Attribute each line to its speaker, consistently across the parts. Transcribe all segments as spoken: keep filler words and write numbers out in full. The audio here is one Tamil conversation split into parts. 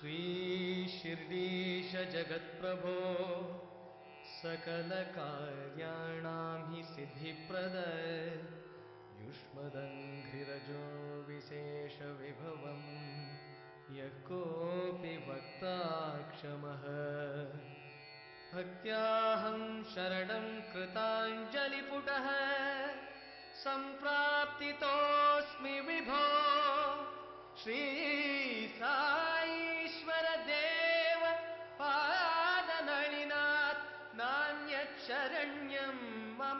Speaker 1: श्री शिर्डीश जगत्प्रभो सकल कार्याणां हि सिद्धिप्रद युष्मदङ्घ्रिरजो विशेष विभवं यः कोऽपि वक्ताक्षमः भक्त्याहं शरणं कृताञ्जलिपुटः सम्प्राप्तितोऽस्मि विभो श्री साईश्वर देव पादनलिनात् नान्यत् शरण्यं मम।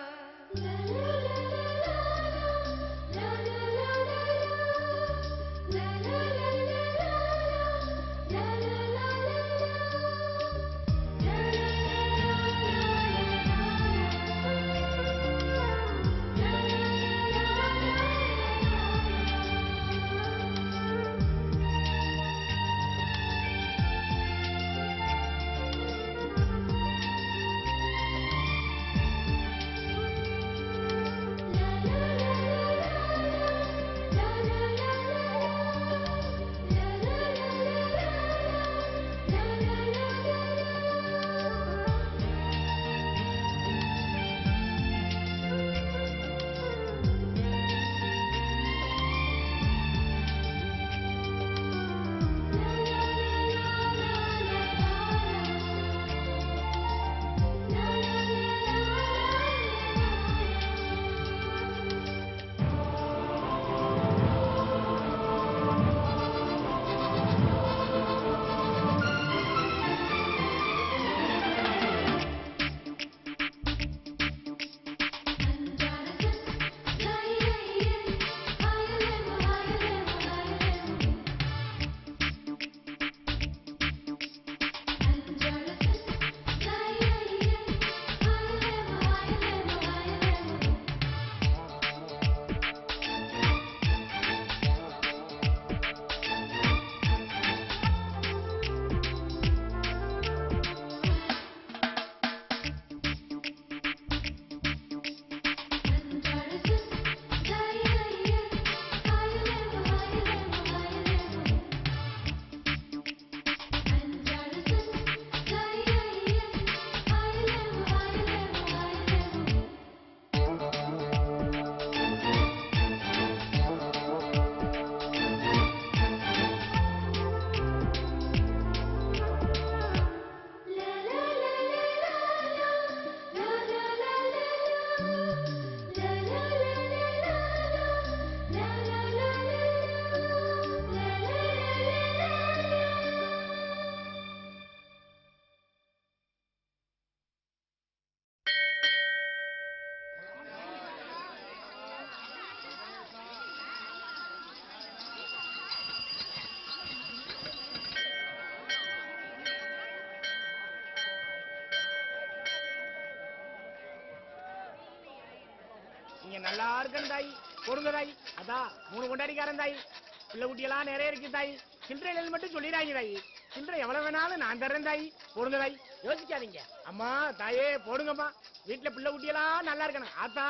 Speaker 2: நல்லா இருக்கணும் தாய், கொடுங்க தாய். அதான் மூணு கொண்டாடிக்காரன் தாய், பிள்ளை குட்டியெல்லாம் நிறைய இருக்கு தாய். சில்லறை மட்டும் சொல்லிடாங்க தாய், சில்லறை எவ்வளவு வேணாலும் நான் தர்றேன் தாய், போடுங்க தாய், யோசிக்காதீங்க. அம்மா தாயே போடுங்கம்மா, வீட்டுல பிள்ளை குட்டியெல்லாம் நல்லா இருக்கணும். ஆத்தா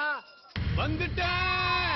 Speaker 3: வந்துட்டேன்.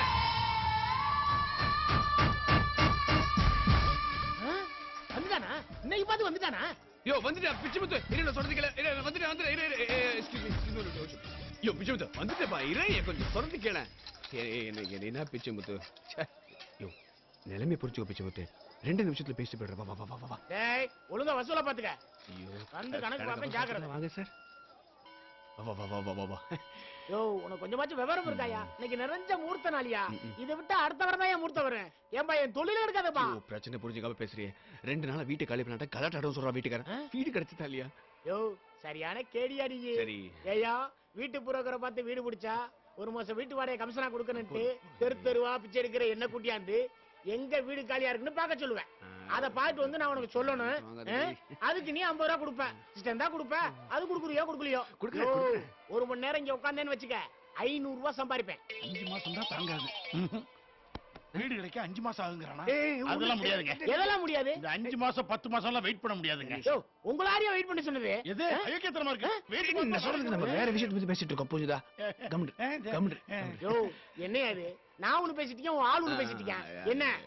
Speaker 2: வந்துட்டானா? இன்னைக்கு பார்த்து வந்துட்டானா?
Speaker 3: யோ வந்துட்டேன் பிச்சுமுத்து, இரு சொல்றதுக்கல, வந்துட்டேன் வந்துட்டேன். Excuse me, excuse me. யோ பிச்சுமுத்து வந்துட்டேப்பா, இரு கொஞ்சம் சொல்றது கேள. என்ன பிச்சுமுத்து, யோ நிலைமை புரிச்சுக்கோ பிச்சுமுத்து, ரெண்டு நிமிஷத்துல பேசிட்டு போயிடுற. வா வா வா வா.
Speaker 2: டேய் ஒழுங்கா வசூல பாத்துக்க. ஐயோ வந்து கணக்கு பாப்பேன், ஜாக்கிரதை.
Speaker 3: வாங்க சார். வா வா வா வா வா.
Speaker 2: யோ உனக்கு கொஞ்சமாச்சும் விவரம் இருக்காயா? இன்னைக்கு நிறைஞ்ச மூர்த்த நாளியா, இதை விட்டு அடுத்த வாரம் தான் மூர்த்த வரும். ஏன்பா என் தொழில எடுக்காதப்பா.
Speaker 3: பிரச்சனை புரிஞ்சுக்காம பேசுறியே. ரெண்டு நாளா வீட்டை காலி பண்ணாட்ட கலாட்டாடம் சொல்றா வீட்டுக்காரன். வீடு கிடைச்சதா இல்லையா?
Speaker 2: யோ சரியான கேடியாடி.
Speaker 3: சரி
Speaker 2: ஏயா வீட்டு புரோக்கரை பார்த்து வீடு பிடிச்சா ஒரு மாசம் வீட்டு வாடகை கமிஷனா கொடுக்கணும்ட்டு தெரு தெருவா பிச்சை எடுக்கிற என்ன குட்டியாந்து எங்க வீடு காலியா இருக்குன்னு பாக்க சொல்லுவேன். அத பாத்து வந்து நான் உனக்கு சொல்லணும். அதுக்கு நீ ஐம்பது ரூபா கொடுப்ப, சிஸ்டம் தான் கொடுப்ப. அது குடுக்குறியோ குடுக்கலையோ, ஒரு மணி நேரம் இங்க உட்காந்தேன்னு வச்சுக்க, ஐநூறு ரூபாய் சம்பாதிப்பேன்.
Speaker 4: அஞ்சு மாசம் தான் தாங்காது. வீடு கிடைக்க அஞ்சு மாசம் ஆகுங்கிறானா? அதெல்லாம் முடியாதுங்க.
Speaker 2: எதெல்லாம் முடியாது?
Speaker 4: இந்த அஞ்சு மாசம் பத்து மாசம் எல்லாம் வெயிட் பண்ண முடியாதுங்க.
Speaker 2: உங்களாரியா வெயிட் பண்ண சொன்னது?
Speaker 4: எது அயோக்கியத்தனமா இருக்கு?
Speaker 3: வெயிட் சொல்றதுக்கு நம்ம வேற விஷயத்தை பத்தி பேசிட்டு இருக்கோம். புரியுதா? கம்முடு கம்முடு.
Speaker 2: யோ என்னையா இது? நான் ஒண்ணு பேசிட்டீங்க, உன் ஆள் ஒண்ணு பேசிட்டீங்க. என்ன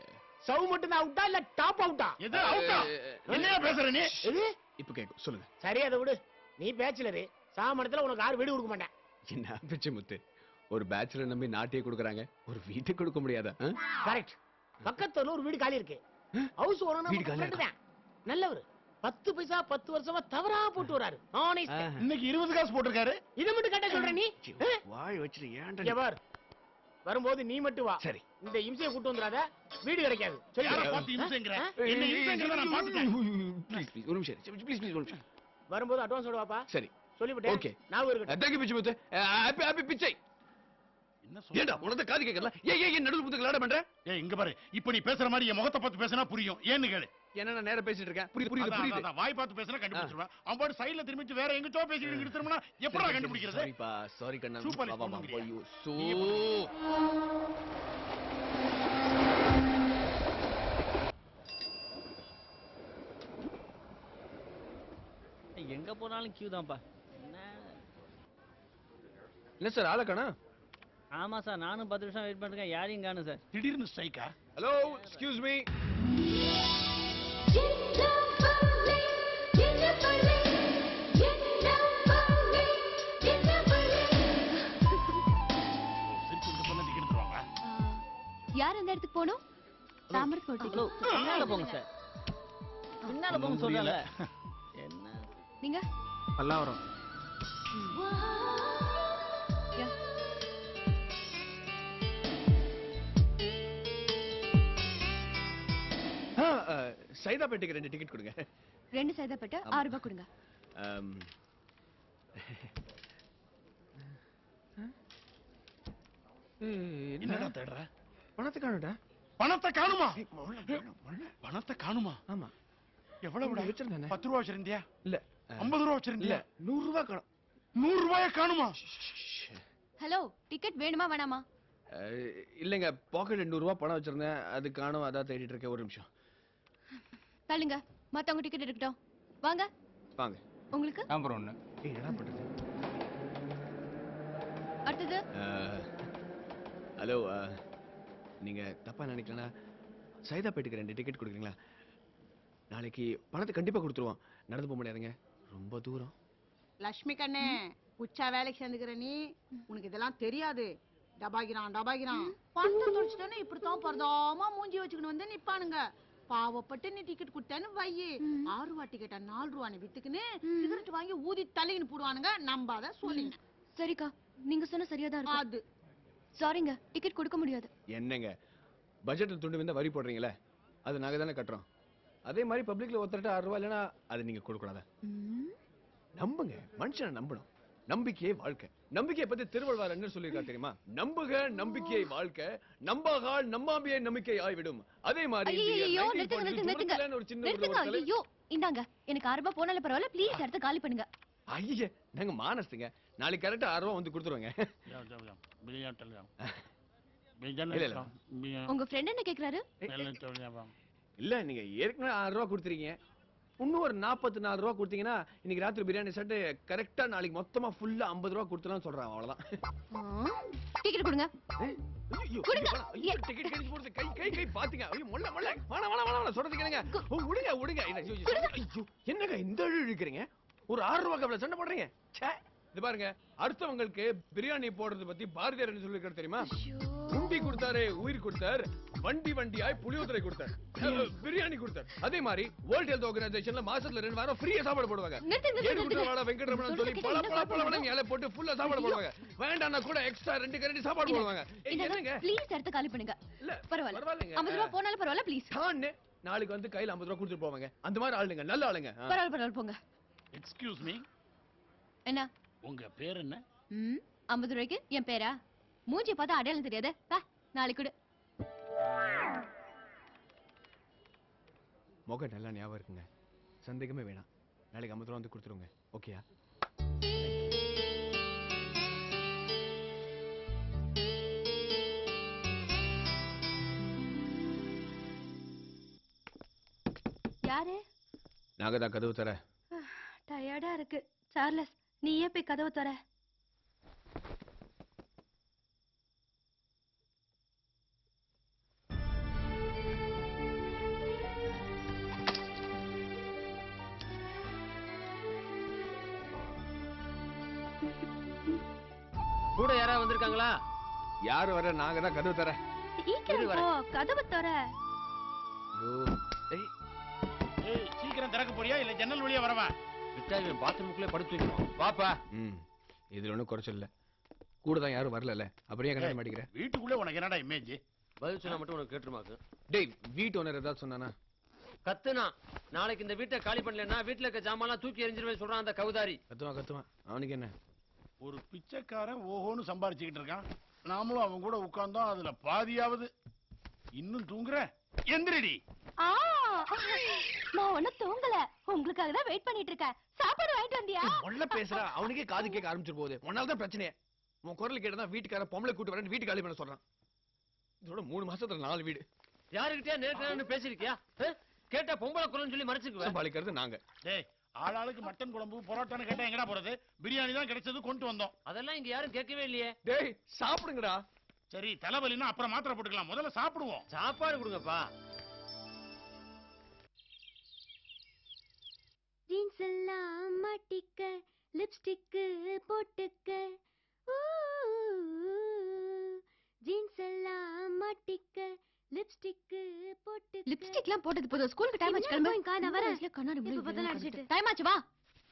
Speaker 2: சவு மட்டும் தான் அவுட்டா இல்ல டாப் அவுட்டா?
Speaker 4: எது அவுட்டா? என்னையா பேசுற நீ?
Speaker 2: எது?
Speaker 3: இப்ப கேக்கும் சொல்லுங்க.
Speaker 2: சரி அதை விடு. நீ பேச்சுலரு, சாமணத்துல உனக்கு யாரும் வீடு கொடுக்க மாட்டேன்.
Speaker 3: என்ன பிச்சை முத்து, ஒரு பேச்சுலர் நம்பி நாட்டையே கொடுக்குறாங்க, ஒரு வீட்டுக்கு கொடுக்க முடியாதா?
Speaker 2: கரெக்ட். பக்கத்துல ஒரு வீடு காலி இருக்கு. ஹவுஸ் ஓனர்
Speaker 3: வீடு காலியா இருக்கா?
Speaker 2: தான் நல்லவர். பத்து பைசா பத்து வருஷமா தவறா போட்டு வராரு. Honest.
Speaker 4: இன்னைக்கு இருபது காசு போட்டிருக்காரு.
Speaker 2: இதை மட்டும் கேட்ட சொல்ற நீ?
Speaker 3: வாய் வச்சிரு ஏன்டா?
Speaker 2: இங்க பார், வரும்போது நீ மட்டும் வா.
Speaker 3: சரி.
Speaker 2: இந்த இம்சையை கூட்டு வந்துடாத, வீடு கிடைக்காது. சரி
Speaker 4: யாரை பார்த்து இம்சைங்கிற? என்ன இம்சைங்கிறத நான் பார்த்துட்டேன்.
Speaker 3: ப்ளீஸ் ப்ளீஸ் ஒரு நிமிஷம் ப்ளீஸ் ப்ளீஸ் ஒரு நிமிஷம்.
Speaker 2: வரும்போது அட்வான்ஸ் வாப்பா.
Speaker 3: சரி
Speaker 2: சொல்லிவிட்டேன்.
Speaker 3: ஓகே.
Speaker 2: நான் இருக்கட்டும்.
Speaker 3: தேங்க் யூ பிச்சை முத்து. ஹாப்பி ஹாப்பி பிச்சை.
Speaker 4: என்ன சொல்ற?
Speaker 3: ஏண்டா உனத காது கேக்கல? ஏய் ஏய் நடுவுல புத்து கலாட பண்ற?
Speaker 4: ஏய் இங்க பாரு, இப்போ நீ பேசுற மாதிரி என் முகத்தை பார்த்து பேசினா புரியும். ஏன்னு கேளு.
Speaker 3: என்ன நான் நேரா பேசிட்டு இருக்கேன். புரியுது புரியுது
Speaker 4: அதான்,
Speaker 3: புரியுது.
Speaker 4: அதான், வாய் பார்த்து பேசினா கண்டுபிடிச்சிருவேன். அவன் பாட்டு சைடுல திரும்பிட்டு வேற எங்கிட்டோ பேசிட்டு எடுத்துறோம்னா எப்படா கண்டுபிடிக்கிறது?
Speaker 3: சாரிப்பா சாரி கண்ணா.
Speaker 4: சூப்பர்
Speaker 3: வா, வா, வா,
Speaker 4: பண்ணுங்கறியா?
Speaker 3: ஐயோ, சோ
Speaker 5: எங்க போனாலும் கியூ தான்ப்பா. என்ன?
Speaker 3: இல்ல சார் ஆள காணா.
Speaker 5: ஆமா சார், நானும் பத்து நிமிஷம் வெயிட் பண்ணிருக்கேன், யாரையும் காணும் சார்.
Speaker 4: திடீர்னு ஸ்ட்ரைக்கா?
Speaker 3: Hello excuse me.
Speaker 4: சிரிச்சுட்டு சொன்னா டிக்கெட் தருவாங்க.
Speaker 6: யார் அந்த இடத்துக்கு போகணும்? தாமரத்து
Speaker 5: ஹலோ,
Speaker 6: கோட்டைக்கு.
Speaker 5: பின்னால போங்க சார். பின்னால போங்க சொல்றல. என்ன?
Speaker 6: நீங்க
Speaker 2: பல்லாவரம்.
Speaker 6: யா.
Speaker 3: சைதாப்பேட்டைக்கு ரெண்டு டிக்கெட் கொடுங்க.
Speaker 6: ரெண்டு சைதாப்பேட்டை ஆறு ரூபாய் கொடுங்க.
Speaker 3: ஆம். ஏய்,
Speaker 4: என்னடா தேடுற?
Speaker 3: பணத்தை காணுடா.
Speaker 4: பணத்தை காணுமா? பணத்தை காணுமா?
Speaker 3: ஆமா.
Speaker 4: எவ்வளவுடா
Speaker 3: இங்க வச்சிருந்தேனே.
Speaker 4: பத்து ரூபா வச்சிருந்தியா?
Speaker 3: இல்ல
Speaker 4: ஐம்பது ரூபா
Speaker 3: இல்ல
Speaker 4: வச்சிருந்தியா?
Speaker 3: நூறு ரூபாய் காணும்.
Speaker 4: நூறு ரூபாய காணுமா?
Speaker 6: ஹலோ, டிக்கெட் வேணுமா வேணாமா?
Speaker 3: அஹ், இல்லைங்க பாக்கெட்ல நூறு ரூபாய் பணம் வச்சிருந்தேன், அது காணும், அதான் தேடிட்டு இருக்கேன். ஒரு நிமிஷம்
Speaker 6: தள்ளுங்க, மத்தவங்க டிக்கெட் இருக்கட்டும். வாங்க.
Speaker 3: வாங்க.
Speaker 6: உங்களுக்கு
Speaker 3: நம்பர் ஒண்ணு. ஏய் என்ன பண்றது?
Speaker 6: அடுத்தது.
Speaker 3: ஹலோ, நீங்க தப்பா நினைக்கலனா சைதாப்பேட்டுக்கு ரெண்டு டிக்கெட் கொடுக்குறீங்களா? நாளைக்கு பணத்தை கண்டிப்பா கொடுத்துருவோம். நடந்து போக முடியாதுங்க, ரொம்ப தூரம்.
Speaker 7: லட்சுமி கண்ணே, உச்சா வேலைக்கு சேர்ந்துக்கிற நீ, உனக்கு இதெல்லாம் தெரியாது. டபாகிரான் டபாகிரான் பணத்தை தொலைச்சிட்டேன்னு இப்படித்தான் பரதாமா மூஞ்சி வச்சுக்கிட்டு வந்து நிப்பானுங்க. பாவப்பட்டு நீ டிக்கெட் கொடுத்தேன்னு வையி, ஆறு ரூபா டிக்கெட்டா நாலு ரூபான்னு வித்துக்குன்னு சிகரெட் வாங்கி ஊதி தள்ளின்னு போடுவானுங்க. நம்பாத சொல்லுங்க.
Speaker 6: சரிக்கா, நீங்க சொன்ன சரியாதான் இருக்கும்.
Speaker 7: அது
Speaker 6: சாரிங்க, டிக்கெட் கொடுக்க முடியாது.
Speaker 3: என்னங்க பட்ஜெட்ல துண்டு வந்தா வரி போடுறீங்களே, அது நாங்க தானே கட்டுறோம். அதே மாதிரி பப்ளிக்ல ஒருத்தர்ட்ட ஆறு ரூபாய் இல்லைன்னா அது நீங்க கொடுக்கூடாதா?
Speaker 6: ம்.
Speaker 3: நம்புங்க, மனுஷனை நம்பணும். நம்பிக்கையே வாழ்க்கை. நம்பிக்கையை பத்தி திருவள்ளுவர் என்ன சொல்லியிருக்காரு தெரியுமா? நம்புக நம்பிக்கையை வாழ்க்கை, நம்பாகால் நம்பாம்பியை நம்பிக்கை ஆய்விடும். அதே மாதிரி
Speaker 6: ஐயையோ, நிறுத்துங்க, நிறுத்துங்க, நிறுத்துங்க.
Speaker 3: ஒரு சின்ன
Speaker 6: நிறுத்துங்க,
Speaker 3: ஒரு
Speaker 6: ஐயோ. இந்தாங்க, எனக்கு ஆறு ரூபாய் போனாலும் பரவாயில்ல, ப்ளீஸ் இடத்த காலி பண்ணுங்க.
Speaker 3: ஐயே, நாங்க மானஸ்துங்க. நாளைக்கு கரெக்டா ஆறு ரூபாய் வந்து கொடுத்துருவாங்க. இல்ல, இல்ல.
Speaker 6: உங்க ஃப்ரெண்ட் என்ன கேக்குறாரு?
Speaker 3: இல்ல, நீங்க ஏற்கனவே ஆறு ரூபாய் கொடுத்துருக்கீங்க. இன்னும் ஒரு நாற்பத்தி நாலு ரூபாய் கொடுத்தீங்கன்னா இன்னைக்கு ராத்திரி பிரியாணி சாப்பிட்டு கரெக்டா நாளைக்கு மொத்தமா ஃபுல்லா ஐம்பது ரூபாய் கொடுத்துலாம் சொல்றான். அவ்வளவுதான்.
Speaker 6: டிக்கெட் கொடுங்க.
Speaker 3: ஐயோ,
Speaker 6: கொடுங்க.
Speaker 3: ஐயோ, டிக்கெட் கழிச்சு போடுறது கை கை கை பாத்தீங்க. ஐயோ, முள்ள முள்ள வாணா வாணா வாணா சொல்றது கேளுங்க. ஓ, விடுங்க விடுங்க. இல்ல, ஐயோ, ஐயோ, என்னங்க இந்த அழு இழுக்கிறீங்க? ஒரு ஆறு ரூபாய்க்கு அவ்வளவு சண்டை போடுறீங்க. ச்சே. இது பாருங்க, அடுத்தவங்களுக்கு பிரியாணி போடுறது பத்தி பாரதியார் என்ன சொல்லிருக்காரு தெரியுமா? உண்டி கொடுத்தாரு உயிர் கொடுத்தார், வண்டி வண்டியாய் புளியோதரை கொடுத்தார், பிரியாணி கொடுத்தார். அதே மாதிரி வேர்ல்ட் ஹெல்த் ஆர்கனைசேஷன்ல மாசத்துல ரெண்டு வாரம் ஃப்ரீயா சாப்பாடு போடுவாங்க. ஏழு குட்டவாள வெங்கட்ரமணன் சொல்லி பல பல பல பழம் இலை போட்டு ஃபுல்லா சாப்பாடு போடுவாங்க. வேண்டாம்னா கூட எக்ஸ்ட்ரா ரெண்டு கரண்டி சாப்பாடு போடுவாங்க. என்னங்க
Speaker 6: ப்ளீஸ் இடத்த காலி பண்ணுங்க.
Speaker 3: இல்ல
Speaker 6: பரவாயில்ல,
Speaker 3: பரவாயில்லைங்க.
Speaker 6: ஐம்பது ரூபாய் போனாலும் பரவாயில்ல, ப்ளீஸ்.
Speaker 3: தானே நாளைக்கு வந்து கையில ஐம்பது ரூபாய் கொடுத்துட்டு போவாங்க. அந்த மாதிரி ஆளுங்க, நல்ல ஆளுங்க. ஆ.
Speaker 6: பரவாயில்ல பரவாயில்ல, போங்க.
Speaker 4: எக்ஸ்கியூஸ் மீ,
Speaker 6: என்ன?
Speaker 4: உங்க பேர் என்ன?
Speaker 6: ம், ஐம்பது ரூபாய்க்கு என் பேரா? மூஞ்சி பார்த்தா அடையாளம் தெரியாதே. பா, நாளைக்கு கொடு.
Speaker 3: முகம் நல்லா ஞாபகம் இருக்குங்க, சந்தேகமே வேணாம். நாளைக்கு ஐம்பது ரூபா வந்து கொடுத்துருங்க. ஓகேயா?
Speaker 6: யாரு?
Speaker 3: நாங்க தான் கதவு தர.
Speaker 6: டயர்டா இருக்கு. சார்லஸ், நீயே போய் கதவு தர.
Speaker 1: கூட யாராவது வந்திருக்காங்களா?
Speaker 3: யாரு வர? நாங்க தான் கதவு தர.
Speaker 6: சீக்கிரம் போ, கதவு தர.
Speaker 3: ஐயோ ஏய்
Speaker 4: ஏய் சீக்கிரம் திறக்க போறியா இல்ல ஜன்னல் வழியா வரவா?
Speaker 1: விட்டா இவன் பாத்ரூமுக்குள்ளே படுத்து வைக்கணும். வாப்பா.
Speaker 3: ம் இதுல ஒன்றும் குறைச்சல் இல்லை. கூட தான் யாரும் வரல. அப்படியே கல்யாணம் மாட்டிக்கிறேன்.
Speaker 4: வீட்டுக்குள்ளே உனக்கு என்னடா இமேஜ்?
Speaker 1: பதில் சொன்னா மட்டும் உனக்கு கேட்டுருமாக்கு.
Speaker 3: டேய் வீட்டு ஓனர் ஏதாவது சொன்னானா?
Speaker 1: கத்துனா நாளைக்கு இந்த வீட்டை காலி பண்ணலன்னா வீட்டுல இருக்க ஜாமான்லாம் தூக்கி எரிஞ்சிருவேன் சொல்றான் அந்த கவுதாரி.
Speaker 3: கத்துவான் கத்துவான். அவனுக்கு என்ன?
Speaker 4: ஒரு பிச்சைக்காரன் ஓஹோன்னு சம்பாரிச்சுக்கிட்டு இருக்கான். நாமளும் அவன் கூட உட்கார்ந்தோம். அதுல பாதியாவது இன்னும் தூங்குற? எந்திரடி.
Speaker 6: ஆ, நான் ஒண்ணும் தூங்கல. உங்களுக்காக தான் வெயிட் பண்ணிட்டு இருக்கேன். சாப்பாடு வாங்கிட்டு வந்தியா?
Speaker 3: உள்ள பேசுறா. அவனுக்கே காது கேட்க ஆரம்பிச்சிரு போகுது. ஒன்னால தான் பிரச்சனையே. உன் குரல் கேட்டதான் வீட்டுக்கார பொம்பளை கூட்டு வரேன் வீட்டு காலி பண்ண சொல்றான். இதோட மூணு மாசத்துல நாலு வீடு.
Speaker 1: யாருக்கிட்டயா நேர்காணல் பேசிருக்கியா? கேட்டா பொம்பளை குரல்னு சொல்லி மறைச்சுக்குவேன்.
Speaker 3: சமாளிக்கிறது நாங்க.
Speaker 4: டேய் ஆளாளுக்கு மட்டன் குழம்பு பரோட்டான்னு கேட்டா எங்கடா போறது? பிரியாணி தான் கிடைச்சது கொண்டு வந்தோம்.
Speaker 1: அதெல்லாம் இங்க யாரும் கேட்கவே இல்லையே.
Speaker 3: டேய் சாப்பிடுங்கடா.
Speaker 4: சரி தலைவலின்னா அப்புறம் மாத்திரை போட்டுக்கலாம். முதல்ல சாப்பிடுவோம்.
Speaker 1: சாப்பாடு கொடுங்கப்பா.
Speaker 8: ஜீன்ஸ் எல்லாம் மாட்டிக்க லிப்ஸ்டிக் போட்டுக்க ஜீன்ஸ் எல்லாம் மாட்டிக்க லிப்ஸ்டிக் போட்டு
Speaker 6: லிப்ஸ்டிக்லாம் போட்டது போதும். ஸ்கூலுக்கு டைம் ஆச்சு. கிளம்பு.
Speaker 8: போய்க்கா, நான் வரேன்.
Speaker 6: கண்ணாடி
Speaker 8: இப்ப பார்த்தா அடிச்சிட்டு.
Speaker 6: டைம் ஆச்சு வா.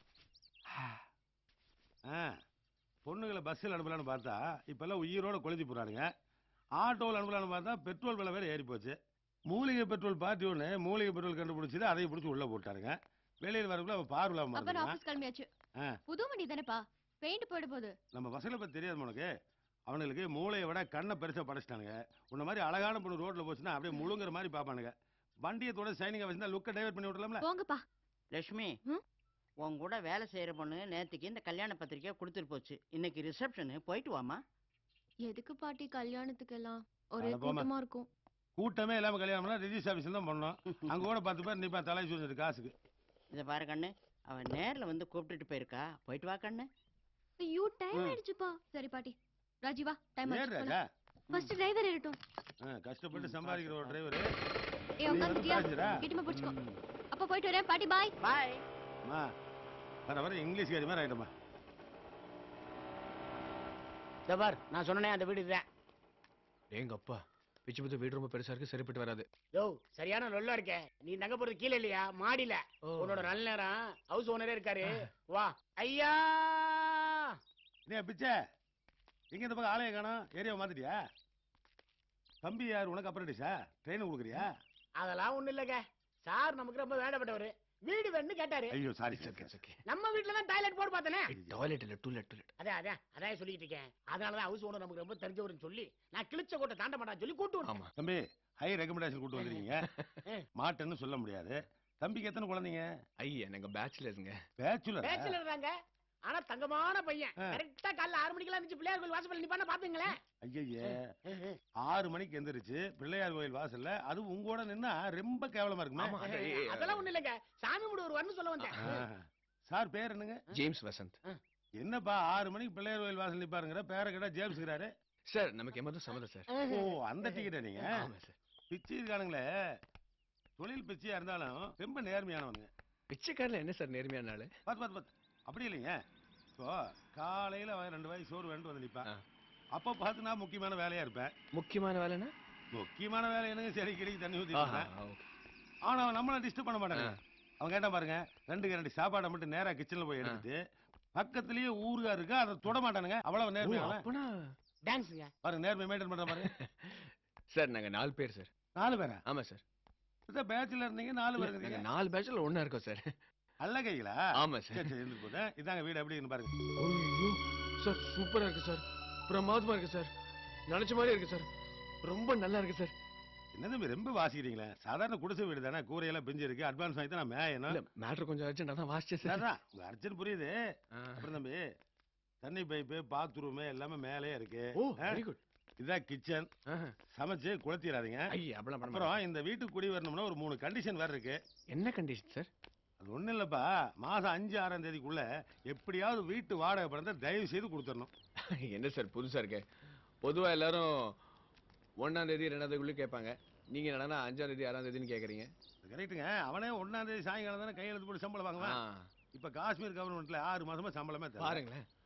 Speaker 9: பொண்ணுங்களை பஸ்ஸில் அனுப்பலான்னு பார்த்தா இப்பெல்லாம் உயிரோட கொளுத்தி போறானுங்க. ஆட்டோவில் அனுப்பலான்னு பார்த்தா பெட்ரோல் விலை வேற ஏறி போச்சு. மூலிகை பெட்ரோல் பார்ட்டி ஒன்று மூலிகை பெட்ரோல் கண்டுபிடிச்சது. அதை பிடிச்சி உள்ள போட்டாருங்க. வெளியில் வரக்குள்ள அவன் பார்வலாம்
Speaker 6: அப்ப ஆபீஸ் கிளம்பியாச்சு. புது வண்டி தானேப்பா, பெயிண்ட் போயிட போகுது.
Speaker 9: நம்ம பசங்களை பத்தி தெரியாது உனக்கு. அவனுக்கு மூளையை விட கண்ணை பெருசா படைச்சிட்டானுங்க. உன்ன மாதிரி அழகான பொண்ணு ரோட்ல போச்சுன்னா அப்படியே முழுங்குற மாதிரி பாப்பானுங்க. வண்டியத்தோட சைனிங்கா வச்சிருந்தா லுக்கை டைவர்ட் பண்ணி விடலாம்ல.
Speaker 6: போங்கப்பா.
Speaker 5: லட்சுமி, உன் கூட வேலை செய்யற பொண்ணு நேத்துக்கு இந்த கல்யாண பத்திரிக்கை கொடுத்துட்டு போச்சு. இன்னைக்கு ரிசப்ஷனு, போயிட்டு வாமா.
Speaker 6: எதுக்கு பாட்டி கல்யாணத்துக்கு எல்லாம் ஒரே
Speaker 9: அட போம்மா.
Speaker 6: கூட்டமா இருக்கும்.
Speaker 9: கூட்டமே இல்லாம கல்யாணம்னா ரிஜிஸ்டர் ஆஃபீஸ்ல தான் பண்ணோம். அங்க கூட பத்து பேர் நிப்பா தலை சொல்லிட்டு காசுக்கு.
Speaker 5: இதை பாரு கண்ணு, அவன் நேர்ல வந்து கூப்பிட்டுட்டு போயிருக்கா. போயிட்டு வா கண்ணு.
Speaker 6: ஐயோ டைம் ஆயிடுச்சுப்பா. சரி பாட்டி. ராஜீவா டைம்
Speaker 9: ஏன்
Speaker 6: ஆயிடுச்சு.
Speaker 9: ராஜா?
Speaker 6: First driver ஏறட்டும்.
Speaker 9: ஆ, கஷ்டப்பட்டு சம்பாதிக்கிற ஒரு டிரைவர்.
Speaker 6: ஏய் உட்கார்ந்தியா? கிட்டமா பிடிச்சுக்கோ. அப்ப போயிட்டு வரேன் பாட்டி. பாய்.
Speaker 5: பாய்.
Speaker 9: மா வர வர இங்கிலீஷ் காரி மாதிரி ஆயிட்டமா.
Speaker 2: பார் நான் சொன்னேன் அந்த வீடு இதுதான்.
Speaker 3: எங்க அப்பா பிச்சு பத்து வீடு ரொம்ப பெருசா இருக்கு. சரிப்பட்டு வராது.
Speaker 2: யோ சரியான லொல்லா இருக்க. நீ தங்க போறது கீழே இல்லையா மாடியில. உன்னோட நல்ல நேரம் ஹவுஸ் ஓனரே இருக்காரு. வா ஐயா.
Speaker 9: நீ பிச்சை எங்க இந்த பக்கம் ஆலய காணோம்? ஏரியாவை மாத்திட்டியா? தம்பி யார் உனக்கு அப்ரண்டிஸா? ட்ரெயின் கொடுக்குறியா?
Speaker 2: அதெல்லாம் ஒண்ணு இல்லங்க. சார் நமக்கு ரொம்ப வேண்டப்பட்டவரு. வீடு வேணும்னு கேட்டாரு.
Speaker 9: ஐயோ சாரி
Speaker 3: ஓகே ஓகே.
Speaker 2: நம்ம வீட்டுல தான் டாய்லெட் போட பார்த்தனே.
Speaker 3: டாய்லெட் இல்ல டூலெட் டூலெட்.
Speaker 2: அதான் அதான் அதான் சொல்லிட்டு இருக்கேன். அதனாலதான் ஹவுஸ் ஓனர் நமக்கு ரொம்ப தெரிஞ்சவருன்னு சொல்லி நான் கிழிச்ச கோட்டை தாண்ட மாட்டான்னு சொல்லி கூட்டு வந்தேன்.
Speaker 3: ஆமா
Speaker 9: தம்பி ஹை ரெக்கமெண்டேஷன் கூட்டு வந்திருக்கீங்க. மாட்டேன்னு சொல்ல முடியாது. தம்பிக்கு எத்தனை குழந்தைங்க?
Speaker 3: ஐயா நாங்க பேச்சுலர்ஸ்ங்க.
Speaker 9: பேச்சுலர்
Speaker 2: பேச்சுலர் தாங்க. ஆனா தங்கமான பையன். கரெக்டா காலைல ஆறு மணிக்கெல்லாம் இருந்துச்சு பிள்ளையார் கோயில் வாசல்ல நிப்பான பாத்தீங்களே.
Speaker 9: ஐயே ஆறு மணிக்கு எந்திரிச்சு பிள்ளையார் கோயில் வாசல்ல அது உங்களோட நின்னா ரொம்ப கேவலமா இருக்குமே.
Speaker 2: அதெல்லாம் ஒண்ணு இல்லங்க. சாமி முடி ஒரு வரணும் சொல்ல வந்தேன்.
Speaker 9: சார் பேர் என்னங்க?
Speaker 3: ஜேம்ஸ் வசந்த்.
Speaker 9: என்னப்பா ஆறு மணிக்கு பிள்ளையார் கோயில் வாசல் நிப்பாருங்கிற பேரை கேட்டா ஜேம்ஸ்ங்கிறாரு.
Speaker 3: சார் நமக்கு எம்மதும் சம்மதம் சார்.
Speaker 9: ஓ அந்த டிக்கெட்டா நீங்க?
Speaker 3: ஆமா சார்.
Speaker 9: பிச்சை இருக்கானுங்களே தொழில் பிச்சையா இருந்தாலும் ரொம்ப நேர்மையானவங்க.
Speaker 3: பிச்சைக்காரில் என்ன சார் நேர்மையான நாள்?
Speaker 9: பார்த்து பார்த்து பார்த்து அப்படி இல்லைங்க. இப்போ காலையில அவன் ரெண்டு வாய் சோறு வேண்டு வந்து நிப்பான். அப்போ பார்த்து நான் முக்கியமான வேலையா இருப்பேன்.
Speaker 3: முக்கியமான வேலைன்னா?
Speaker 9: முக்கியமான வேலை என்னங்க செடி கிடிக்கு தண்ணி ஊற்றி.
Speaker 3: ஓகே.
Speaker 9: ஆனா அவன் நம்மள டிஸ்டர்ப் பண்ண மாட்டாங்க. அவன் கேட்டா பாருங்க ரெண்டு ரெண்டு சாப்பாடை மட்டும் நேரா கிச்சன்ல போய் எடுத்துட்டு பக்கத்துலயே ஊருகா இருக்கு அதை தொட மாட்டானுங்க. அவ்வளவு நேர்மையான
Speaker 2: டான்ஸ்ங்க.
Speaker 9: பாருங்க நேர்மை மெயின்டைன் பண்ற பாருங்க.
Speaker 3: சார் நாங்க நாலு பேர் சார்.
Speaker 9: நாலு பேரா?
Speaker 3: ஆமா சார்.
Speaker 9: பேச்சுல இருந்தீங்க நாலு பேர் இருக்கீங்க.
Speaker 3: நாலு பேச்சுல ஒண்ணா இருக்கோம் சார். அல்ல
Speaker 9: கைகளா?
Speaker 3: ஆமா சார்.
Speaker 9: சரி சரி போதேன். இதாங்க வீடு எப்படி இருக்கு பாருங்க.
Speaker 3: ஐயோ சார் சூப்பரா இருக்கு சார். பிரமாதமா இருக்கு சார். நினைச்ச மாதிரி இருக்கு சார். ரொம்ப நல்லா இருக்கு சார்.
Speaker 9: என்னது ரொம்ப வாசிக்கிறீங்களா? சாதாரண குடிசை வீடு தானே. கூரையெல்லாம் பிஞ்சு இருக்கு. அட்வான்ஸ் வாங்கி தான் நான் மேயணும்.
Speaker 3: மேட்ரு கொஞ்சம் அர்ஜென்ட் தான் வாசிச்சேன் சார்.
Speaker 9: உங்க அர்ஜென்ட் புரியுது. அப்புறம் தம்பி தண்ணி பைப்பு பாத்ரூம் எல்லாமே மேலேயே இருக்கு.
Speaker 3: Oh very good.
Speaker 9: இதான் கிச்சன். சமைச்சு குளத்திடாதீங்க. அப்புறம் இந்த வீட்டுக்கு குடி வரணும்னா ஒரு மூணு கண்டிஷன் வேற இருக்கு. என்ன கண்டிஷன் சார்? அது ஒண்ணு இல்லப்பா. மாசம் அஞ்சு ஆறாம் தேதிக்குள்ள எப்படியாவது வீட்டு வாடகை பணத்தை தயவு செய்து கொடுத்துடணும்.
Speaker 3: என்ன சார் புதுசா இருக்கு? பொதுவா எல்லாரும் ஒன்னாம் தேதி ரெண்டாம் தேதிக்குள்ள கேட்பாங்க. நீங்க என்னன்னா அஞ்சாம் தேதி ஆறாம் தேதின்னு கேக்குறீங்க.
Speaker 9: கரெக்டுங்க. அவனே ஒன்னாம் தேதி சாயங்காலம் தானே கையெழுத்து போட்டு சம்பளம் வாங்குவான். இப்ப காஷ்மீர் கவர்மெண்ட்ல ஆறு மாசமா சம்பளமே தரல.
Speaker 3: பாருங்களேன்.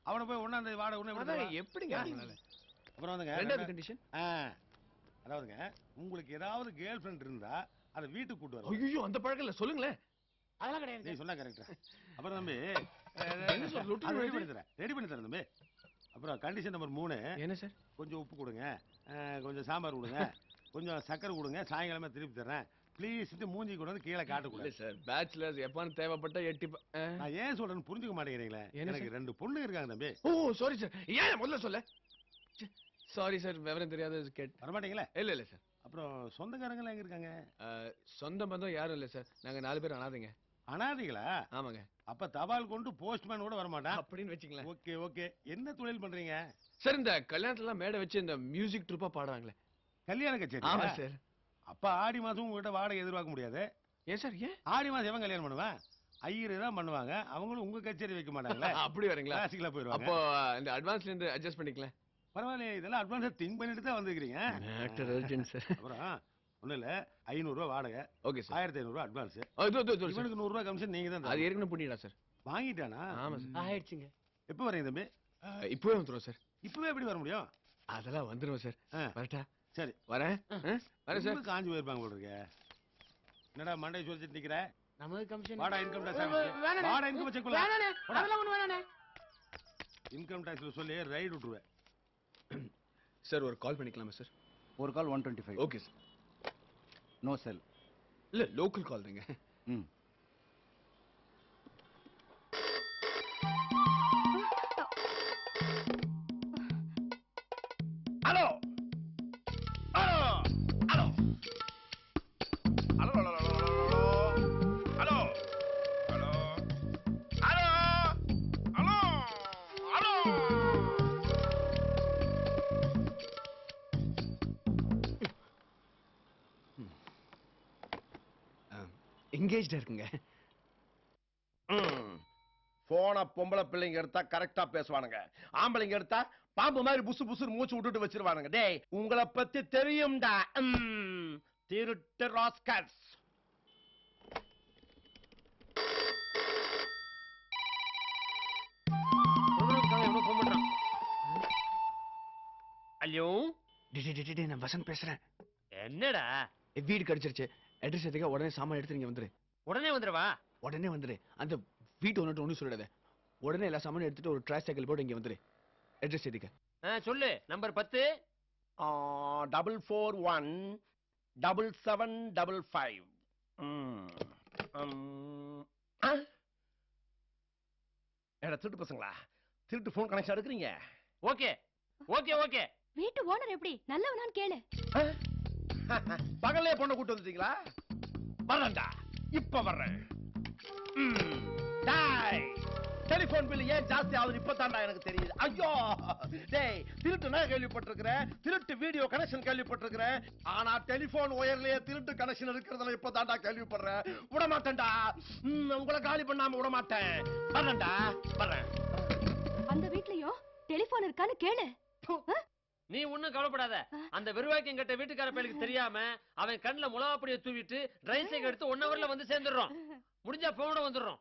Speaker 9: அவனை போய் ஒண்ணாந்தேதி வாடகை ஒண்ணு
Speaker 3: அதான் எப்படிங்க அவங்களால?
Speaker 9: அப்புறம் வந்துங்க
Speaker 3: ரெண்டாவது கண்டிஷன்
Speaker 9: ஆ, அதாவதுங்க உங்களுக்கு ஏதாவது கேர்ள் ஃப்ரெண்ட் இருந்தா அதை வீட்டுக்கு கூட்டு வர
Speaker 3: ஐயோ அந்த பழக்கம் இல்ல சொல்லுங்களேன்.
Speaker 2: அதெல்லாம் கிடையாது.
Speaker 9: நீ சொன்னா கரெக்டா. அப்புறம் தம்பி
Speaker 3: என்ன சார், லொட்டு
Speaker 9: ரெடி
Speaker 3: லொட்டு?
Speaker 9: பண்ணி தரேன் ரெடி பண்ணி தரேன் தம்பி. அப்புறம் கண்டிஷன் நம்பர் மூணு,
Speaker 3: என்ன சார்?
Speaker 9: கொஞ்சம் உப்பு கொடுங்க, ஆ, கொஞ்சம் சாம்பார் கொடுங்க, கொஞ்சம் சக்கரை கொடுங்க, சாயங்காலமே திருப்பி தர்றேன் ப்ளீஸ். மூஞ்சி கூட வந்து கீழே
Speaker 3: இல்ல
Speaker 9: காட்டக்கூடாது.
Speaker 3: சார், பேச்சுலர்ஸ் எப்பான்னு தேவைப்பட்ட எட்டி ப- ஆ.
Speaker 9: நான் ஏன் சொல்றேன்னு புரிஞ்சுக்க மாட்டேங்கிறீங்களே.
Speaker 3: என்ன
Speaker 9: எனக்கு ரெண்டு பொண்ணு இருக்காங்க தம்பி.
Speaker 3: ஓ சாரி சார், ஏன் முதல்ல சொல்ல? சாரி சார், விவரம் தெரியாத கேட்.
Speaker 9: வரமாட்டீங்களே.
Speaker 3: இல்ல இல்ல சார்,
Speaker 9: அப்புறம் சொந்தக்காரங்க எங்க இருக்காங்க?
Speaker 3: சொந்த பந்தம் யாரும் இல்ல சார், நாங்க நாலு பேர் அனாதைங்க.
Speaker 9: அனாதைகளா?
Speaker 3: ஆமாங்க.
Speaker 9: அப்ப தபால் கொண்டு போஸ்ட்மேன் கூட வரமாட்டான்
Speaker 3: அப்படின்னு வச்சுங்களேன்.
Speaker 9: Okay okay. என்ன தொழில் பண்றீங்க?
Speaker 3: சார் இந்த கல்யாணத்துல எல்லாம் மேடை வச்சு இந்த மியூசிக் ட்ரூப்பா பாடுவாங்களே.
Speaker 9: கல்யாண கச்சேரி?
Speaker 3: ஆமா சார்.
Speaker 9: அப்ப ஆடி மாசம் உங்ககிட்ட வாடகை எதிர்பார்க்க முடியாது.
Speaker 3: ஏன் சார்? ஏன்
Speaker 9: ஆடி மாசம் எவன் கல்யாணம் பண்ணுவான்? ஐயரு தான் பண்ணுவாங்க. அவங்களும் உங்க கச்சேரி வைக்க மாட்டாங்களே.
Speaker 3: அப்படி வரீங்களா?
Speaker 9: கிளாசிக்கலா போயிருவாங்க.
Speaker 3: அப்போ இந்த அட்வான்ஸ்ல இருந்து அட்ஜஸ்ட் பண்ணிக்கலாம்.
Speaker 9: பரவாயில்லையே, இதெல்லாம் அட்வான்ஸா திங்க் பண்ணிட்டு தான் வந்திருக்கீங்க.
Speaker 3: Matter urgent sir.
Speaker 9: அப்புறம் ஒண்ணும் இல்ல, ஐநூறு ரூபாய் வாடகை,
Speaker 3: ஓகே சார்.
Speaker 9: ஆயிரத்தி ஐநூறு ரூபாய் அட்வான்ஸ். இவனுக்கு நூறு ரூபாய் கமிஷன் நீங்க தான்
Speaker 3: அது
Speaker 9: தரணும்.
Speaker 3: ஏற்கனவே பண்ணிடலாம் சார்.
Speaker 9: வாங்கிட்டானா?
Speaker 3: ஆமா சார்.
Speaker 2: ஆயிடுச்சுங்க.
Speaker 9: எப்ப வரீங்க தம்பி?
Speaker 3: இப்பவே வந்துடும் சார்.
Speaker 9: இப்பவே எப்படி வர முடியும்?
Speaker 3: அதெல்லாம் வந்துடும் சார்.
Speaker 9: ஆ,
Speaker 3: வரட்டா?
Speaker 9: சரி
Speaker 3: வரேன். ஆ, வரேன் சார்.
Speaker 9: ரொம்ப காஞ்சு போயிருப்பாங்க போல இருக்க. என்னடா மண்டை சொல்லிட்டு நிக்கிற?
Speaker 2: நமக்கு கமிஷன்.
Speaker 9: வாடா இன்கம்
Speaker 2: வே-
Speaker 9: டாக்ஸ்.
Speaker 2: வே- வேணாண்ணே.
Speaker 9: வாடா இன்கம் செக் பண்ணலாம்.
Speaker 2: வேணாண்ணே, அதெல்லாம் ஒண்ணும் வேணாண்ணே.
Speaker 9: இன்கம் டாக்ஸ்ல சொல்லி ரைடு விட்டுருவேன்.
Speaker 3: சார் ஒரு கால் பண்ணிக்கலாமா சார்?
Speaker 10: ஒரு call one twenty five.
Speaker 3: Okay sir.
Speaker 10: No cell.
Speaker 3: இல்ல லோக்கல் கால் தாங்க.
Speaker 10: ம்.
Speaker 4: Hello hello hello hello hello hello hello hello hello
Speaker 3: எங்கேஜ்டா இருக்குங்க.
Speaker 11: போன பொம்பளை பிள்ளைங்க எடுத்தா கரெக்டா பேசுவானுங்க, ஆம்பளைங்க எடுத்தா பாம்பு மாதிரி புசு புசு மூச்சு விட்டுட்டு வச்சிருவானுங்க. டேய் உங்களை பத்தி தெரியும்டா. ம், திருட்டு ராஸ்கல்ஸ்.
Speaker 1: ஐயோ
Speaker 3: டே டே, டே, டே, நான் வசந்த் பேசுறேன்.
Speaker 1: என்னடா?
Speaker 3: வீடு கிடைச்சிருச்சு. அட்ரஸ் எதுக்கு? உடனே சாமான் எடுத்து நீங்க வந்துரு.
Speaker 1: உடனே வந்துடுவா.
Speaker 3: உடனே வந்துரு. அந்த வீட்டு ஒன்று ஒன்றும் சொல்லிடாத. உடனே எல்லா சாமானும் எடுத்துட்டு ஒரு ட்ராஷ் சைக்கிள் போட்டு இங்க வந்துரு. அட்ரஸ் எதுக்கு?
Speaker 1: ஆ, சொல்லு. நம்பர் பத்து
Speaker 11: double four one double seven double five. ஏடா திருட்டு பசங்களா, திருட்டு போன் கனெக்ஷன் எடுக்கிறீங்க?
Speaker 1: Okay okay okay.
Speaker 6: வீட்டு ஓனர் எப்படி நல்லவனான்னு கேளு.
Speaker 11: பகல்லே பொண்ணை கூட்டு வந்துட்டீங்களா? வரேன்டா, இப்ப வர்றேன். டெலிபோன் பில் ஏன் ஜாஸ்தி ஆகுது இப்பதான்டா எனக்கு தெரியுது. ஐயோ டேய், திருட்டு நான் கேள்விப்பட்டிருக்கிறேன், திருட்டு வீடியோ கனெக்ஷன் கேள்விப்பட்டிருக்கிறேன். ஆனா டெலிபோன் ஒயர்லயே திருட்டு கனெக்ஷன் இருக்கிறதுல இப்பதான்டா கேள்விப்படுறேன். விட மாட்டேன்டா, உங்களை காலி பண்ணாம விட மாட்டேன். வரேன்டா, வரேன்.
Speaker 6: அந்த வீட்லயும் டெலிபோன் இருக்கான்னு கேளு.
Speaker 1: நீ ஒண்ணும் கவலைப்படாத. அந்த வெறுவாக்கியம் கட்ட வீட்டுக்கார பையனுக்கு தெரியாம அவன் கண்ணுல முளகாப்பொடியை தூவிட்டு ட்ரை சைக்கிள் எடுத்து ஒன் ஹவர்ல வந்து சேர்ந்துடுறோம். முடிஞ்சா போனோட வந்துடுறோம்.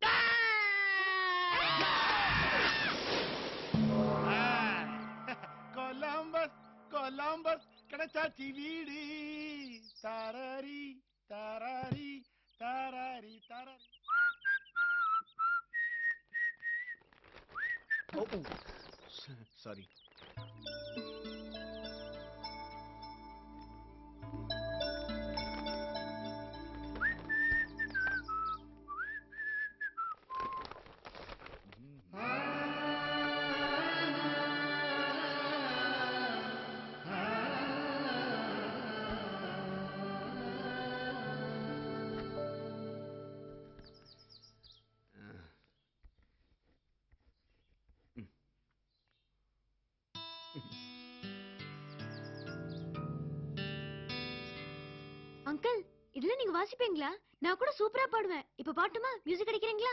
Speaker 4: கொலம்பஸ் கொலம்பஸ் கிடைச்சாச்சி வீடு. தாராரி தாராரி தாராரி தாராரி.
Speaker 3: சாரி.
Speaker 8: அங்கிள், இதுல நீங்க வாசிப்பீங்களா? நான் கூட சூப்பரா பாடுவேன். இப்ப பாட்டுமா? மியூசிக் அடிக்கிறீங்களா?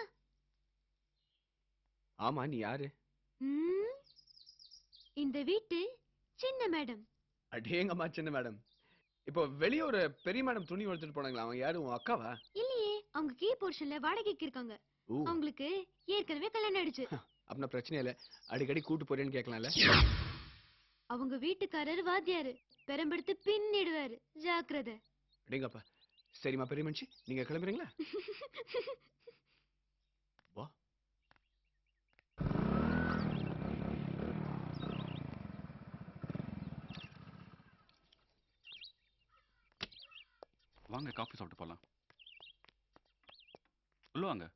Speaker 3: ஆமா, நீ யாரு?
Speaker 8: ம், இந்த வீட்டு சின்ன மேடம்.
Speaker 3: அடேங்கம்மா சின்ன மேடம். இப்போ வெளிய ஒரு பெரிய மேடம் துணி எடுத்துட்டு போனாங்களா, அவங்க யாரு? உன் அக்காவா?
Speaker 8: இல்லையே, அவங்க கீ போர்ஷன்ல வாடகைக்கு இருக்காங்க.
Speaker 3: ஓ.
Speaker 8: அவங்களுக்கு ஏற்கனவே கல்யாணம் ஆயிடுச்சு.
Speaker 3: அப்படின்னா பிரச்சனை இல்லை, அடிக்கடி கூட்டு போறேன்னு கேட்கலாம்ல.
Speaker 8: அவங்க வீட்டுக்காரர் வாத்தியாரு, பெரம்பெடுத்து பின்னிடுவாரு, ஜாக்கிரதை.
Speaker 3: அடேங்கப்பா. சரிம்மா பெரிய மனுஷி, நீங்க கிளம்புறீங்களா? வா.
Speaker 12: வாங்க காஃபி சாப்பிட்டு போலாம். உள்ள வாங்க.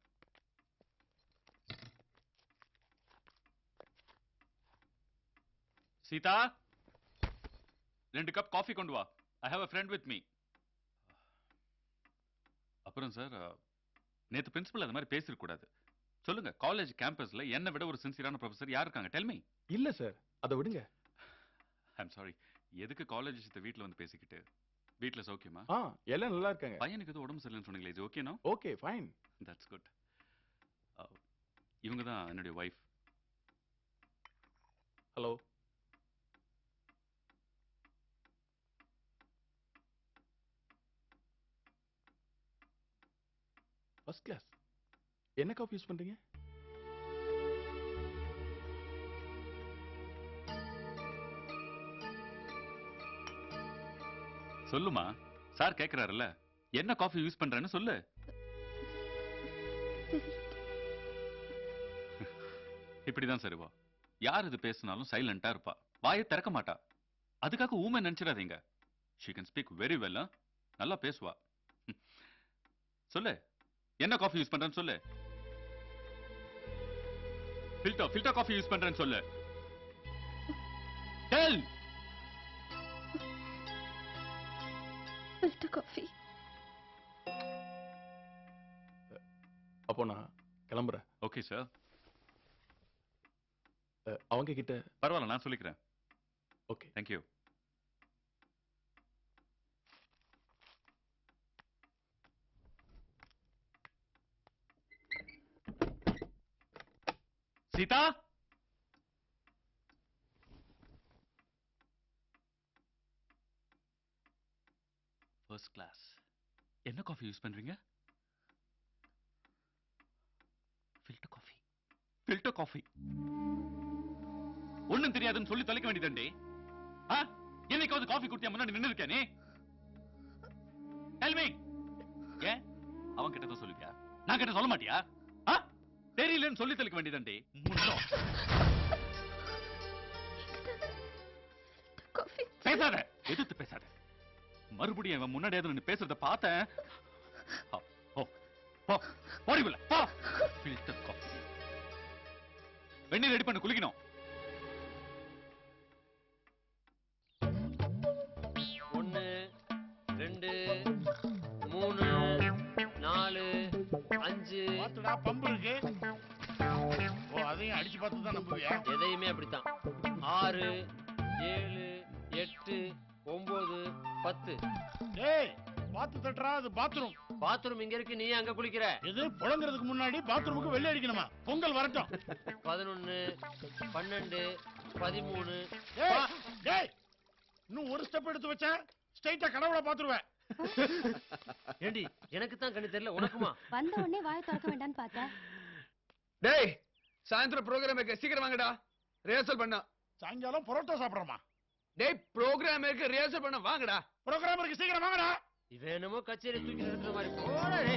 Speaker 12: சீதா, ரெண்டு கப் காஃபி கொண்டு வா. I have a friend with me. அப்புறம் சார், நேத்து பிரின்சிபல் அது மாதிரி பேசிருக்க கூடாது. சொல்லுங்க, காலேஜ் கேம்பஸ்ல என்ன விட ஒரு சின்சியரான ப்ரொஃபசர் யார் இருக்காங்க? Tell me.
Speaker 13: இல்ல சார், அதை விடுங்க.
Speaker 12: ஐ அம் சாரி. எதுக்கு காலேஜ் விஷயத்தை வீட்ல வந்து பேசிக்கிட்டு? வீட்ல சௌக்கியமா?
Speaker 13: ஆ, எல்லாம் நல்லா இருக்காங்க.
Speaker 12: பையனுக்கு எதுவும் உடம்பு சரியில்லைன்னு சொன்னீங்களே, இது ஓகேனா?
Speaker 13: Okay, fine.
Speaker 12: That's good. இவங்க தான் என்னுடைய வைஃப்.
Speaker 13: ஹலோ. First class. என்ன காஃபி யூஸ் பண்றீங்க?
Speaker 12: சொல்லுமா, சார் கேக்குறாருல்ல, என்ன காஃபி யூஸ் பண்றேன்னு சொல்லு. இப்படிதான் சரிவா, யார் இது பேசினாலும் சைலண்டா இருப்பா, வாயை திறக்க மாட்டா. அதுக்காக ஊமை நினைச்சிடாதீங்க. she can speak very well. நல்லா பேசுவா. சொல்லு, என்ன காஃபி யூஸ் பண்றேன்னு சொல்லு. ஃபில்டர் ஃபில்டர் காஃபி யூஸ் பண்றேன்னு சொல்லு. டெல்.
Speaker 8: Filter coffee.
Speaker 13: அப்போ நான் கிளம்புறேன்.
Speaker 12: Okay sir.
Speaker 13: அவங்க கிட்ட
Speaker 12: பரவாயில்ல, நான் சொல்லிக்கிறேன்.
Speaker 13: Okay,
Speaker 12: thank you. Seetha, first class. என்ன காஃபி யூஸ் பண்றீங்க? Filter coffee. ஃபில்டர் காஃபி ஒண்ணும் தெரியாதுன்னு சொல்லி தொலைக்க வேண்டியதுண்டே. என்னைக்காவது காஃபி குடிச்சா முன்னாடி நின்று இருக்கேனே. Tell me. ஏன் அவன் கிட்ட தான் சொல்லுவியா? நான் கிட்ட சொல்ல மாட்டியா? தெரியலன்னு சொல்லி தொலைக்க வேண்டியதுண்டே. பேசாத, எதிர்த்து பேசாத. மறுபடியும் அவன் முன்னாடியாவது நின்னு பேசுறத பார்த்தேன். Filter coffee. வெந்நீர் ரெடி பண்ணி குளிக்கணும்.
Speaker 1: ஒன்னு, ரெண்டு, மூணு, நாலு, அஞ்சு.
Speaker 4: பாத்துடா, பம்பு இருக்கு. ஓ, அதையும் அடிச்சு பார்த்து தான் நம்புவியா?
Speaker 1: எதையுமே அப்படித்தான். ஆறு, ஏழு, எட்டு, ஒன்பது, பத்து.
Speaker 4: டேய், பாத்து தட்டறா, அது பாத்ரூம்.
Speaker 1: பாத்ரூம் இங்க இருக்கு, நீ அங்க குளிக்கிற.
Speaker 4: இது புழங்குறதுக்கு முன்னாடி பாத்ரூமுக்கு வெள்ளை அடிக்கணுமா? பொங்கல் வரட்டும்.
Speaker 1: பதினொன்னு, பன்னெண்டு, பதிமூணு.
Speaker 4: டேய், இன்னும் ஒரு ஸ்டெப் எடுத்து வச்சா ஸ்ட்ரைட்டா கடவுளை பாத்துருவேன்.
Speaker 1: ஏண்டி, எனக்கு தான் கண்ணு தெரியல, உனக்குமா?
Speaker 6: வந்த உடனே வாயை திறக்க வேண்டாம்னு பார்த்தா.
Speaker 3: டேய், சாயந்தரம் ப்ரோகிராம் இருக்கு, சீக்கிரம் வாங்கடா. ரிஹர்சல் பண்ணா.
Speaker 4: சாயங்காலம் பரோட்டா சாப்பிடுறோமா?
Speaker 3: டேய், ப்ரோகிராம் இருக்கு, ரிஹர்சல் பண்ண வாங்கடா.
Speaker 4: ப்ரோகிராம் இருக்கு, சீக்கிரம் வாங்கடா.
Speaker 1: இவன் என்னமோ கச்சேரி தூக்கி இருக்கிற மாதிரி போடே.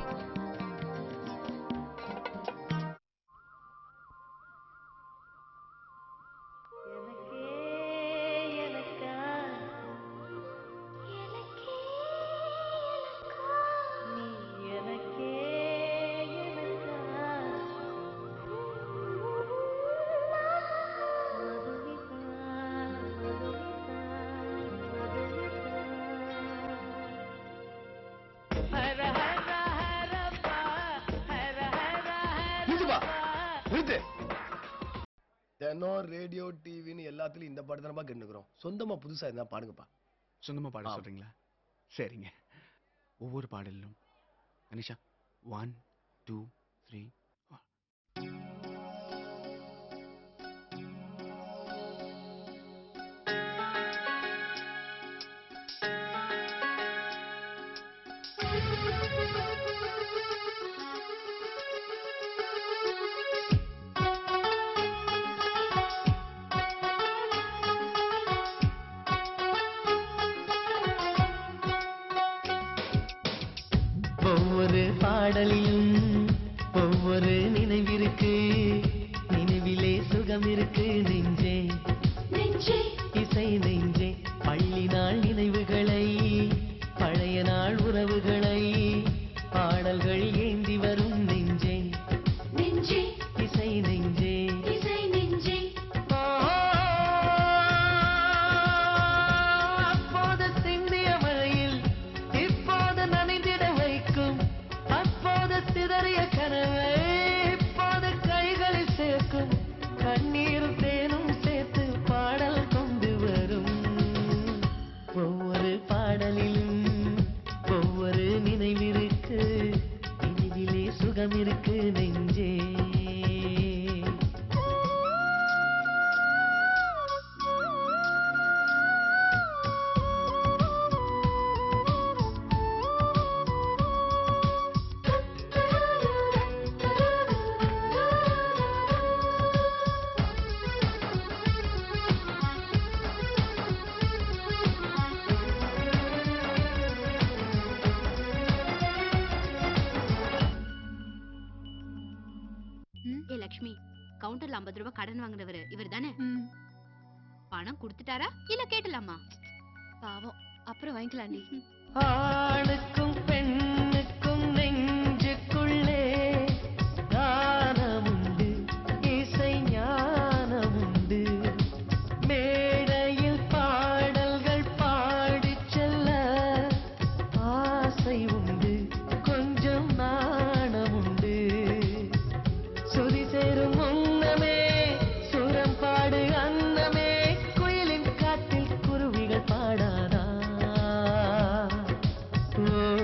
Speaker 11: தினம் ரேடியோ டிவின்னு எல்லாத்துலயும் இந்த பாட்டு தானப்பா கேட்டுக்கிறோம். சொந்தமா புதுசா இருந்தா பாடுங்கப்பா.
Speaker 3: சொந்தமா பாட சொல்றீங்களா? சரிங்க. ஒவ்வொரு பாடலிலும் அனிஷா ஒன் டூ த்ரீ.
Speaker 14: பாடலிலும் ஒவ்வொரு நினைவிருக்கு நினைவிலே சுகம் இருக்கு நெஞ்சே நெஞ்சே இசை நெஞ்சே பள்ளி நாள் நினைவுகளை பழைய நாள் உறவுகளை பாடல்கள் ஏந்தி வரும் நெஞ்சே நெஞ்சே இசை நெஞ்சே இசை நெஞ்சே அப்போது சிந்திய மழையில் இப்போது நனைந்திட வைக்கும் அப்போது சிதறிய கனவை இப்போது கைகளில் சேர்க்கும் கண்ணீரும் தேனும் சேர்த்து பாடல் கொண்டு வரும் ஒவ்வொரு பாடலிலும் ஒவ்வொரு நினைவிருக்கு நினைவிலே சுகம் இருக்கு நெஞ்சே
Speaker 15: ஏ லக்ஷ்மி, கவுண்டர்ல ஐம்பது ரூபாய் கடன் வாங்குனவரு இவர் தானே? பணம் கொடுத்துட்டாரா இல்ல கேட்டலாமா?
Speaker 6: பாவம், அப்புறம் வாங்கிக்கலாண்டி.
Speaker 14: ஆணுக்கும் பெண்ணுக்கும் நெஞ்சுக்குள்ளே கானமுண்டு இசை ஞானமுண்டு மேடையில் பாடல்கள் பாடிச் செல்ல ஆசை உண்டு கொஞ்சம் நாணமுண்டு சுதி சேரும் முன்னமே சுரம் பாடு அன்னமே குயிலின் காட்டில் குருவிகள் பாடாதா ஓ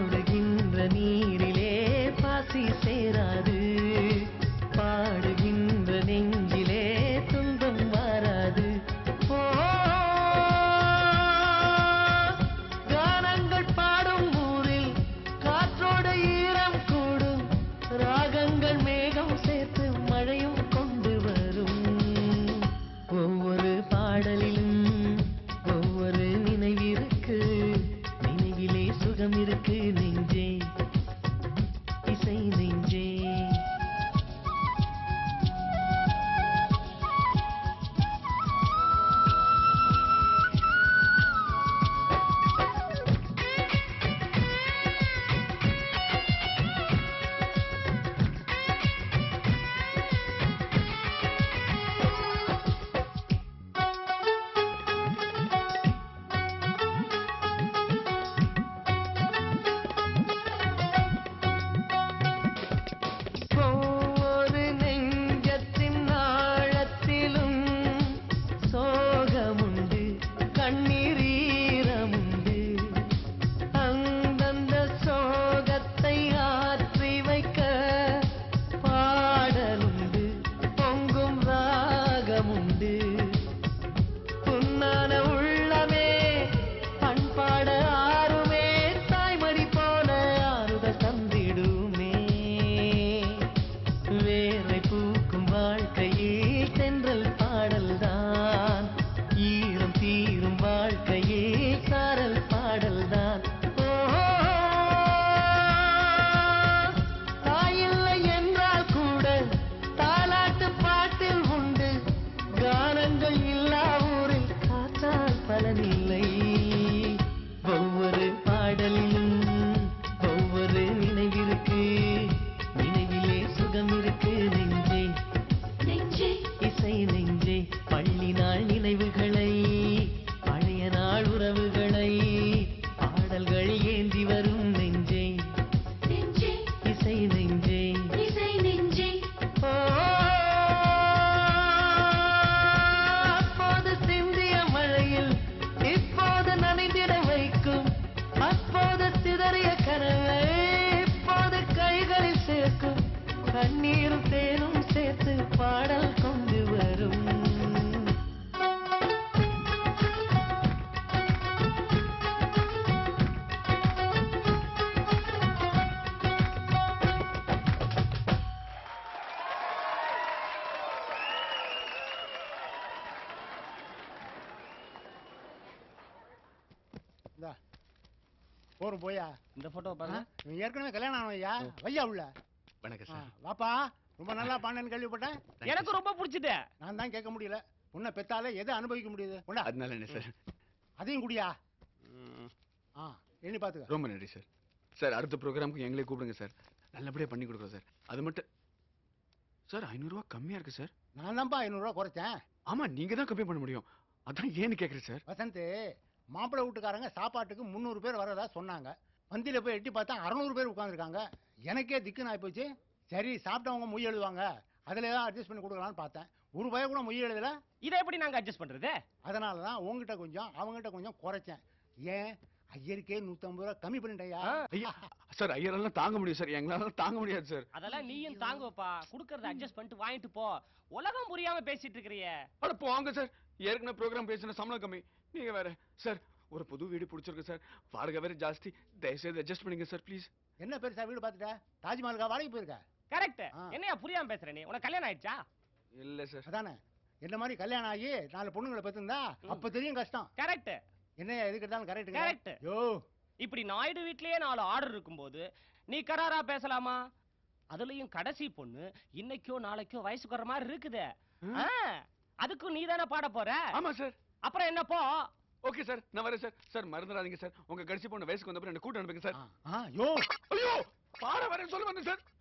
Speaker 2: போறோம் போயா.
Speaker 16: இந்த போட்டோ பாருங்க.
Speaker 2: நீ ஏற்கனவே கல்யாணம் ஆன ஐயா. வையா உள்ள.
Speaker 3: வணக்கம் சார்.
Speaker 2: வாப்பா. ரொம்ப நல்லா பாண்டேன்னு கேள்விப்பட்டேன்.
Speaker 16: எனக்கு ரொம்ப பிடிச்சிட்டு.
Speaker 2: நான் தான் கேட்க முடியல. உன்னை பெத்தாலே எதை அனுபவிக்க முடியுது?
Speaker 3: அதனால என்ன சார்?
Speaker 2: அதையும் குடியா. ஆ எண்ணி பாத்துக்க.
Speaker 3: ரொம்ப நன்றி சார். சார் அடுத்த ப்ரோக்ராமுக்கு எங்களே கூப்பிடுங்க சார். நல்லபடியா பண்ணி கொடுக்குறோம் சார். அது மட்டும் சார் ஐநூறு ரூபா கம்மியா இருக்கு சார்.
Speaker 2: நான் தான்ப்பா ஐநூறு ரூபா குறைச்சேன்.
Speaker 3: ஆமா நீங்க தான் கம்மி பண்ண முடியும். அதான் ஏன்னு கேக்குறேன் சார்.
Speaker 2: வசந்த் மாப்பிள்ளை வீட்டுக்காரங்க சாப்பாட்டுக்கு முந்நூறு பேர் வரதா சொன்னாங்க. பந்தியில போய் எட்டி பார்த்தா அறுநூறு பேர் உட்காந்துருக்காங்க. எனக்கே திக்குன்னு ஆகி போச்சு. சரி சாப்பிட்டவங்க மொய் எழுதுவாங்க, அதுல தான் அட்ஜஸ்ட் பண்ணி கொடுக்கலாம்னு பார்த்தேன். ஒரு பய கூட மொய் எழுதல.
Speaker 16: இதை எப்படி நாங்க அட்ஜஸ்ட் பண்றது?
Speaker 2: அதனால தான் உங்ககிட்ட கொஞ்சம் அவங்ககிட்ட கொஞ்சம் குறைச்சேன். ஏன் ஐயருக்கே நூத்தம்பது ரூபா கம்மி பண்ணிட்டேயா?
Speaker 3: ஐயா சார் ஐயரெல்லாம் தாங்க முடியும் சார். எங்களால தாங்க முடியாது சார்.
Speaker 16: அதெல்லாம் நீயும் தாங்குவப்பா. குடுக்கறத அட்ஜஸ்ட் பண்ணிட்டு வாங்கிட்டு போ. உலகம் புரியாம பேசிட்டு இருக்கறியே.
Speaker 3: அட போங்க சார். ஏற்கனவே ப்ரோக்ராம் பேசின சம்பளம் கம்மி. நீங்க வேற சார். ஒரு புது வீடு பிடிச்சிருக்கு சார். வாடகை வேற ஜாஸ்தி. தயவுசெய்து அட்ஜஸ்ட் பண்ணுங்க சார் ப்ளீஸ்.
Speaker 2: என்ன பெருசா வீடு பார்த்துட்ட? தாஜ்மஹாலுக்கா வாடகை போயிருக்க?
Speaker 16: கரெக்ட். என்னையா புரியாம பேசுற நீ? உனக்கு கல்யாணம் ஆயிடுச்சா?
Speaker 3: இல்ல சார்.
Speaker 2: அதானே என்ன மாதிரி கல்யாணம் ஆகி நாலு பொண்ணுங்களை பெத்திருந்தா அப்ப தெரியும் கஷ்டம்.
Speaker 16: கரெக்ட்.
Speaker 2: என்னையா எதுக்கு எடுத்தாலும் கரெக்ட்
Speaker 16: கரெக்ட்.
Speaker 2: யோ
Speaker 16: இப்படி நாயுடு வீட்லயே நாலு ஆர்டர் இருக்கும்போது நீ கராரா பேசலாமா? அதுலயும் கடைசி பொண்ணு இன்னைக்கோ நாளைக்கோ வயசுக்கு வர மாதிரி இருக்குதே. அதுக்கும் நீ தானே பாட போற?
Speaker 3: ஆமா சார்.
Speaker 16: அப்புறம் என்ன போ.
Speaker 3: ஓகே சார் நான் வரேன் சார். சார் மறந்துடாதீங்க சார். உங்க கடைசி பொண்ணு வயசுக்கு வந்தப்பறம் என்ன கூட்ட அனுப்புங்க சார்.
Speaker 2: ஐயோ
Speaker 3: ஐயோ பாட வரேன்னு சொல்ல வந்தேன் சார்.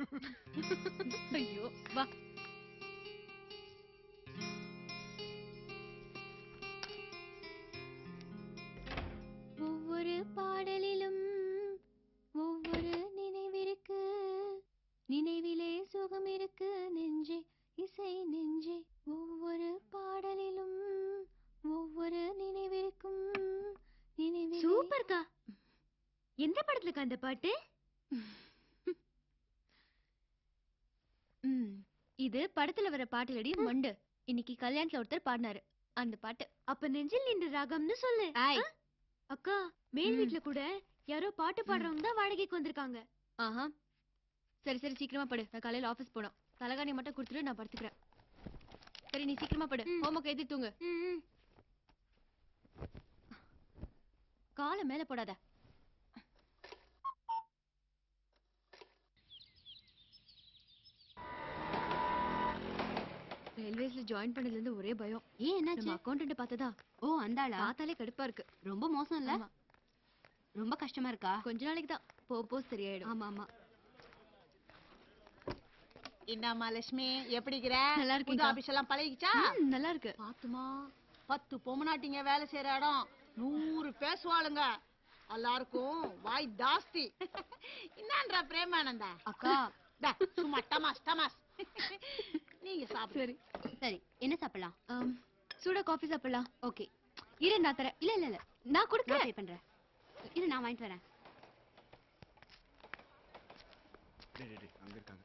Speaker 15: ஐயோ வா. ஒவ்வொரு பாடலிலும் ஒவ்வொரு நினைவிருக்கு, நினைவிலே சுகம் இருக்கு நெஞ்சே, இசை நெஞ்சே. ஒவ்வொரு பாடலிலும் ஒவ்வொரு நினைவிருக்கும், நினைவிலே.
Speaker 8: சூப்பர்க்கா. எந்த படத்துலக்கா அந்த பாட்டு? ம் இது படத்துல வர பாட்டுலடி மண்டு. இன்னைக்கு கல்யாணத்துல ஒருத்தர் பாடினாரு அந்த பாட்டு. அப்ப நெஞ்சில் நின்ற ராகம்னு சொல்லு. அக்கா மேல் வீட்ல கூட யாரோ பாட்டு பாடுறவங்க தான் வாடகைக்கு வந்திருக்காங்க. ஆஹா சரி சரி சீக்கிரமா படு. நான் காலையில ஆபீஸ் போனோம். தலகாணி மட்டும் கொடுத்துட்டு நான் படுத்துக்கிறேன். சரி நீ சீக்கிரமா படு. ஹோம்ஒர்க் எழுதி தூங்கு. காலை மேல போடாத. ரயில்வேஸ்ல ஜாயின் பண்ணதுல இருந்து ஒரே பயம்.
Speaker 15: ஏன் என்னாச்சு?
Speaker 8: நம்ம அக்கவுண்டன்ட் பார்த்ததா?
Speaker 15: ஓ அந்த ஆளா?
Speaker 8: பார்த்தாலே கடுப்பா இருக்கு.
Speaker 15: ரொம்ப மோசம் இல்ல? ரொம்ப கஷ்டமா இருக்கா?
Speaker 8: கொஞ்ச நாளைக்கு தான். போ போ சரியாயிடும்.
Speaker 15: ஆமா ஆமா.
Speaker 7: என்னம்மா லட்சுமி எப்படிங்கிற?
Speaker 8: நல்லா
Speaker 7: புது
Speaker 8: இருக்கேன்.
Speaker 7: ஆபீஸ் எல்லாம் பழகிச்சா?
Speaker 8: நல்லா இருக்கு.
Speaker 7: பாத்துமா பத்து பொம்மநாட்டிங்க வேலை செய்யற இடம். நூறு பேசுவாளுங்க. எல்லாருக்கும் வாய் ஜாஸ்தி. என்னன்றா பிரேமானந்தா?
Speaker 15: அக்கா
Speaker 7: டா சும்மா டமாஸ் டமாஸ். நீங்க சாப்பிடு.
Speaker 8: சரி
Speaker 15: சரி என்ன சாப்பிடலாம்?
Speaker 8: சூடா காஃபி சாப்பிடலாம்.
Speaker 15: ஓகே
Speaker 8: இரு நான் தரேன்.
Speaker 15: இல்ல இல்ல இல்ல
Speaker 8: நான்
Speaker 15: நான்
Speaker 8: கொடுக்கிறேன்.
Speaker 15: பே பண்றேன். இரு நான் வாங்கிட்டு வரேன்.
Speaker 3: டேய் டேய் அங்க இருக்காங்க.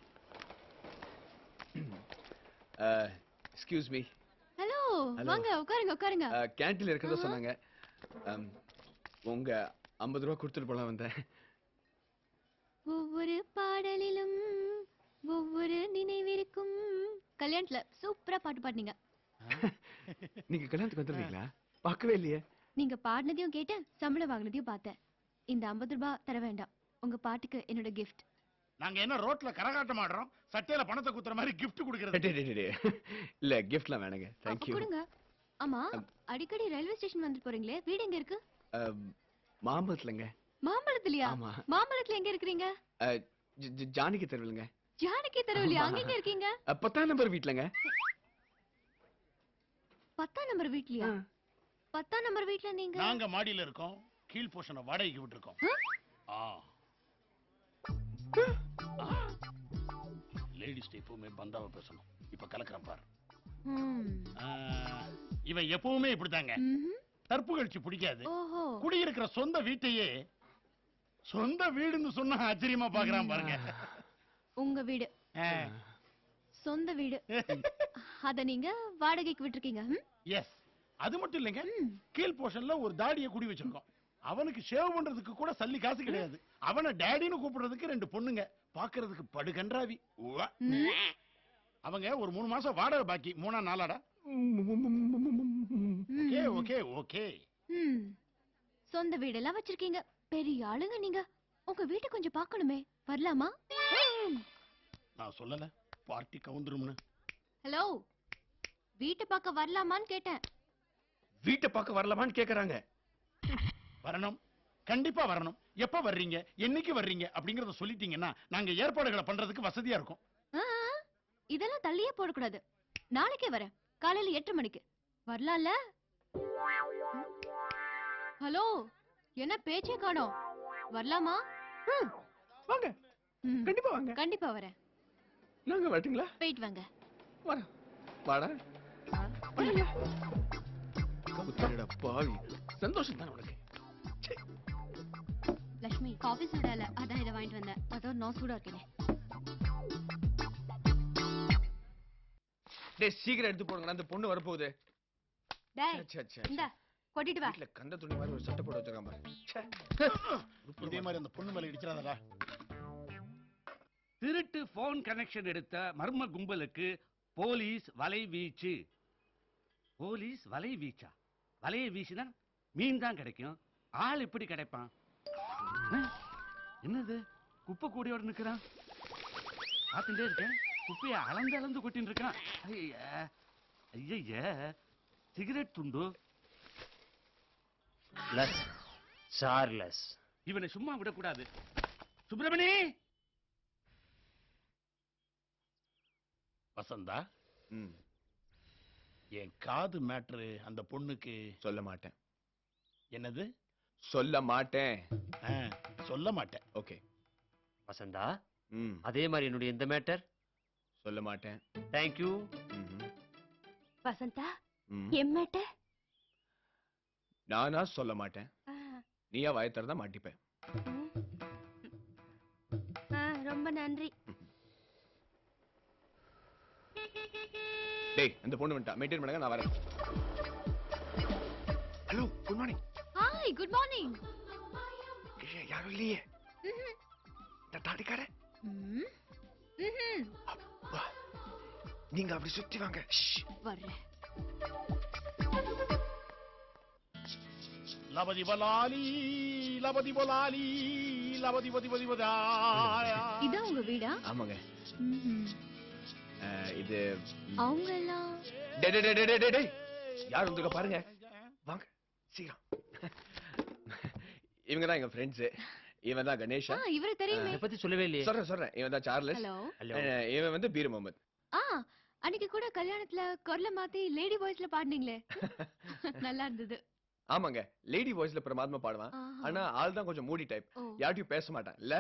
Speaker 3: Excuse me.
Speaker 8: Hello
Speaker 3: Hello.
Speaker 8: வாங்க உட்காருங்க உட்காருங்க.
Speaker 3: கேண்டீன்ல இருக்கதா சொன்னாங்க. Um, உங்க ஐம்பது ரூபா கொடுத்துட்டு போலாம் வந்தேன்.
Speaker 8: ஒவ்வொரு பாடலிலும் ஒவ்வொரு நினைவிருக்கும். கல்யாணத்துல சூப்பரா பாட்டு பாடுனீங்க.
Speaker 3: நீங்க கல்யாணத்துக்கு வந்துருக்கீங்களா? பார்க்கவே இல்லையே.
Speaker 8: நீங்க பாடினதையும் கேட்டேன், சம்பளம் வாங்கினதையும் பார்த்தேன். இந்த ஐம்பது ரூபாய் தர வேண்டாம். உங்க பாட்டுக்கு என்னோட கிஃப்ட்.
Speaker 4: நாங்க என்ன ரோட்ல கரகாட்டம் ஆடுறோம்? சட்டையில பணத்தை குத்துற மாதிரி gift
Speaker 3: டேய்,
Speaker 4: குடுக்கறது.
Speaker 3: டேய், டேய், டேய். இல்ல கிஃப்ட்லாம் வேணாங்க.
Speaker 8: அப்ப
Speaker 3: Thank you.
Speaker 8: கொடுங்க. ஆமா அடிக்கடி ரயில்வே ஸ்டேஷன் வந்துட்டு போறீங்களே, வீடு எங்க இருக்கு?
Speaker 3: மாம்பழத்துலங்க.
Speaker 8: மாம்பழத்துலயா?
Speaker 3: ஆமா.
Speaker 8: மாம்பழத்துல எங்க இருக்கீங்க?
Speaker 3: அஹ், ஜ- ஜ- ஜானகி தெருவுலங்க.
Speaker 8: ஜானகி தெருவுலயா? அங்க எங்க இருக்கீங்க?
Speaker 3: அஹ், பத்தாம் நம்பர் வீட்லங்க.
Speaker 8: பத்தாம் நம்பர் வீட்லயா? பத்தாம் நம்பர் வீட்ல நீங்க?
Speaker 4: நாங்க மாடியில இருக்கோம். கீழ் போர்ஷனை வாடகைக்கு விட்டுருக்கோம். ஆ. லேடிஸ் எப்பவுமே பந்தாவ பேசணும். இப்ப கலக்குறேன் பாரு.
Speaker 8: ம்.
Speaker 4: ஆ, இவன் எப்பவுமே இப்படித்தாங்க.
Speaker 8: ம்ஹும்.
Speaker 4: தற்புகழ்ச்சி பிடிக்காது.
Speaker 8: ஓஹோ.
Speaker 4: குடியிருக்கிற சொந்த வீட்டையே சொந்த வீடுன்னு சொன்னா ஆச்சரியமா பாக்குறான் பாருங்க.
Speaker 8: உங்க வீடு
Speaker 4: ஆ.
Speaker 8: சொந்த வீடு. அத நீங்க வாடகைக்கு விட்டுருக்கீங்க. ம்?
Speaker 4: எஸ். அது மட்டும் இல்லைங்க. கீழ் போர்ஷன்ல ஒரு தாடியை குடி வச்சிருக்கோம். அவனுக்கு ஷேவ் பண்றதுக்கு கூட சல்லி காசு கிடையாது. அவனை டேடின்னு கூப்பிடுறதுக்கு ரெண்டு பொண்ணுங்க. பாக்குறதுக்கு படுகன்றாவி. உவ்வா. அவங்க ஒரு மூணு மாசம் வாடகை பாக்கி. மூணா நாளாடா? Okay okay okay.
Speaker 8: ம். சொந்த வீடெல்லாம் வச்சிருக்கீங்க. பெரிய ஆளுங்க நீங்க. உங்க வீட்டை கொஞ்சம் பார்க்கணுமே, வரலாமா?
Speaker 4: நான் சொல்லல பார்ட்டி கவுந்துரும்னு.
Speaker 8: ஹலோ, வீட்டை பார்க்க வரலாமான்னு கேட்டேன்.
Speaker 4: வீட்டை பார்க்க வரலாமான்னு கேக்குறாங்க. வரணும், கண்டிப்பா வரணும். எப்ப வர்றீங்க, என்னைக்கு வர்றீங்க அப்படிங்கறத சொல்லிட்டீங்கன்னா நாங்க ஏற்பாடுகளை பண்றதுக்கு வசதியா இருக்கும்.
Speaker 8: ஆ, இதெல்லாம் தள்ளியே போடக்கூடாது. நாளைக்கே வரேன், காலையில எட்டு மணிக்கு. வரலாம்ல? ஹலோ, என்ன பேச்சே காணோம்? வரலாமா?
Speaker 13: வாங்க, கண்டிப்பா வாங்க.
Speaker 8: கண்டிப்பா வரேன்.
Speaker 13: நாங்க வரட்டுங்களா?
Speaker 8: போயிட்டு வாங்க.
Speaker 13: வர வாடா. கவுத்தரடா பாவி. சந்தோஷம் தானே உனக்கு?
Speaker 8: லட்சுமி, காஃபி சூடா இல்ல, அதான் இதை வாங்கிட்டு வந்தேன். அதான் நான் சூடா இருக்கேன்.
Speaker 3: டேய் சீக்கிரம் எடுத்து போடுங்க, அந்த பொண்ணு வரப்போகுது.
Speaker 8: டேய், இந்தா கொட்டிட்டு வா.
Speaker 3: வீட்ல கண்ட துணி மாதிரி ஒரு சட்டை போட்டு வச்சிருக்கான் பாரு.
Speaker 4: இதே மாதிரி அந்த பொண்ணு மேல இடிச்சிராதடா.
Speaker 17: திருட்டு போன் கனெக்ஷன் எடுத்த மர்ம கும்பலுக்கு போலீஸ் வலை வீச்சு. போலீஸ் வலை வீச்சா? வலையை வீசினா மீன் தான் கிடைக்கும், ஆள் எப்படி கிடைப்பான்? என்னது குப்பை கூடியோட நிக்கிறான்? பார்த்துட்டே இருக்கேன், குப்பையை அளந்து அளந்து கொட்டின்னு இருக்கான். ஐயா ஐய, சிகரெட் துண்டு.
Speaker 1: Les Charles.
Speaker 17: இவனை சும்மா விடக்கூடாது. சுப்பிரமணி!
Speaker 4: வசந்தா, என் காது மேட்ரு அந்த பொண்ணுக்கு
Speaker 3: சொல்ல மாட்டேன்.
Speaker 4: என்னது?
Speaker 3: சொல்ல மாட்டேன்.
Speaker 4: சொல்ல மாட்டேன்.
Speaker 3: ஓகே
Speaker 1: வசந்தா, அதே மாதிரி என்னுடைய இந்த மேட்டர்
Speaker 3: சொல்ல மாட்டேன்.
Speaker 1: Thank you.
Speaker 8: வசந்தா, என் மேட்டர்
Speaker 3: நானா சொல்ல மாட்டேன், நீயா வாய திறந்தா மாட்டிப்பேன்.
Speaker 8: ரொம்ப நன்றி.
Speaker 3: டேய், அந்த பொண்ணு வந்துட்டா, மெயின்டைன் பண்ணுங்க, நான் வரேன். Hello, good morning.
Speaker 8: Hi, good morning.
Speaker 3: ஏய், யாரும் இல்லையே. இந்த தாடிக்கார. நீங்க அப்படி சுத்தி வாங்க.
Speaker 8: வரேன்.
Speaker 4: லபதி பலாலி லபதி பலாலி லபதி பதி பதி பதா.
Speaker 8: இதான் உங்க வீடா?
Speaker 3: ஆமாங்க. இது
Speaker 8: அவங்க எல்லாம்
Speaker 3: டே டே டே டே டே யார் வந்திருக்க பாருங்க, வாங்க சீக்கிரம். இவங்க தான் எங்க ஃப்ரெண்ட்ஸ். இவன் தான் கணேஷ்.
Speaker 8: இவரை தெரியுமே.
Speaker 1: இத பத்தி சொல்லவே இல்லையே.
Speaker 3: சொல்றேன் சொல்றேன் இவன் தான் சார்லஸ்.
Speaker 8: ஹலோ.
Speaker 3: இவன் வந்து பீர் முகமது.
Speaker 8: ஆ, அன்னைக்கு கூட கல்யாணத்துல குரல மாத்தி லேடி வாய்ஸ்ல பாடுனீங்களே, நல்லா இருந்தது.
Speaker 3: ஆமாங்க, லேடி வாய்ஸ்ல பிரமாதமா பாடுவான். ஆனா ஆள் தான் கொஞ்சம் மூடி டைப், யார்ட்டையும் பேச மாட்டான் இல்ல?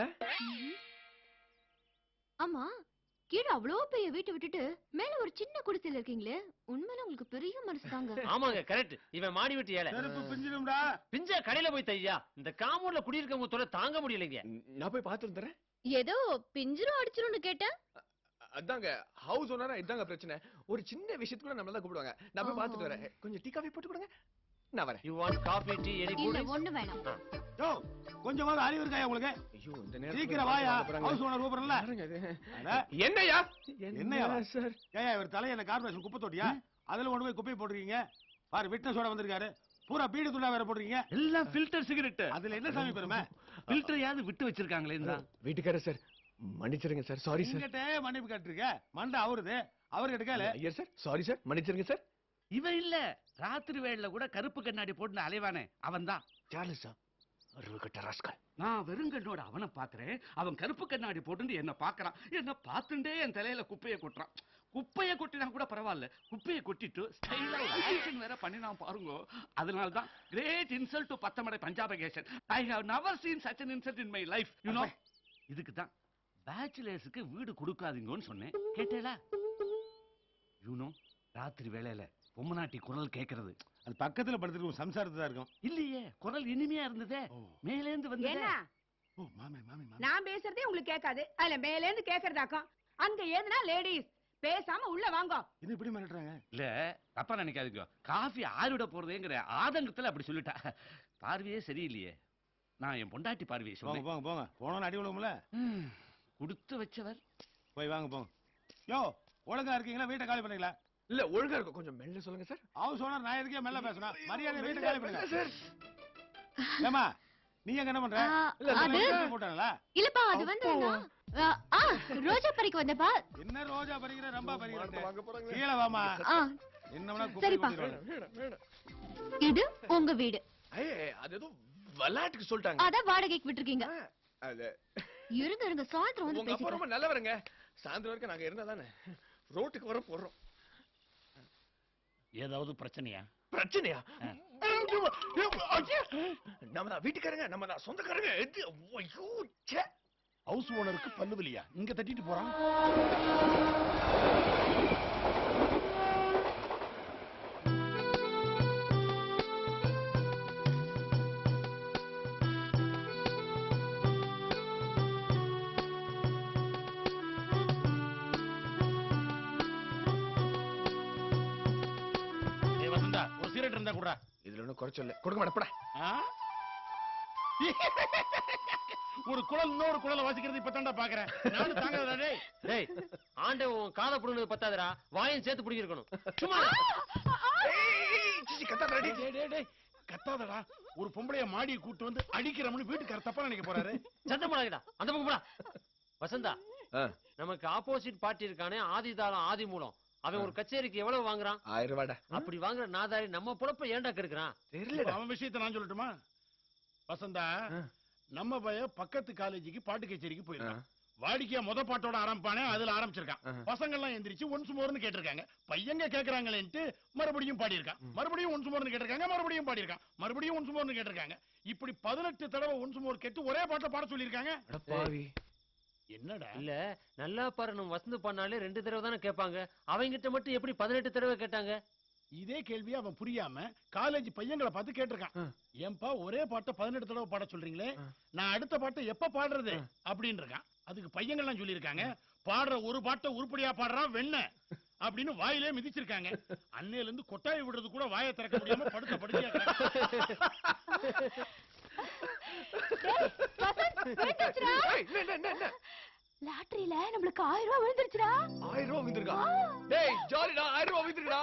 Speaker 8: ஆமா, கீழே அவ்வளோ பெரிய வீட்டை விட்டுட்டு மேல ஒரு சின்ன குடிசையில இருக்கீங்களே, உண்மையில உங்களுக்கு பெரிய மனசு தாங்க.
Speaker 1: ஆமாங்க, கரெக்ட். இவன் மாடி விட்டு ஏல
Speaker 9: செருப்பு பிஞ்சிடும்டா.
Speaker 1: பிஞ்ச கடையில போய் தையா. இந்த காம்பவுண்ட்ல குடியிருக்கவங்க தொலை தாங்க முடியலைங்க.
Speaker 3: நான் போய் பார்த்து வந்துறேன்.
Speaker 8: ஏதோ பிஞ்சிரும் அடிச்சிரும்னு கேட்டேன்.
Speaker 3: அதாங்க, ஹவுஸ் ஓனரா இதாங்க பிரச்சனை. ஒரு சின்ன விஷயத்துக்கு கூட நம்மள தான் கூப்பிடுவாங்க. நான் போய் பார்த்துட்டு வரேன். கொஞ்சம் டீ காபி போட்டு கொடுங்க, நான் வரேன்.
Speaker 1: You want coffee tea any
Speaker 8: இல்ல,
Speaker 1: குட்?
Speaker 8: ஒண்ணு வேணாம்.
Speaker 9: யோ, கொஞ்சமாவது அறிவு இருக்காயா உங்களுக்கு?
Speaker 3: ஐயோ, இந்த நேரத்துல
Speaker 9: சீக்கிரம் வாயா, ஹவுஸ் ஓனர் கூப்பிடுறல.
Speaker 3: என்னையா?
Speaker 9: என்னையா சார்? ஏயா இவர் தலைய என்ன கார்ப்பரேஷன் குப்பை தொட்டியா? அதுல கொண்டு போய் குப்பையை போட்டுருக்கீங்க. பாரு, விட்னஸோட வந்திருக்காரு. பூரா பீடி துண்டா வேற போடுறீங்க.
Speaker 17: எல்லாம் ஃபில்டர் சிகரெட்.
Speaker 9: அதுல என்ன சாமி பெருமை?
Speaker 17: ஃபில்டர் யாவது விட்டு வச்சிருக்காங்களே. இந்த
Speaker 3: வீட்டுக்காரர் சார், மன்னிச்சிருங்க சார். Sorry sir.
Speaker 9: இங்கட்டே மன்னிப்பு கேட்டிருக்க. மண்டை அவருது, அவரு எடுக்கல.
Speaker 3: ஐயர் சார், சாரி சார், மன்னிச்சிருங்க சார்.
Speaker 17: இவன் இல்ல, ராத்திரி வேளையில கூட கருப்பு கண்ணாடி போட்டு அலைவானே, அவன் தான்.
Speaker 3: சார்லஸா? அருவகட்ட ராஸ்கல்.
Speaker 17: நான் வெறுங்கண்ணோட அவனை பாக்குறேன், அவன் கருப்பு கண்ணாடி போட்டு என்ன பாக்குறான். என்ன பார்த்துட்டே என் தலையில குப்பையை கொட்டுறான். குப்பையை கொட்டினா கூட பரவாயில்ல, குப்பையை கொட்டிட்டு ஸ்டைலா ஒரு ஆக்ஷன் வேற பண்ணினான் பாருங்க. அதனால தான் great insult to Pathamadai Panchapakesan. I have never seen such an insult in my life, you know. இதுக்கு தான் பேச்சுலர்ஸ்க்கு வீடு கொடுக்காதீங்கன்னு சொன்னேன், கேட்டேல? யூ நோ, ராத்திரி வேளையில பொம்மநாட்டி குரல் கேக்குறது,
Speaker 9: அது பக்கத்துல படுத்துட்டு சம்சாரத்து தான் இருக்கும்.
Speaker 17: இல்லையே, குரல் இனிமையா இருந்ததே, மேலேந்து வந்து.
Speaker 9: ஓ மாமே மாமே மாமே,
Speaker 7: நான் பேசுறதே உங்களுக்கு கேட்காது, அதுல மேல இருந்து கேக்குறதாக்கும். அங்க ஏதுனா லேடிஸ் பேசாம உள்ள வாங்க.
Speaker 9: இது இப்படி மிரட்டுறாங்க?
Speaker 17: இல்ல, தப்பா நினைக்காதீங்க, காஃபி ஆறிவிட போறதேங்கிற ஆதங்கத்துல அப்படி சொல்லிட்டா. பார்வையே சரியில்லையே. நான் என் பொண்டாட்டி பார்வையை
Speaker 9: போங்க
Speaker 17: சொல்லுங்க.
Speaker 9: போங்க போங்க, போனோன்னு அடி விழுவும்ல.
Speaker 17: கொடுத்து வச்சவர்.
Speaker 9: போய் வாங்க போங்க. யோ, ஒழுங்கா இருக்கீங்களா? வீட்டை காலி பண்ணீங்களா?
Speaker 3: இல்ல, ஒழுங்கா இருக்கும், கொஞ்சம் மெல்ல சொல்லுங்க சார்.
Speaker 9: ஹவுஸ் ஓனர் நான் எதுக்கே மெல்ல பேசணும்? மரியாதை வீட்டை காலி பண்ணுங்க சார். ஏமா, நீ எங்க என்ன பண்ற
Speaker 8: ஆ,
Speaker 9: இல்ல
Speaker 8: அது-
Speaker 9: அது போட்டாங்களா
Speaker 8: இல்லப்பா அது வந்து நான், ஆ, ஆ, ரோஜா பறிக்க வந்தப்பா.
Speaker 9: என்ன ரோஜா பறிக்கிற ரம்பா பறிக்கிற கீழே வாமா
Speaker 8: ஆ,
Speaker 9: என்னவனா
Speaker 8: சரிப்பா. இது உங்க வீடு.
Speaker 13: அது ஏதோ விளையாட்டுக்கு சொல்லிட்டாங்க.
Speaker 8: அதான் வாடகைக்கு விட்டுருக்கீங்க.
Speaker 13: அது
Speaker 8: இருங்க இருங்க சாயந்தரம் வந்து
Speaker 13: உங்க அப்பா ரொம்ப
Speaker 8: பேசிக்கலாம்.
Speaker 13: நல்லவருங்க. சாயந்தரம் வரைக்கும் நாங்க இருந்தா தானே ரோட்டுக்கு வர போறோம்.
Speaker 4: ஏதாவது பிரச்சனையா?
Speaker 13: பிரச்சனையா? நம்ம தான் வீட்டுக்காரங்க, நம்ம தான் சொந்தக்காரங்க. ஐயோ ச்சே.
Speaker 4: ஹவுஸ் ஓனருக்கு பல்லு வலியா? இங்க தட்டிட்டு போறான். ஏய் வசந்தா, ஒரு சிகரெட் இருந்தா குடுறா.
Speaker 13: இதுல ஒண்ணும் குறைச்சல. கொடுக்க மாட்டேப்படா.
Speaker 4: ஒரு குழல் இன்னொரு குழலை வாசிக்கிறது இப்பதான்டா பாக்குறேன். நானும் தாங்கடா டேய்.
Speaker 1: டேய் ஆண்டவன் உன் காதை புடுங்கிறது பத்தாதடா, வாயும் சேர்த்து புடிங்கி இருக்கணும். சும்மா
Speaker 4: கத்தாதடா டேய். டேய் டேய் டேய் கத்தாதடா. ஒரு பொம்பளைய மாடியை கூட்டி வந்து அடிக்கிறவனு வீட்டுக்கார தப்பா நினைக்க போறாரு.
Speaker 1: சத்தம் போடாதடா, அந்த பக்கம் போடா. வசந்தா, நமக்கு ஆப்போசிட் பார்ட்டி இருக்கானே ஆதிதாளம் ஆதி மூலம், அவன் ஒரு கச்சேரிக்கு எவ்வளவு வாங்குறான்?
Speaker 13: ஆயிரம் ரூபாடா.
Speaker 1: அப்படி வாங்குற நாதாரி நம்ம பொழப்ப ஏன்டா கெடுக்கிறான்?
Speaker 4: இப்ப அவன் விஷயத்தை நான் சொல்லட்டுமா? வசந்தா, நம்ம பைய பக்கத்து காலேஜுக்கு பாட்டு கச்சேரிக்கு போயிருக்கான். வாடிக்கையா முத பாட்டோட ஆரம்பிப்பானே அதுல ஆரம்பிச்சிருக்கான். பசங்க எல்லாம் எந்திரிச்சு ஒன்ஸ் மோர்னு கேட்டிருக்காங்க. பையங்க கேக்குறாங்களேன்ட்டு மறுபடியும் பாடி இருக்கான். மறுபடியும் ஒன்ஸ் மோர்னு கேட்டிருக்காங்க. மறுபடியும் பாடி இருக்கான். மறுபடியும் ஒன்ஸ் மோர்னு கேட்டிருக்காங்க. இப்படி பதினெட்டு தடவை ஒன்ஸ் மோர் கேட்டு ஒரே பாட்டை பாட சொல்லிருக்காங்க. என்னடா
Speaker 1: இல்ல நல்லா பாரு, வசந்து பண்ணாலே ரெண்டு தடவை தானே கேட்பாங்க, அவங்கிட்ட மட்டும் எப்படி பதினெட்டு தடவை கேட்டாங்க?
Speaker 4: இதே கேள்வியை அவன் புரியாம காலேஜ் பையங்களை பார்த்து கேட்டிருக்கான். ஏன்பா ஒரே பாட்டை பதினெட்டு தடவை பாட சொல்றீங்களே, நான் அடுத்த பாட்டை எப்ப பாடுறது அப்படின்னு இருக்கான். அதுக்கு பையங்கள்லாம் சொல்லியிருக்காங்க, பாடுற ஒரு பாட்டை உருப்படியா பாடுறான் வெண்ண அப்படின்னு வாயிலே மிதிச்சிருக்காங்க. அன்னையில இருந்து கொட்டாய் விடுறது கூட வாயை திறக்க முடியாம படுத்த படுக்கையா
Speaker 6: லாட்டரியில நம்மளுக்கு ஆயிரம் ரூபாய் விழுந்துருச்சுடா.
Speaker 13: ஆயிரம் ரூபாய் விழுந்துருக்கா? டேய் ஜாலிடா, ஆயிரம் ரூபாய் விழுந்துருக்கா.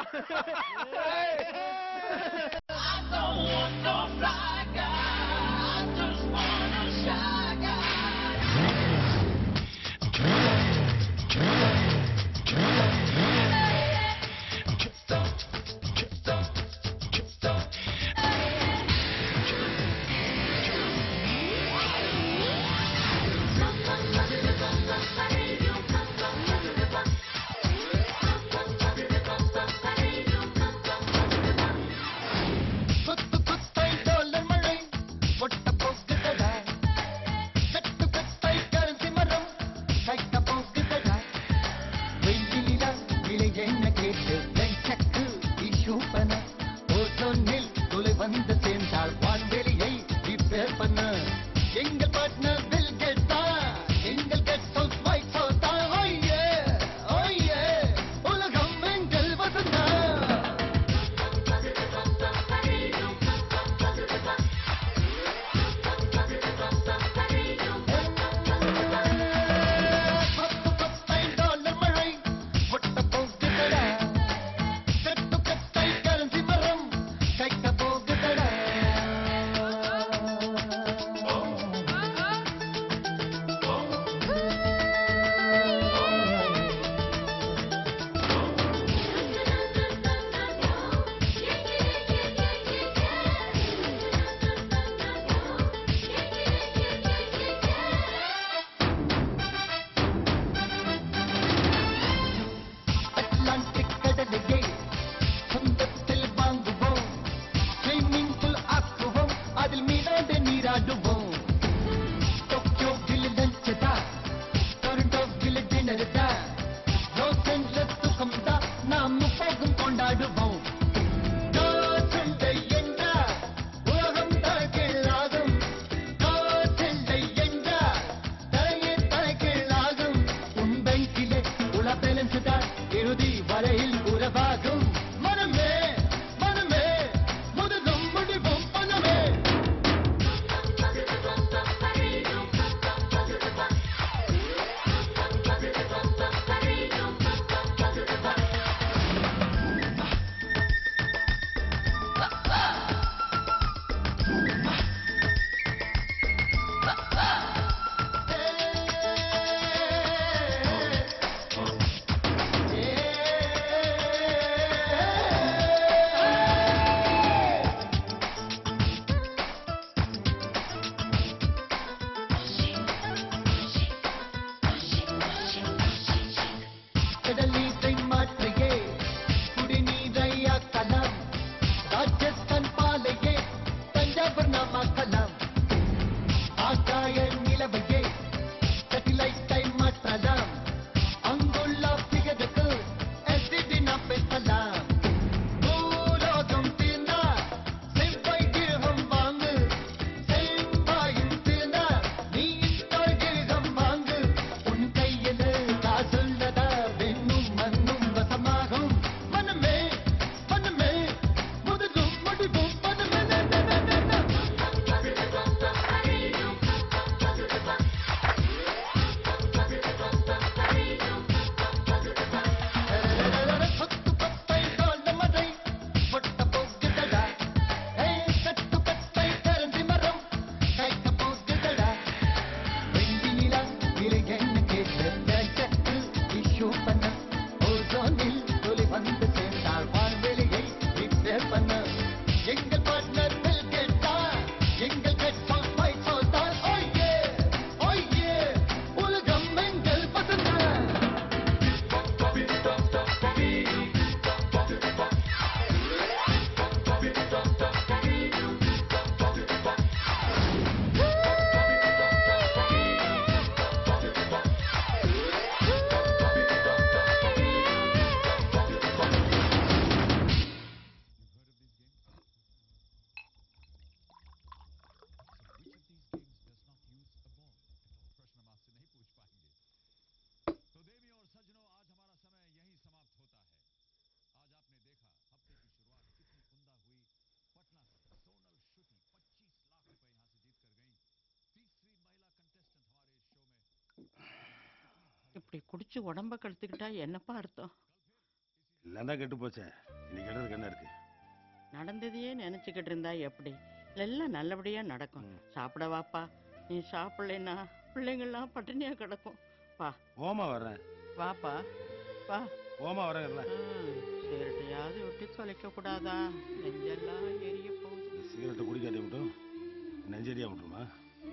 Speaker 5: இப்படி குடிச்சு உடம்ப கெடுத்துக்கிட்டா என்னப்பா அர்த்தம்?
Speaker 9: இல்லைன்னா கெட்டு போச்சே, இன்னைக்கு கெடுறதுக்கு என்ன இருக்கு?
Speaker 5: நடந்ததையே நினைச்சுக்கிட்டு இருந்தா எப்படி? எல்லாம் நல்லபடியா நடக்கும். சாப்பிட வாப்பா. நீ சாப்பிடலைன்னா பிள்ளைங்கள்லாம் பட்டினியா கிடக்கும். வா.
Speaker 9: ஓமா வர்றேன்.
Speaker 5: வாப்பா வா.
Speaker 9: ஓமா வரேன்ல.
Speaker 5: சிகரெட்டையாவது விட்டு தொலைக்க கூடாதா? நெஞ்செல்லாம் எரிய போகுது.
Speaker 9: சிகரெட்டை குடிக்காட்டி விட்டும் நெஞ்சரியா விட்டுருமா?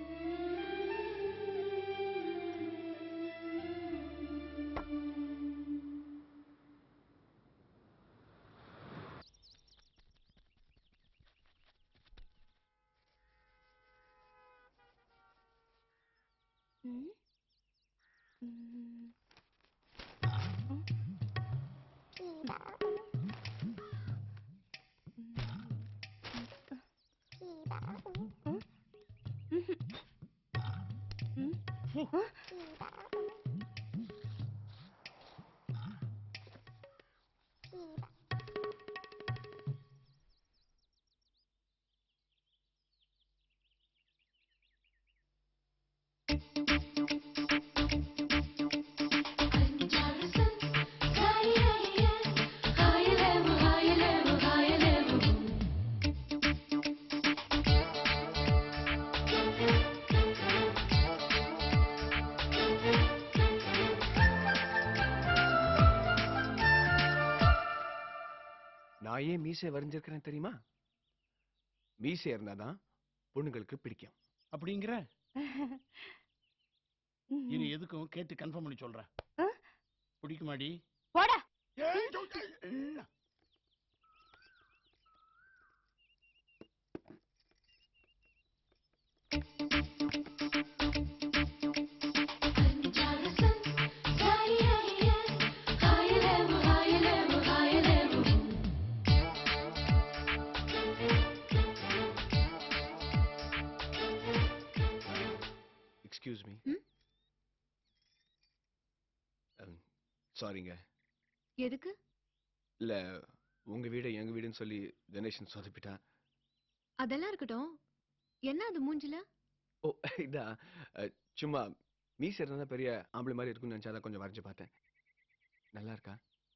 Speaker 3: நான் ஏன் மீசை வரைஞ்சிருக்கிறேன் தெரியுமா? மீசை இருந்தாதான் பொண்ணுங்களுக்கு பிடிக்கும்.
Speaker 4: அப்படிங்கிற இனி எதுக்கும் கேட்டு கன்ஃபார்ம் பண்ணி சொல்றேன். பிடிக்குமாடி?
Speaker 6: போடா.
Speaker 3: Excuse me. சாரிங்க.
Speaker 8: எதுக்கு?
Speaker 3: இல்ல உங்க வீடு எங்க வீடுன்னு சொல்லி ஜெனரேஷன் சொதப்பிட்டா.
Speaker 8: அதெல்லாம் இருக்கட்டும். என்ன அது மூஞ்சில?
Speaker 3: ஓ இதா சும்மா மீசை இருந்தா பெரிய ஆம்பளை மாதிரி இருக்கும்னு நினைச்சாதான் கொஞ்சம் வரைஞ்சு பார்த்தேன். நல்லா இருக்கா?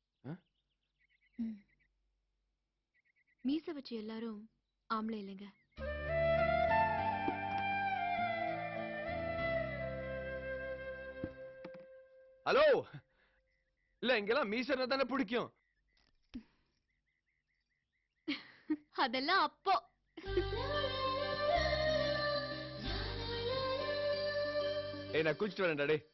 Speaker 8: மீசை வச்சு எல்லாரும் ஆம்பளை இல்லைங்க.
Speaker 3: ஹலோ, இல்ல இங்கெல்லாம் மீசை தானே பிடிக்கும்.
Speaker 8: அதெல்லாம் அப்போ.
Speaker 3: ஏய் நான் குளிச்சுட்டு வரேன்டா டேய்.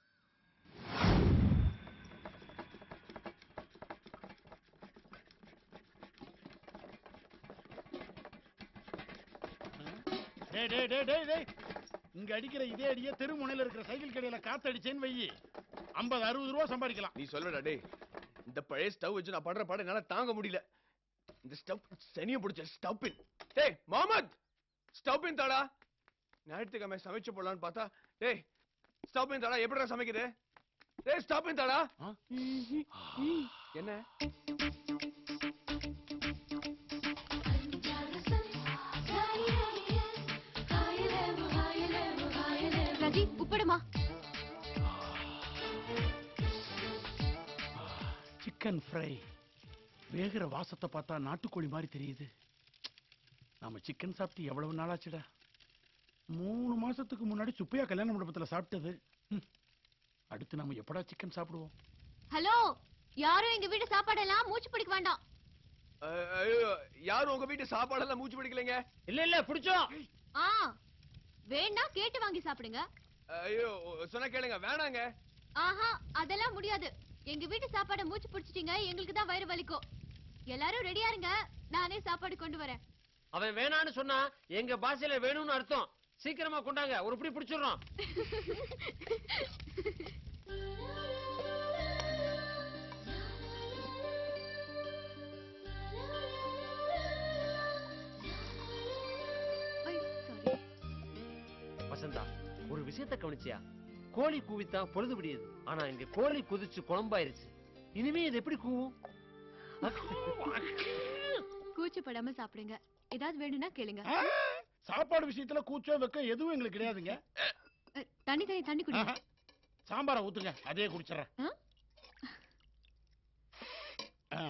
Speaker 4: டேய் டேய் டேய் டேய் டேய் இங்க அடிக்கிற இதே அடியே தெருமுனையில இருக்கிற சைக்கிள் கடையில காத்தடிச்சேன்னு வையி ஐம்பது அறுபது ரூபா சம்பாதிக்கலாம்.
Speaker 3: நீ சொல்லடா டேய். இந்த பழைய ஸ்டவ் வச்சு நான் படுற பாடு என்னால தாங்க முடியல. இந்த ஸ்டவ் சனிய பிடிச்ச ஸ்டவ் பின். டேய் முகமது, ஸ்டவ் பின் தாடா. ஞாயிற்றுக்கிழமை சமைச்சு போடலான்னு பார்த்தா டேய் ஸ்டவ் பின் தாடா. எப்படிடா சமைக்குது? டேய் ஸ்டவ் பின் தாடா. என்ன
Speaker 8: ரஜி உப்படமா?
Speaker 4: சிக்கன் ஃப்ரை வேகிற வாசத்தை பார்த்தா நாட்டுக்கோழி மாதிரி தெரியுது. நாம சிக்கன் சாப்பிட்டு எவ்வளவு நாளாச்சுடா? மூணு மாசத்துக்கு முன்னாடி சுப்பையா கல்யாண மண்டபத்துல சாப்பிட்டது. அடுத்து நாம எப்படா சிக்கன் சாப்பிடுவோம்?
Speaker 8: ஹலோ, யாரும் எங்க வீட்டு சாப்பாடெல்லாம் மூச்சு பிடிக்க வேண்டாம்.
Speaker 3: யாரும் உங்க வீட்டு சாப்பாடெல்லாம் மூச்சு பிடிக்கலைங்க.
Speaker 1: இல்ல இல்ல பிடிச்சோம்.
Speaker 8: ஆ வேணா கேட்டு வாங்கி சாப்பிடுங்க.
Speaker 3: ஐயோ சொன்னா கேளுங்க. வேணாங்க.
Speaker 8: ஆஹா அதெல்லாம் முடியாது. எங்க வீட்டு சாப்பாடை மூச்சு பிடிச்சிட்டீங்க, எங்களுக்கு தான் வயிறு வலிக்கும். எல்லாரும் ரெடியா இருங்க, நானே சாப்பாடு கொண்டு வரேன்.
Speaker 1: அவன் வேணான்னு சொன்னா எங்க பாஷையில வேணும்னு அர்த்தம். சீக்கிரமா கொண்டாங்க, ஒரு பிடி பிடிச்சிடுறோம். வசந்தா, ஒரு விஷயத்தை கவனிச்சியா? கோழி கூவித்தா பொழுது விடியுது. ஆனா இங்க கோழி குதிச்சு குழம்பாயிருச்சு. இனிமே இது எப்படி கூவும்?
Speaker 8: கூச்சப்படாம சாப்பிடுங்க. ஏதாவது வேணும்னா கேளுங்க.
Speaker 4: சாப்பாடு விஷயத்துல கூச்சோ வெக்கம் எதுவும் எங்களுக்கு கிடையாதுங்க.
Speaker 8: தண்ணி தண்ணி தண்ணி குடிங்க.
Speaker 4: சாம்பாரை ஊத்துங்க, அதே குடிச்சிடறேன். ஆ.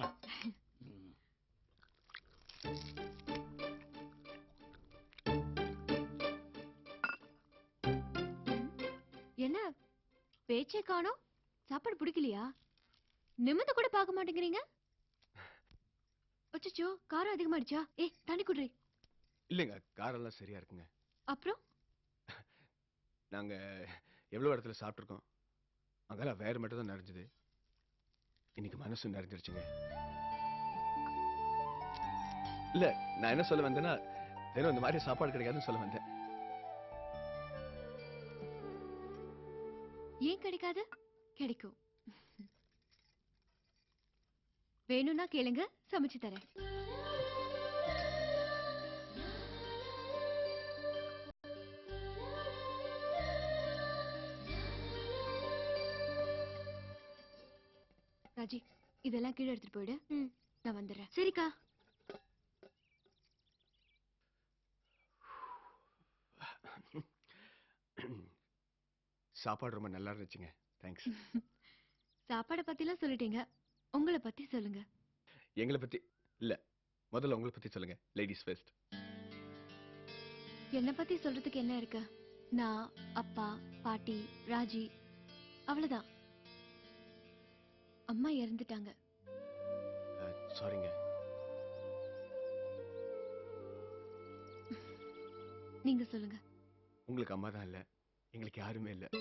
Speaker 8: என்ன பேச்சே காணோம்? சாப்பாடு பிடிக்கலையா? நிமிந்து கூட பார்க்க மாட்டேங்கிறீங்க. அச்சச்சோ, காரம் அதிகமாயிடுச்சா? ஏய், தண்ணி குடி.
Speaker 3: இல்லைங்க, காரெல்லாம் சரியா இருக்குங்க.
Speaker 8: அப்புறம்
Speaker 3: நாங்க எவ்வளவு இடத்துல சாப்பிட்டுருக்கோம், அங்கெல்லாம் வேற மட்டும் தான் நிறைஞ்சது. இன்னைக்கு மனசு நிறைஞ்சிருச்சுங்க. இல்ல, நான் என்ன சொல்ல வந்தேன்னா, தினம் இந்த மாதிரி சாப்பாடு கிடைக்காதுன்னு சொல்ல வந்தேன்.
Speaker 8: ஏன் கிடைக்காது? கிடைக்கும். வேணும்னா கேளுங்க, சமைச்சு தரேன். ராஜி, இதெல்லாம் கீழே எடுத்துட்டு போயிடு. நான் வந்துடுறேன். சரிக்கா.
Speaker 3: சாப்பாடு ரொம்ப நல்லா இருந்துச்சுங்க. தேங்க்ஸ்.
Speaker 8: சாப்பாடை பத்திலாம் சொல்லிட்டீங்க, உங்களை பத்தி சொல்லுங்க.
Speaker 3: எங்களை பத்தி இல்ல, முதல்ல உங்களை பத்தி சொல்லுங்க. Ladies first.
Speaker 8: என்னை பத்தி சொல்றதுக்கு என்ன இருக்கு? நான், அப்பா, பாட்டி, ராஜி, அவ்வளவுதான். அம்மா இறந்துட்டாங்க.
Speaker 3: சாரிங்க.
Speaker 8: நீங்க சொல்லுங்க.
Speaker 3: உங்களுக்கு அம்மா தான் இல்ல, எங்களுக்கு யாருமே இல்ல.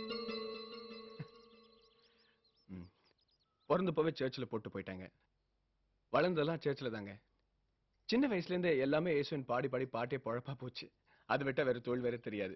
Speaker 3: பிறந்தப்பவே சர்ச்சில் போட்டு போயிட்டாங்க. வளர்ந்தெல்லாம் சர்ச்சில் தாங்க. சின்ன வயசுல இருந்து எல்லாமே இயேசுவின் பாடி பாடி பாட்டே பொழப்பா போச்சு. அதை விட்டா வேற தொழில் வேற தெரியாது.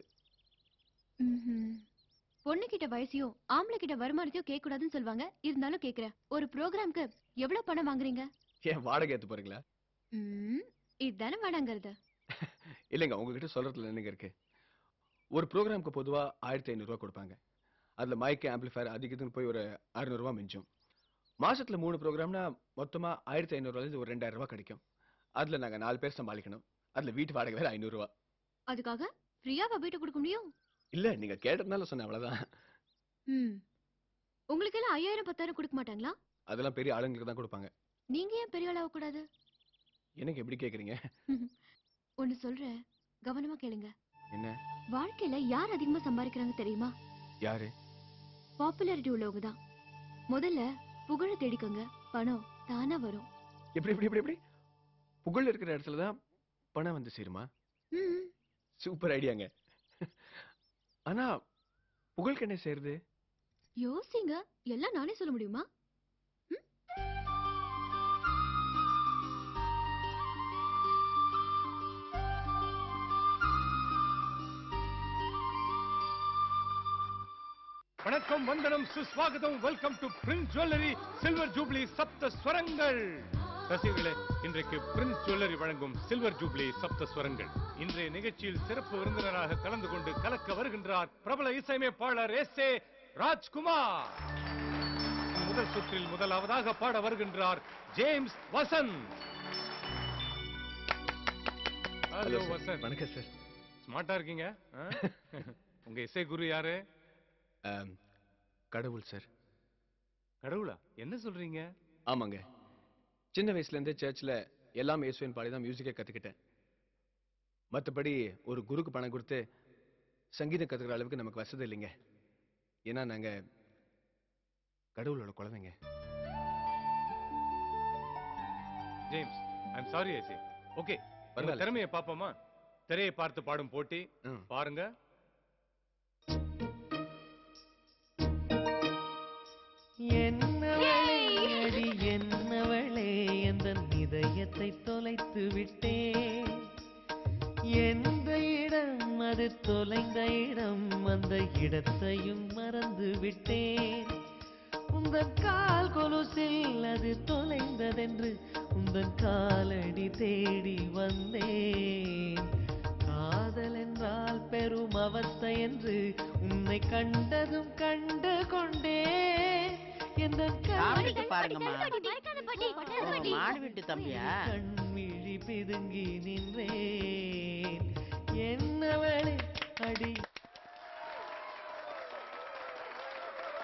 Speaker 8: பொண்ணு கிட்ட வயசையும் ஆம்பளை கிட்ட வருமானத்தையும் கேட்க கூடாதுன்னு சொல்லுவாங்க. இருந்தாலும் கேக்குறேன், ஒரு ப்ரோக்ராம்க்கு எவ்வளவு பணம் வாங்குறீங்க?
Speaker 3: ஏன் வாடகை ஏத்து போறீங்களா?
Speaker 8: இதுதானே வாடங்கிறது.
Speaker 3: இல்லைங்க, உங்ககிட்ட சொல்றதுல என்னங்க இருக்கு? ஒரு ப்ரோக்ராம்க்கு பொதுவா ஆயிரத்தி ஐநூறு ரூபாய் கொடுப்பாங்க. அதுல மைக், ஆம்பிளிஃபயர் அதிகத்துன்னு போய் ஒரு அறுநூறு ரூபாய் மிஞ்சும். மாசத்துல மூணு ப்ரோக்ராம்னா மொத்தமா ஆயிரத்தி ஐநூறு ரூபாய் ஒரு ரெண்டாயிரம் ரூபாய் கிடைக்கும். அதுல நாங்க நாலு பேர் சமாளிக்கணும். அதுல வீட்டு வாடகை வேற ஐநூறு ரூபாய்.
Speaker 8: அதுக்காக ஃப்ரீயாவா வீட்டு கொடுக்க முடியும்?
Speaker 3: இல்ல, நீங்க கேட்டதுனால சொன்ன, அவ்வளவுதான்.
Speaker 8: உங்களுக்கு எல்லாம் ஐயாயிரம் பத்தாயிரம் கொடுக்க மாட்டாங்களா?
Speaker 3: அதெல்லாம் பெரிய ஆளுங்களுக்கு தான் கொடுப்பாங்க.
Speaker 8: நீங்க ஏன் பெரிய ஆளாக கூடாது?
Speaker 3: எனக்கு எப்படி கேக்குறீங்க?
Speaker 8: ஒன்னு சொல்றேன், கவனமா கேளுங்க.
Speaker 3: என்ன?
Speaker 8: வாழ்க்கையில யார் அதிகமா சம்பாதிக்கிறாங்க தெரியுமா?
Speaker 3: யாரு?
Speaker 8: பாப்புலாரிட்டி உள்ளவங்க தான். முதல்ல புகழ தேடிக்கோங்க, பணம் தானா வரும்.
Speaker 3: எப்படி எப்படி எப்படி எப்படி? புகழ் இருக்கிற இடத்துல தான் பணம் வந்து சேருமா? சூப்பர் ஐடியாங்க. ஆனா புகழுக்கு என்ன சேருது?
Speaker 8: யோசிங்க, எல்லாம் நானே சொல்ல முடியுமா?
Speaker 18: வணக்கம், வந்தனம், சுஸ்வாகதம். Welcome to Prince Jewellery Silver Jubilee Saptha Swarangal. ரசிகர்களே, இன்றைக்கு பிரின்ஸ் ஜுவல்லரி வழங்கும் சில்வர் ஜூப்ளி சப்த ஸ்வரங்கள். இன்றைய நிகழ்ச்சியில் சிறப்பு விருந்தினராக கலந்து கொண்டு கலக்க வருகின்றார் பிரபல இசையமைப்பாளர் எஸ் ஏ ராஜ்குமார். முதல் சுற்றில் முதலாவதாக பாட வருகின்றார் ஜேம்ஸ் வசந்த். ஹலோ வசந்த்.
Speaker 3: வணக்கம் சார்.
Speaker 18: ஸ்மார்ட்டா இருக்கீங்க. உங்க இசை குரு யாரு?
Speaker 3: கடவுள் சார்.
Speaker 18: கடவுளா? என்ன சொல்றீங்க?
Speaker 3: ஆமாங்க, சின்ன வயசுல இருந்தே சர்ச்ல எல்லாம் இயேசுவின் பாடி தான் மியூசிக்கை கத்துக்கிட்டேன். மற்றபடி ஒரு குருக்கு பணம் கொடுத்து சங்கீதம் கத்துக்கிற அளவுக்கு நமக்கு வசதி இல்லைங்க. ஏன்னா நாங்க கடவுளோட குழந்தைங்க.
Speaker 18: James, I am sorry I say. Okay, உங்க திறமையை பாப்போமா? திரையை பார்த்து பாடும் போட்டி பாருங்க.
Speaker 14: என்னவளே அடி என்னவளே, எந்த இதயத்தை தொலைத்து விட்டேன். எந்த இடம் அது தொலைந்த இடம், அந்த இடத்தையும் மறந்து விட்டேன். உந்தன் கால் கொலுசில் அது தொலைந்ததென்று உந்தன் காலடி தேடி வந்தேன். காதல் என்றால் பெரும் அவஸ்தை என்று உன்னை கண்டதும் கண்டு கொண்டேன்.
Speaker 5: பாருங்கம்மா, மாடு வீட்டு தம்பியா?
Speaker 14: கண்மிழி பிதுங்கி நின்றேன். என்னவளே அடி.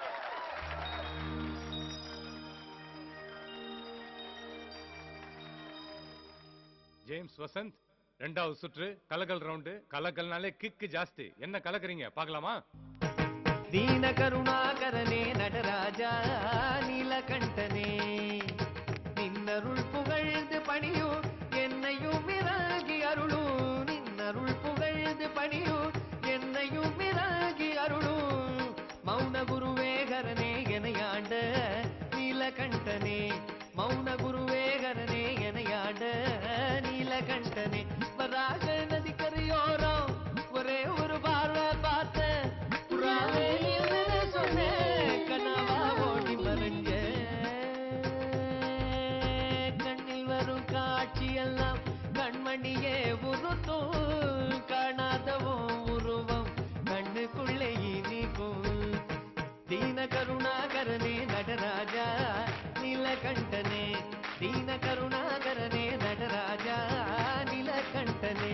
Speaker 18: ஜேம்ஸ் வசந்த் ரெண்டாவது சுற்று கலகல் ரவுண்டு. கலகல்னாலே கிக்கு ஜாஸ்தி. என்ன கலக்குறீங்க பார்க்கலாமா?
Speaker 14: தீன கருணாகரனே நடராஜா நீலகண்டனே நின்னருள் புகழ்ந்து பணியும் என்னையும் இறங்கி அருளும். நின்னருள் புகழ்ந்து பணியும் என்னையும் இறங்கி அருளும். மௌன குருவேகரனே எனையாண்ட நீலகண்டனே மௌன குருவேகரனே எனையாண்ட நீலகண்டனே. வராக நதி கரையோரம் ஒரே ஒரு பார்வை பார்த்த புறாவே சொன்னேன் கனவா ஓடி மறைஞ்ச. கண்ணில் வரும் காட்சியெல்லாம் கண்மணியே உருத்தும். காணாதவோ உருவம் கண்ணுக்குள்ளே இனிக்கும். தீன கருணாகரனே நடராஜா நீலகண்டனே தீன கருணாகரனே நடராஜா நீலகண்டனே.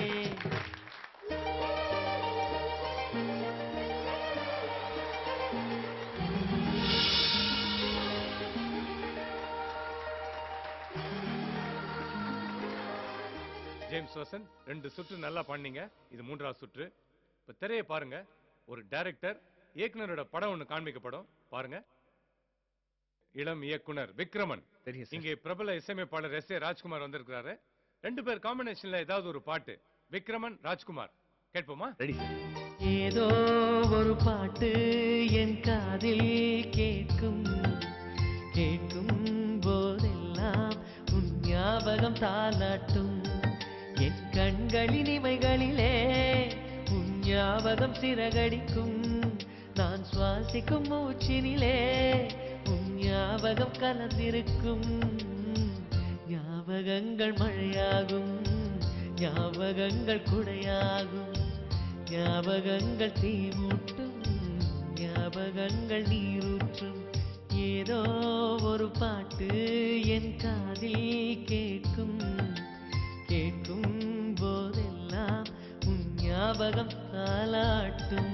Speaker 18: ஜேம்ஸ் வசந்த் ரெண்டு சுற்று நல்லா பண்ணீங்க. இது மூன்றாவது சுற்று. இப்ப திரையை பாருங்க. ஒரு டைரக்டர் இயக்குனரோட படம் ஒண்ணு காண்பிக்கப்படும் பாருங்க. இளம் இயக்குனர் விக்ரமன். இங்கே பிரபல இசையமைப்பாளர் எஸ் ஏ ராஜ்குமார் வந்திருக்கிறாரு. ரெண்டு பேர் காம்பினேஷன்ல ஏதாவது ஒரு பாட்டு. விக்ரமன் ராஜ்குமார் கேட்போமா? ரெடி.
Speaker 14: ஏதோ ஒரு பாட்டு என் காதில் கேட்கும் கேட்கும் போதெல்லாம் உன் ஞாபகம் தாலாட்டும். என் கண்களின் இமைகளிலே உன் ஞாபகம் சிறகடிக்கும். நான் சுவாசிக்கும் மூச்சினிலே உன் ஞாபகம் கலந்திருக்கும். ஞாபகங்கள் மழையாகும் ஞாபகங்கள் குடையாகும். ஞாபகங்கள் தீமூட்டும் ஞாபகங்கள் நீரூற்றும். ஏதோ ஒரு பாட்டு என் காதில் கேட்கும் கேட்கும் போதெல்லாம் உன் ஞாபகம் தாலாட்டும்.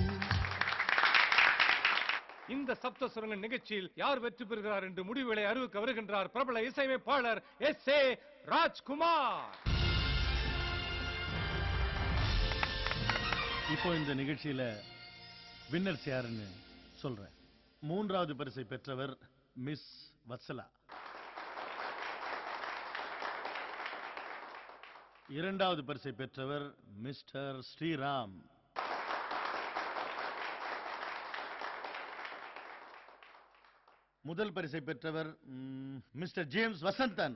Speaker 18: இந்த சப்த சுரங்க நிகழ்ச்சியில் யார் வெற்றி பெறுகிறார் என்று முடிவுகளை அறிவிக்க வருகின்றார் பிரபல இசையமைப்பாளர் எஸ் ஏ ராஜ்குமார்.
Speaker 4: இப்போ இந்த நிகழ்ச்சியில வின்னர்ஸ் யாருன்னு சொல்றேன். மூன்றாவது பரிசை பெற்றவர் மிஸ் வத்சலா. இரண்டாவது பரிசை பெற்றவர் மிஸ்டர் ஸ்ரீராம். முதல் பரிசை பெற்றவர் ம், mister James Vasanthan.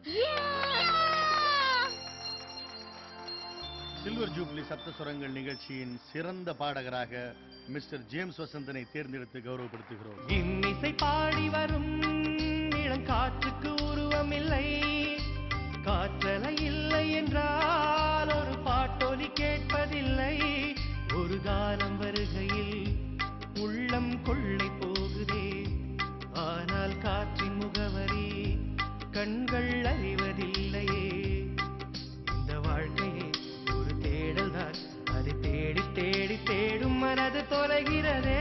Speaker 4: Silver Jubilee Sapthaswarangal நிகழ்ச்சியின் சிறந்த பாடகராக மிஸ்டர் ஜேம்ஸ் வசந்தனை தேர்ந்தெடுத்து கௌரவப்படுத்துகிறோம்.
Speaker 14: இன்னிசை பாடி வரும் இளங்காற்றுக்கு உருவம் இல்லை. காற்றலை இல்லை என்றால் ஒரு பாட்டொலி கேட்பதில்லை. ஒரு காலம் வருகையில் உள்ளம் கொள்ளை போகுதே. ஆனால் காற்றின் முகவரி கண்கள் அறிவதில்லையே. இந்த வாழ்க்கையே ஒரு தேடல் தான். அதை தேடி தேடி தேடும் மனது தொலைகிறதே.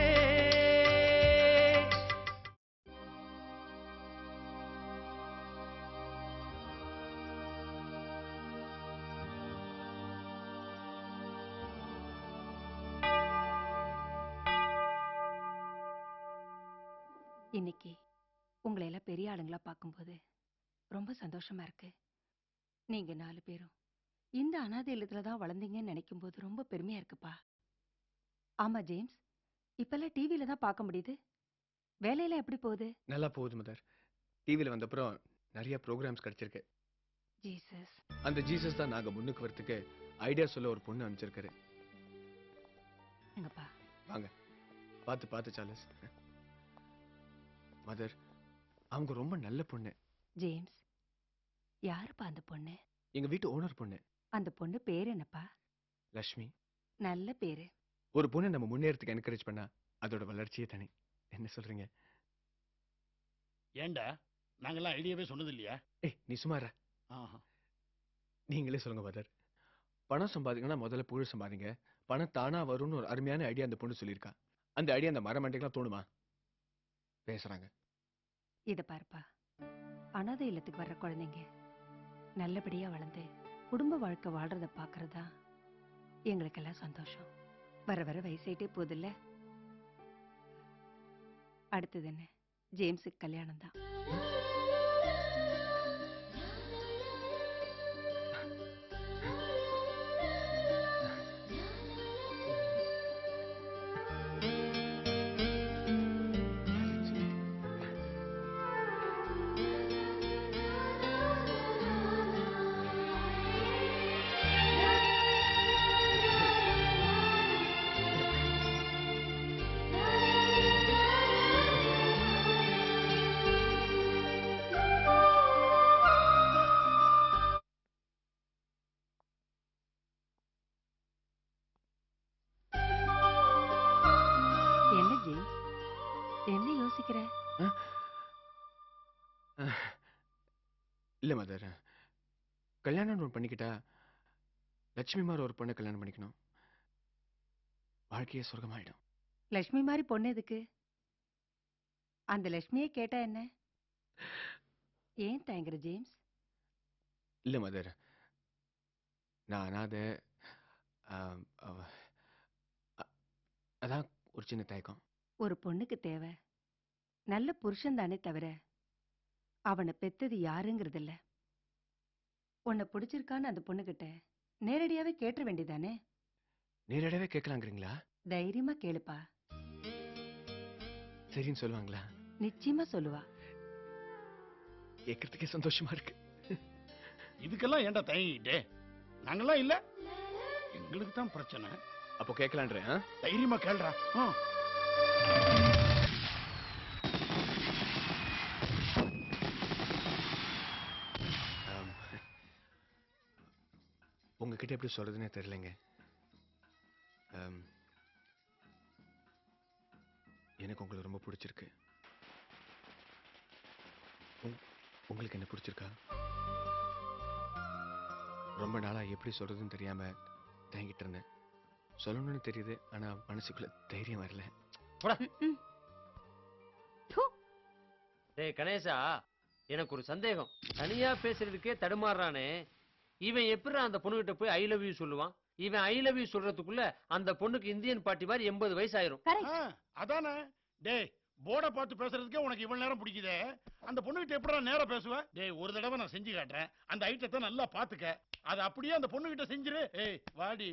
Speaker 19: இன்னைக்கு உங்களை எல்லாம் பெரிய ஆளுங்களா பார்க்கும்போது ரொம்ப சந்தோஷமா இருக்கு. நீங்க நாலு பேரும் இந்த அனாதை இல்லத்துல தான் வளர்ந்தீங்கன்னு நினைக்கும் போது ரொம்ப பெருமையா இருக்குப்பா. ஆமா ஜேம்ஸ், இப்பெல்லாம் டிவில தான் பார்க்க முடியுது. வேலையெல்லாம் எப்படி போகுது?
Speaker 3: நல்லா போகுது மதர். டிவில வந்தப்புறம் நிறைய ப்ரோக்ராம்ஸ் கிடைச்சிருக்கு.
Speaker 19: ஜீசஸ்,
Speaker 3: அந்த ஜீசஸ் தான் நாங்க முன்னுக்கு வரதுக்கு ஐடியா சொல்ல ஒரு பொண்ணு அனுப்பிச்சிருக்காரு.
Speaker 19: எங்கப்பா
Speaker 3: வாங்க, பார்த்து பார்த்து சார்லஸ். மதர், அவங்க ரொம்ப நல்ல பொண்ணு.
Speaker 19: ஜேம்ஸ், யாருப்பா அந்த பொண்ணு?
Speaker 3: எங்க வீட்டு ஓனர் பொண்ணு.
Speaker 19: அந்த பொண்ணு பேர் என்னப்பா?
Speaker 3: லட்சுமி.
Speaker 19: நல்ல பேரு.
Speaker 3: ஒரு பொண்ணு நம்ம முன்னேறதுக்கு என்கரேஜ் பண்ணா அதோட வளர்ச்சியே தனி. என்ன சொல்றீங்க?
Speaker 4: ஏண்டா நாங்கெல்லாம் ஐடியாவே சொன்னது இல்லையா?
Speaker 3: ஏய் நீ சுமாரா. நீங்களே சொல்லுங்க மதர். பணம் சம்பாதிக்கணும்னா முதல்ல புகழ் சம்பாதிங்க. பணம் தானா வரும்னு ஒரு அருமையான ஐடியா அந்த பொண்ணு சொல்லியிருக்கா. அந்த ஐடியா அந்த மரமண்டைக்கெல்லாம் தோணுமா? பேசுறாங்க.
Speaker 19: இத பாருப்பா, அனாதை இல்லத்துக்கு வர்ற குழந்தைங்க நல்லபடியா வளர்ந்து குடும்ப வாழ்க்கை வாழ்றத பாக்குறதா எங்களுக்கெல்லாம் சந்தோஷம். வர வர வயசாயிட்டே போதில்ல. அடுத்தது என்ன, ஜேம்ஸுக்கு கல்யாணம் தான். என்ன ஜேம்ஸ், என்ன யோசிக்கிற?
Speaker 20: இல்ல மதர், கல்யாணம் ஒன்று பண்ணிக்கிட்டா லட்சுமி மாதிரி ஒரு பொண்ணை கல்யாணம் பண்ணிக்கணும். வாழ்க்கையே சொர்க்கமாயிடும்.
Speaker 19: லட்சுமி மாதிரி பொண்ணு எதுக்கு? அந்த லட்சுமியே கேட்டா என்ன? ஏன் தயங்குற ஜேம்ஸ்?
Speaker 20: இல்ல மதர், நான் அனாதை. ஆம், அவ- அ- அதான் ஒரு சின்ன தயக்கம்.
Speaker 19: ஒரு பொண்ணுக்கு தேவை நல்ல புருஷன் தானே தவிர அவனை பெத்தது யாருங்கிறது இல்ல. உன்னை பிடிச்சிருக்கான்னு அந்த பொண்ணுகிட்ட நேரடியாவே கேட்ட வேண்டியதானே?
Speaker 20: நேரடியாவே கேட்கலாங்கிறீங்களா?
Speaker 19: தைரியமா கேளுப்பா,
Speaker 20: சரின்னு சொல்லுவாங்களா?
Speaker 19: நிச்சயமா சொல்லுவா.
Speaker 20: கேட்கறதுக்கே சந்தோஷமா இருக்கு.
Speaker 4: இதுக்கெல்லாம் ஏன்டா தயங்கிட்டே? நாங்கெல்லாம் இல்ல, எங்களுக்கு தான் பிரச்சனை.
Speaker 20: அப்போ கேட்கலான்றேன்.
Speaker 4: தைரியமா கேள்றா.
Speaker 20: உங்ககிட்ட எப்படி சொல்றதுன்னே தெரியலங்க. ஆம், எனக்கு உங்களை ரொம்ப பிடிச்சிருக்கு. உங்- உங்களுக்கு என்ன பிடிச்சிருக்கா? ரொம்ப நாளா எப்படி சொல்றதுன்னு தெரியாம தயங்கிட்டு இருந்தேன். சொல்லணும்னு தெரியுது, ஆனா மனசுக்குள்ள தைரியம் வரல.
Speaker 1: டேய் கணேசா, எனக்கு ஒரு சந்தேகம். தனியா பேசுறதுக்கே தடுமாறுறானே, இவன் எப்படி அந்த பொண்ணுகிட்ட போய் ஐ லவ் யூ சொல்லுவான்? இவன் ஐ லவ் யூ சொல்றதுக்குள்ள அந்த பொண்ணுக்கு இந்தியன் பாட்டி மாதிரி எண்பது வயசு ஆயிரும்.
Speaker 4: அதானே? டேய், போர்டை பார்த்து பேசுறதுக்கே உனக்கு இவ்வளவு நேரம் பிடிக்குதே, அந்த பொண்ணுகிட்ட எப்படா நேரா பேசுவ? டேய், ஒரு தடவை நான் செஞ்சு காட்டுறேன், அந்த ஐட்டத்தை நல்லா பாத்துக்க. அது அப்படியே அந்த பொண்ணுகிட்ட செஞ்சிரு. ஏய் வாடி.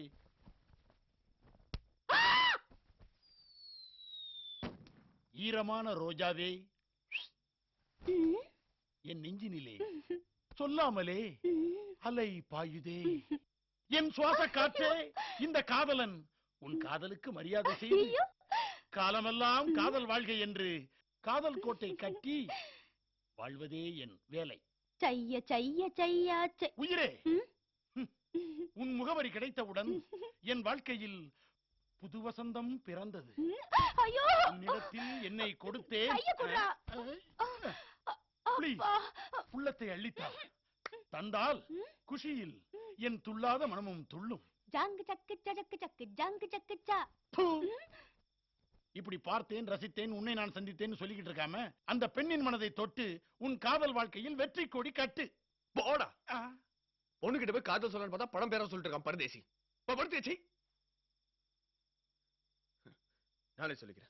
Speaker 4: ஈரமான ரோஜாவே என் நெஞ்சினிலே சொல்லாமலே அலை பாயுதே, என் சுவாச காற்றே இந்த காதலன் உன் காதலுக்கு மரியாதை செய்து காலமெல்லாம் காதல் வாழ்க்கை என்று காதல் கோட்டை கட்டி வாழ்வதே என் வேலை.
Speaker 6: செய்ய செய்ய செய்யா
Speaker 4: உயிரே, உன் முகவரி கிடைத்தவுடன் என் வாழ்க்கையில் புது வசந்தம் பிறந்தது.
Speaker 6: ஐயோ,
Speaker 4: உன்னிடத்தில் என்னை கொடுத்தேன்.
Speaker 6: கையை குடுறா.
Speaker 4: Please, உள்ளத்தை அள்ளித்தா. தந்தால் குஷியில் என் துள்ளாத மனமும் துள்ளும்.
Speaker 6: ஜங்கு சக்கு சக்கு சக்கு ஜங்கு சக்கு சா.
Speaker 4: இப்படி பார்த்தேன், ரசித்தேன், உன்னை நான் சந்தித்தேன் சொல்லிக்கிட்டு இருக்காம அந்த பெண்ணின் மனதை தொட்டு உன் காதல் வாழ்க்கையில் வெற்றி கொடி கட்டு.
Speaker 20: போடா. பொண்ணுகிட்ட போய் காதல் சொல்லணும்னு பார்த்தா படம் பேர சொல்லிட்டு இருக்கான் பரதேசி. படுத்தேச்சி, நானே சொல்லிக்கிறேன்.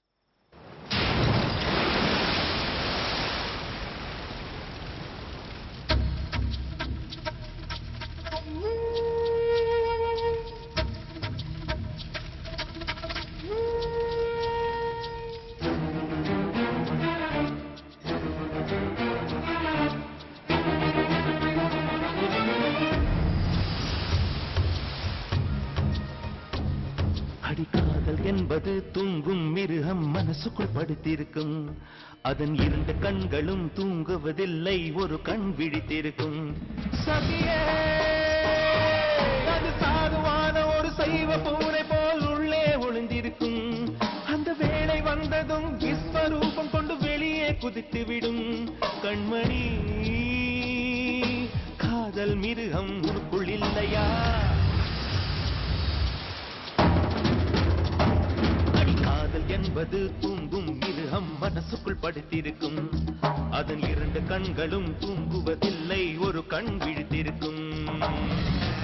Speaker 14: அடிக்காதல் என்பது தூங்கும் மிருகம் மனசுக்குள் படுத்திருக்கும். அதன் இரண்டு கண்களும் தூங்குவதில்லை, ஒரு கண் விழித்திருக்கும். சகியே, அது சாதுவான ஒரு சைவ பூனை போல் உள்ளே ஒளிந்திருக்கும். அந்த வேளை வந்ததும் விஸ்வரூபம் கொண்டு வெளியே குதித்து விடும். கண்மணி, காதல் மிருகம் உனக்குள் இல்லையா? காதல் என்பது தூங்கும் மிருகம் மனசுக்குள் படுத்திருக்கும். அதன் இரண்டு கண்களும் தூங்குவதில்லை, ஒரு கண் விழித்திருக்கும்.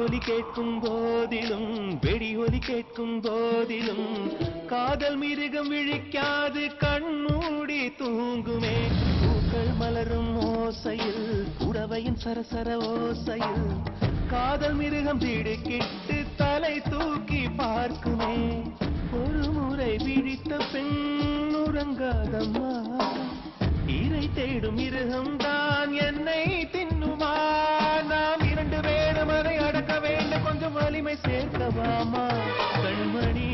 Speaker 14: ஒலி கேட்கும் போதிலும் வெடி ஒலி கேட்கும் போதிலும் காதல் மிருகம் விழிக்காது கண்மூடி தூங்குமே. பூக்கள் மலரும் ஓசையில் உறவையின் சரசர ஓசையில் காதல் மிருகம் திடுக்கிட்டு தலை தூக்கி பார்க்குமே. ஒரு முறை விழித்த பெண் உறங்காதம்மா, இறை தேடும் மிருகம் தான் என்னை தின்னுமா. நாம் இரண்டு பேரும் அதை அடக்க வேண்டும், கொஞ்சம் வலிமை சேர்க்கவாமா. கண்மணி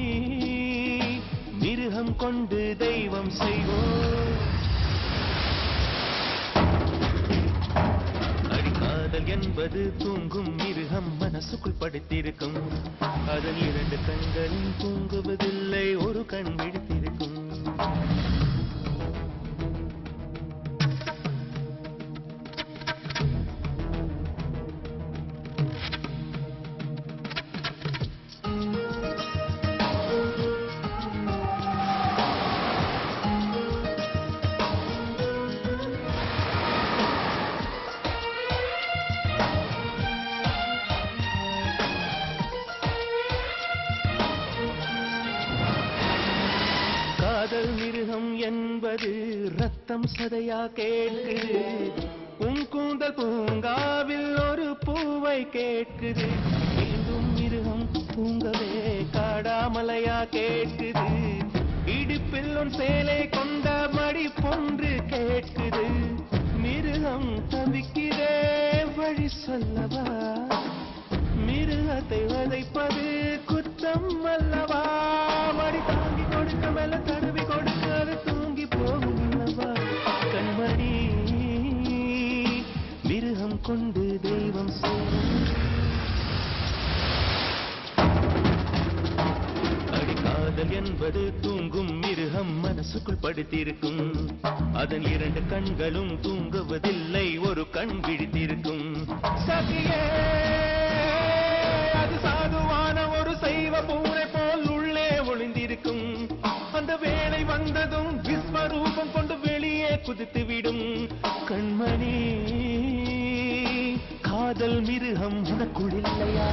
Speaker 14: மிருகம் கொண்டு தெய்வம் செய்வோம். அடிக்காதல் என்பது தூங்கும் மிருகம் மனசுக்குள் படுத்திருக்கும். அதன் இரண்டு கண்களும் தூங்குவதில்லை, ஒரு கண் விழித்திருக்கும். காதல் மிருகம் என்பது ரத்தம் சதையா கேட்குது. உன் கூந்தல் பூங்காவில் ஒரு பூவை கேட்குது. மீண்டும் மிருகம் தூங்கவே காடாமலையா கேட்குது. இடுப்பில் உன் சேலை கொண்ட மடி பொன்று கேட்குது. மிருகம் தவிக்கிறே வழி சொல்லவா, மிருகத்தை வதைப்பது குற்றம் அல்லவா. மடி தாங்கி கொடுக்க மேல தடவி கொடுக்க அது தூங்கி போகும் அல்லவா. கண்மணி மிருகம் கொண்டு தெய்வம் செய்யும். அடிக்காதல் என்பது தூங்கும் மிருகம் மனசுக்குள் படுத்திருக்கும். அதன் இரண்டு கண்களும் தூங்குவதில்லை, ஒரு கண் விழித்திருக்கும். சகியே அது சாதுவான ஒரு சைவ பூனை போல் உள்ளே ஒளிந்திருக்கும். அந்த வேளை வந்ததும் விஸ்வரூபம் கொண்டு வெளியே குதித்து விடும். கண்மணி காதல் மிருகம் உனக்குள் இல்லையா?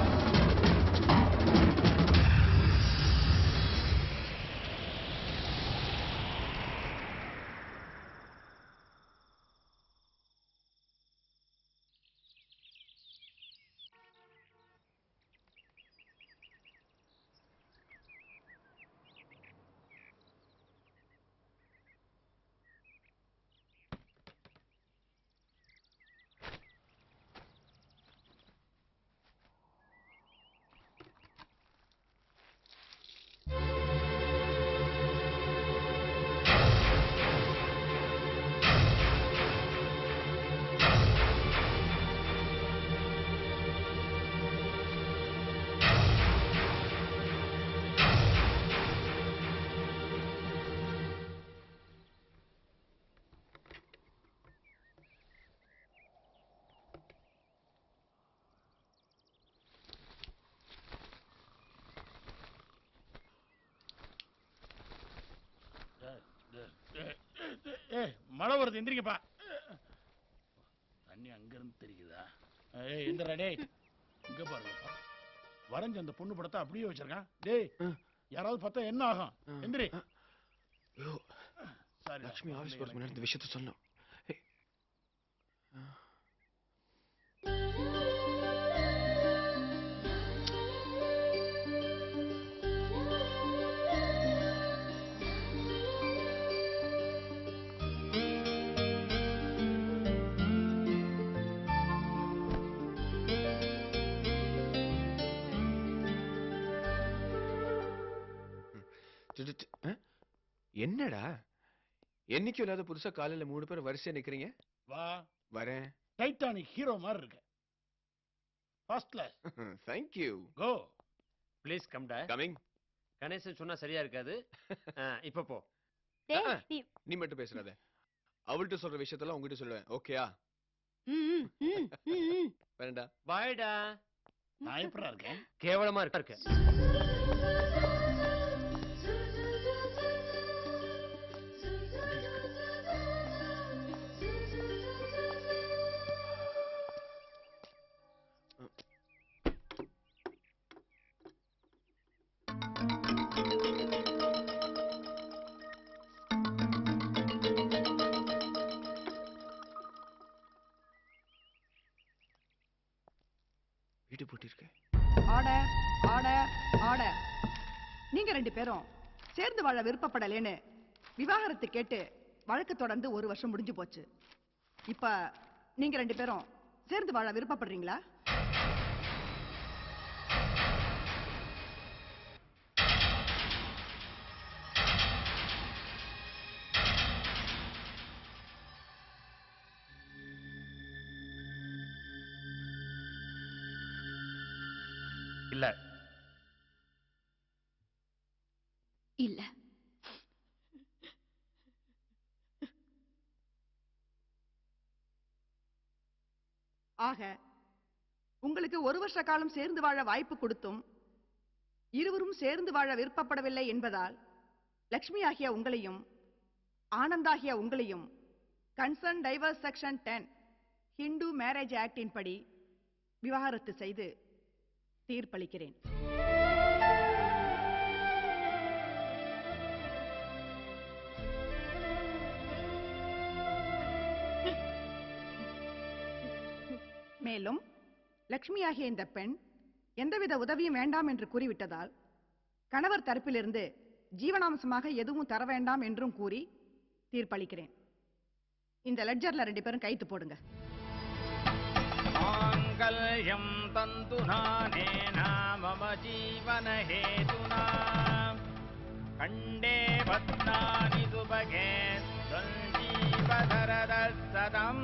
Speaker 4: மழை வருது, எந்திரிக்கப்பா. தண்ணி அங்க இருந்து தெரியுதா? ஏய் எந்திரா டேய். இங்க பாருங்கப்பா, வரைஞ்ச அந்த பொண்ணு படத்தை அப்படியே வச்சிருக்கான். டேய் யாராவது பார்த்தா என்ன ஆகும்? எந்திரி.
Speaker 20: ஐயோ லட்சுமி ஆபீஸ் போறதுக்கு முன்னாடி இந்த விஷயத்த சொல்லணும். என்னடா என்னைக்கும் இல்லாத புதுசா காலையில மூணு பேர் வரிசையா நிக்கிறீங்க?
Speaker 4: வா
Speaker 20: வரேன்.
Speaker 4: டைட்டானிக் ஹீரோ மாதிரி இருக்கு. First class.
Speaker 20: Thank you.
Speaker 4: Go.
Speaker 1: Please come டா.
Speaker 20: Coming.
Speaker 1: கணேசன் சொன்னா சரியா இருக்காது. இப்ப போ.
Speaker 20: நீ மட்டும் பேசுறாத. அவள்கிட்ட சொல்ற விஷயத்தெல்லாம் உங்ககிட்ட சொல்லுவேன். ஓகேயா? வேண்டா.
Speaker 1: பாய்டா.
Speaker 4: நான் எப்படா இருக்கேன்?
Speaker 1: கேவலமா இருக்க.
Speaker 20: வீடு பூட்டிருக்கு.
Speaker 21: Order order order. நீங்க ரெண்டு பேரும் சேர்ந்து வாழ விருப்பப்படலேன்னு விவாகரத்து கேட்டு வழக்கு தொடர்ந்து ஒரு வருஷம் முடிஞ்சு போச்சு. இப்ப நீங்க ரெண்டு பேரும் சேர்ந்து வாழ விருப்பப்படுறீங்களா?
Speaker 16: இல்ல
Speaker 8: இல்ல.
Speaker 21: ஆக உங்களுக்கு ஒரு வருஷ காலம் சேர்ந்து வாழ வாய்ப்பு கொடுத்தும் இருவரும் சேர்ந்து வாழ விருப்பப்படவில்லை என்பதால் லக்ஷ்மி ஆகிய உங்களையும் ஆனந்தாகிய உங்களையும் concern divorce section ten Hindu marriage ஆக்டின் படி விவாகரத்து செய்து தீர்ப்பளிக்கிறேன். மேலும் லக்ஷ்மி ஆகிய இந்த பெண் எந்தவித உதவியும் வேண்டாம் என்று கூறிவிட்டதால் கணவர் தரப்பிலிருந்து ஜீவனாம்சமாக எதுவும் தர வேண்டாம் என்றும் கூறி தீர்ப்பளிக்கிறேன். இந்த லெட்ஜர்ல ரெண்டு பேரும் கைத்து போடுங்க.
Speaker 22: மாங்கல்யம் தந்துநானேன மம ஜீவன ஹேதுனா கண்டே பத்னானி சுபகே சஞ்சீவதரத சதம்.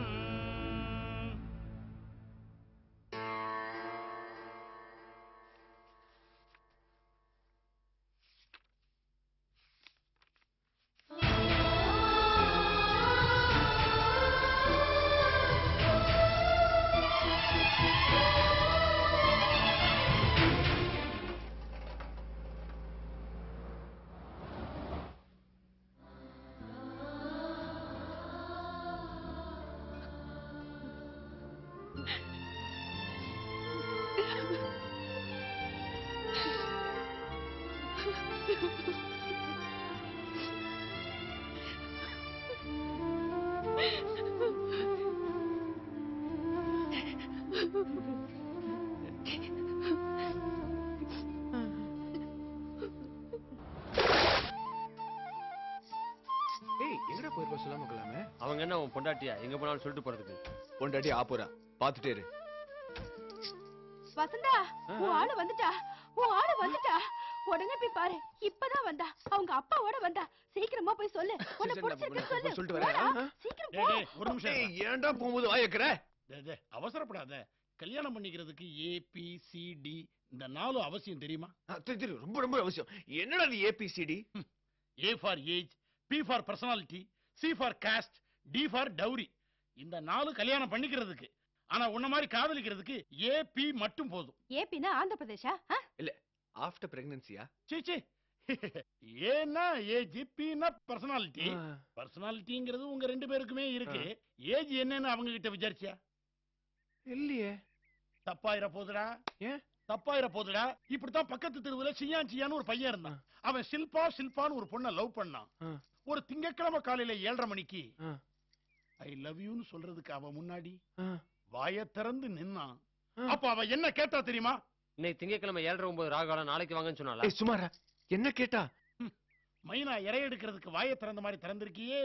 Speaker 20: ஏய் எங்கடா போயிருப்ப சொல்லாம கலாமே?
Speaker 1: அவங்க என்ன உன் பொண்டாட்டியா எங்க போனாலும் சொல்லிட்டு போறதுக்கு?
Speaker 20: பொண்டாட்டி ஆப்போரா பாத்துட்டே இரு.
Speaker 6: வசந்தா உன் ஆளு வந்துட்டா உன் ஆளு வந்துட்டா. உடனே போய் பாரு. இப்பதான் வந்தா. அவங்க அப்பாவோட வந்தா. சீக்கிரமா போய் சொல்லு. உன்னை பிடிச்சிருக்குன்னு சொல்லு.
Speaker 20: சொல்லிட்டு வரேன்.
Speaker 6: போடா. சீக்கிரம் போ.
Speaker 4: ஒரு நிமிஷம்.
Speaker 20: ஏய் ஏன்டா போகும்போது வாயக்கற?
Speaker 4: டேய் டேய் அவசரப்படாத. கல்யாணம் பண்ணிக்கிறதுக்கு ஏ பி சி டி இந்த நாலு அவசியம் தெரியுமா?
Speaker 20: தெரியும் ரொம்ப ரொம்ப அவசியம். என்னடா இது A B C D?
Speaker 4: A for age, B for personality, C for caste, D for dowry. இந்த நாலு கல்யாணம் பண்ணிக்கிறதுக்கு. ஆனா உன்ன மாதிரி காதலிக்கிறதுக்கு ஏ பி மட்டும் போதும்.
Speaker 6: ஏபினா ஆந்திர பிரதேஷா?
Speaker 20: இல்ல ஆஃப்டர் பிரெக்னன்சியா?
Speaker 4: சீ சீ. ஏன்னா ஏஜ், பின்னா பர்சனாலிட்டி. பர்சனாலிட்டிங்கிறது உங்க ரெண்டு பேருக்குமே இருக்கு. ஏஜ் என்னன்னு அவங்க கிட்ட விசாரிச்சியா?
Speaker 20: இல்லையே.
Speaker 4: தப்பாயிர போதுடா.
Speaker 20: ஏன்
Speaker 4: தப்பாயிர போதுடா? இப்படித்தான் பக்கத்து தெருவுல சியான் சியான்னு ஒரு பையன் இருந்தான். அவன் ஷில்பா ஷில்பான்னு ஒரு பொண்ணை லவ் பண்ணான். ஒரு திங்கட்கிழமை காலையில ஏழரை மணிக்கு ஐ லவ் யூன்னு சொல்றதுக்கு அவன் முன்னாடி வாய திறந்து நின்னான். அப்ப அவ என்ன கேட்டா தெரியுமா?
Speaker 1: இன்னைக்கு திங்கட்கிழமை ஏழரை ஒன்பது ராகாலம் நாளைக்கு வாங்கன்னு சொன்னால.
Speaker 20: ஏய் சுமாரா என்ன கேட்டா?
Speaker 4: மைனா இறை எடுக்கிறதுக்கு வாய திறந்த மாதிரி திறந்திருக்கியே.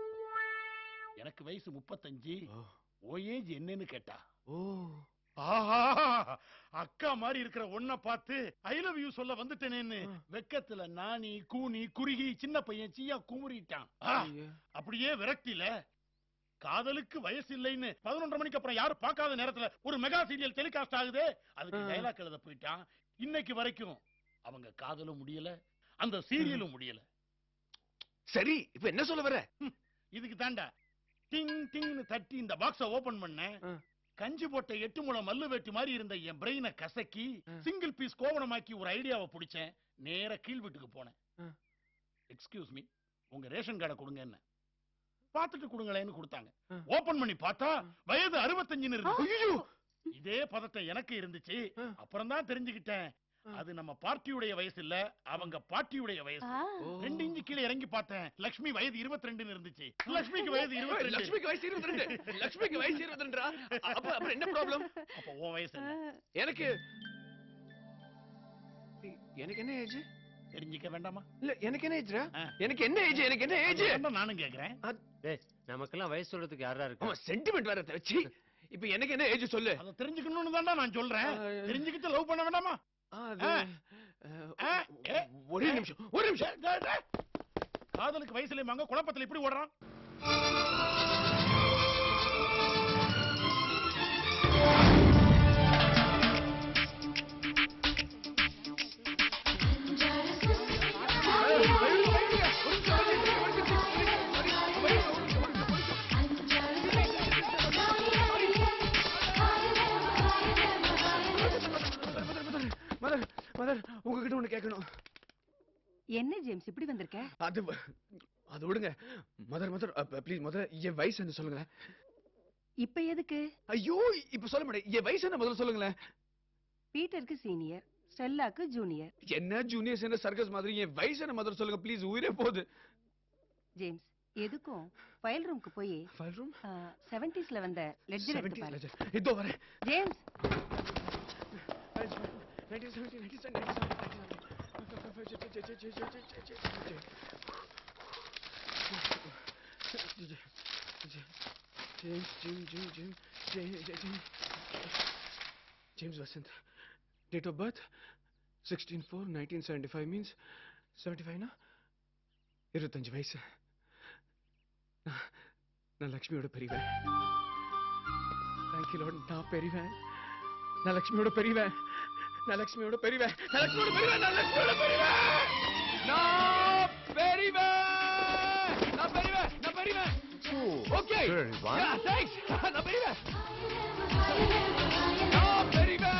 Speaker 4: எனக்கு வயசு முப்பத்தஞ்சு. ஓ ஏஜ் என்னன்னு கேட்டா.
Speaker 20: ஓ
Speaker 4: ஆஹா அக்கா மாதிரி இருக்கிற ஒன்ன பார்த்து ஐ லவ் யூ சொல்ல வந்துட்டேனேன்னு வெக்கத்துல நாணி கூனி குறுகி சின்ன பையன் சீயா குமுறிட்டான். அப்படியே விரக்தியில காதலுக்கு வயசு இல்லைன்னு பதினொன்றரை மணிக்கு அப்புறம் யாரும் பார்க்காத நேரத்துல ஒரு மெகா சீரியல் டெலிகாஸ்ட் ஆகுது. அதுக்கு டைலாக் எழுத போயிட்டான். இன்னைக்கு வரைக்கும் அவங்க காதலும் முடியல, அந்த சீரியலும் முடியல.
Speaker 20: சரி இப்ப என்ன சொல்ல வர?
Speaker 4: இதுக்கு தாண்டா டிங் டிங்னு தட்டி இந்த பாக்ஸ ஓபன் பண்ண. கஞ்சி போட்ட எட்டு முளம் மல்லு வெட்டி மாதிரி இருந்த என் பிரெயினை கசக்கி சிங்கிள் பீஸ் கோவணமாக்கி ஒரு ஐடியாவை பிடிச்சேன். நேர கீழ் வீட்டுக்கு போனேன். எக்ஸ்கியூஸ் மீ, உங்க ரேஷன் கார்டை கொடுங்க. என்ன பாத்துட்டு கொடுங்களேன்னு கொடுத்தாங்க. ஓபன் பண்ணி பார்த்தா வயது அறுபத்தஞ்சுன்னு இருக்கு. இதே பதத்தை எனக்கு இருந்துச்சு. அப்புறம் தான் தெரிஞ்சுக்கிட்டேன் அது நம்ம பார்ட்டியுடைய வயசு இல்ல, அவங்க பாட்டியுடைய வயசு. ரெண்டு இன்ச்சு கீழே இறங்கி பார்த்தேன். லட்சுமி வயது இருபத்தி ரெண்டுன்னு இருந்துச்சு. லட்சுமிக்கு வயது இருபத்தி ரெண்டு.
Speaker 13: லட்சுமிக்கு வயசு இருபத்தி ரெண்டு. லட்சுமிக்கு வயசு இருபத்தி ரெண்டா? அப்ப அப்புறம் என்ன ப்ராப்ளம்?
Speaker 4: அப்ப உன் வயசு என்ன?
Speaker 13: எனக்கு எனக்கு என்ன ஏஜ்
Speaker 4: தெரிஞ்சிக்க வேண்டாமா?
Speaker 13: இல்ல எனக்கு என்ன ஏஜ்ரா? எனக்கு என்ன ஏஜ்? எனக்கு என்ன ஏஜ்?
Speaker 4: நானும் கேக்குறேன்.
Speaker 1: டேய் நமக்கெல்லாம் வயசு சொல்றதுக்கு யாரா இருக்கு?
Speaker 13: ஆமா சென்டிமெண்ட் வேற வச்சு. இப்போ எனக்கு என்ன ஏஜ் சொல்லு.
Speaker 4: அத தெரிஞ்சுக்கணும்னு தான்டா நான் சொல்றேன். தெரிஞ்சுக்கிட்டு லவ் பண்ண வேண்டாமா?
Speaker 13: ஒரே நிமிஷம் ஒரு நிமிஷம்.
Speaker 4: காதலுக்கு வயசுல வாங்க குழப்பத்துல இப்படி ஓடுறான்.
Speaker 13: மதர் மதர் உங்ககிட்ட ஒண்ணு கேட்கணும்.
Speaker 19: என்ன ஜேம்ஸ் இப்படி வந்திருக்க?
Speaker 13: அது அது விடுங்க மதர் மதர் ப்ளீஸ் மதர் என் வயசு என்ன சொல்லுங்களேன்.
Speaker 19: இப்ப எதுக்கு?
Speaker 13: ஐயோ இப்ப சொல்ல மாட்டேன். என் வயசு என்ன முதல்ல சொல்லுங்களேன்.
Speaker 19: பீட்டருக்கு சீனியர், ஸ்டெல்லாக்கு ஜூனியர்.
Speaker 13: என்ன ஜூனியர்ஸ் என்ன சர்க்கஸ் மாதிரி? என் வயசு என்ன முதல்ல சொல்லுங்க ப்ளீஸ். உயிரே போகுது.
Speaker 19: ஜேம்ஸ் எதுக்கும் ஃபைல் ரூமுக்கு போய்
Speaker 13: ஃபைல் ரூம்
Speaker 19: செவன்டீஸ்ல வந்த லெட்ஜர் எடுத்து பாரு.
Speaker 13: இதோ வரேன்.
Speaker 19: James
Speaker 20: James Vasant. Date of birth sixteen four nineteen seventy-five means seventy-five na? இருபத்தஞ்சு வயசு. நான் லக்ஷ்மியோட பெரியவன். Thank you lord. நான் பெரியவன். நான் லக்ஷ்மியோட பெரியவன். நான் லக்ஷ்மியோட பெரியவன். நான் லக்ஷ்மியோட பெரியவன். நான் லக்ஷ்மியோட பெரியவன். நான் பெரியவன். நான் பெரியவன். நான் பெரியவன். ஓகே. Yeah thanks. நான் பெரியவன். நான் பெரியவன்.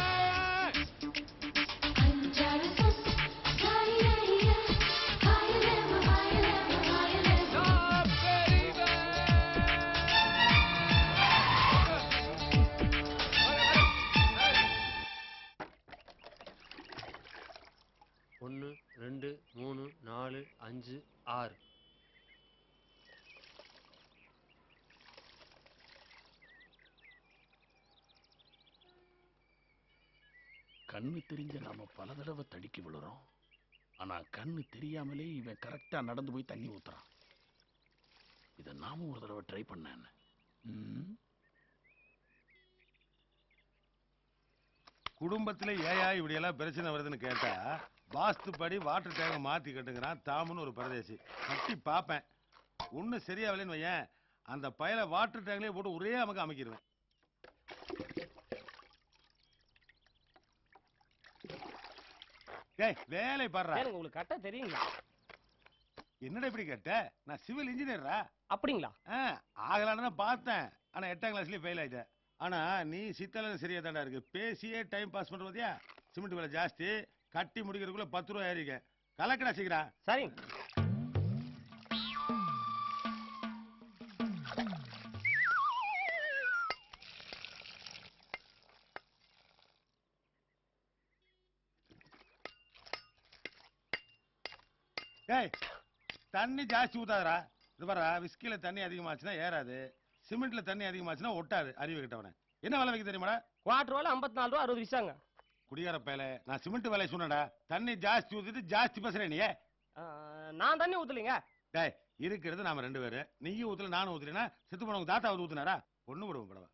Speaker 1: ஒன்னு ரெண்டு மூணு நாலு அஞ்சு ஆறு.
Speaker 4: கண்ணு தெரிஞ்ச நாம பல தடவை தடுக்கி விழுறோம். ஆனா கண்ணு தெரியாமலே இவன் கரெக்டா நடந்து போய் தண்ணி ஊத்துறான். இத நாமும் ஒரு தடவை ட்ரை பண்ண.
Speaker 9: குடும்பத்துல ஏயா இப்படி எல்லாம் பிரச்சனை வருதுன்னு கேட்டா வாஸ்து படி வாட்டர் டேங்க மாத்தி கட்டுங்கிறான் தாமுன்னு ஒரு பரதேசி. கட்டி பாப்பேன் ஒண்ணு சரியாவலன்னு வையன் அந்த பயல வாட்டர் டேங்க்லயே போட்டு ஒரே அமக்க அமைக்கிடுவேன். டேய் வேலை பாடுறா.
Speaker 16: உங்களுக்கு கட்ட தெரியுங்களா?
Speaker 9: என்னடா இப்படி கேட்ட? நான் சிவில் இன்ஜினியரா.
Speaker 16: அப்படிங்களா?
Speaker 9: ஆகலான்னு பார்த்தேன். ஆனா எட்டாம் கிளாஸ்லயே ஃபெயில் ஆயிட்டேன். ஆனா நீ சித்தல சரியா தாண்டா இருக்கு. பேசியே டைம் பாஸ் பண்ற பாத்தியா? சிமெண்ட் விலை ஜாஸ்தி. கட்டி முடிக்கிறதுக்குள்ள பத்து ரூபாய் ஏறிக்க. கலக்கடா சீக்கிரம்.
Speaker 16: சரி.
Speaker 9: டேய் தண்ணி ஜாஸ்தி ஊத்தாதடா. இது பாரு விஸ்கில தண்ணி அதிகமாச்சுன்னா ஏறாது. சிமெண்ட்ல தண்ணி அதிகமாச்சுன்னா ஒட்டாது. அறிவு கிட்டவனே. என்ன விலை வைக்க தெரியுமாடா?
Speaker 16: குவார்டர் விலை ஐம்பத்தி நாலு ரூபா அறுபது விசாங்க.
Speaker 9: குடியார பயல நான் சிமெண்ட் விலை சொன்னடா. தண்ணி ஜாஸ்தி ஊத்திட்டு ஜாஸ்தி பேசுறே நீ.
Speaker 16: நான் தண்ணி ஊத்தலீங்க.
Speaker 9: டேய் இருக்கிறது நாம ரெண்டு பேரு. நீயும் ஊத்தல நானும் ஊத்துறேனா? செத்து போனவங்க தாத்தாவது ஊத்துனாரா? ஒண்ணு விடுவோம் படவா.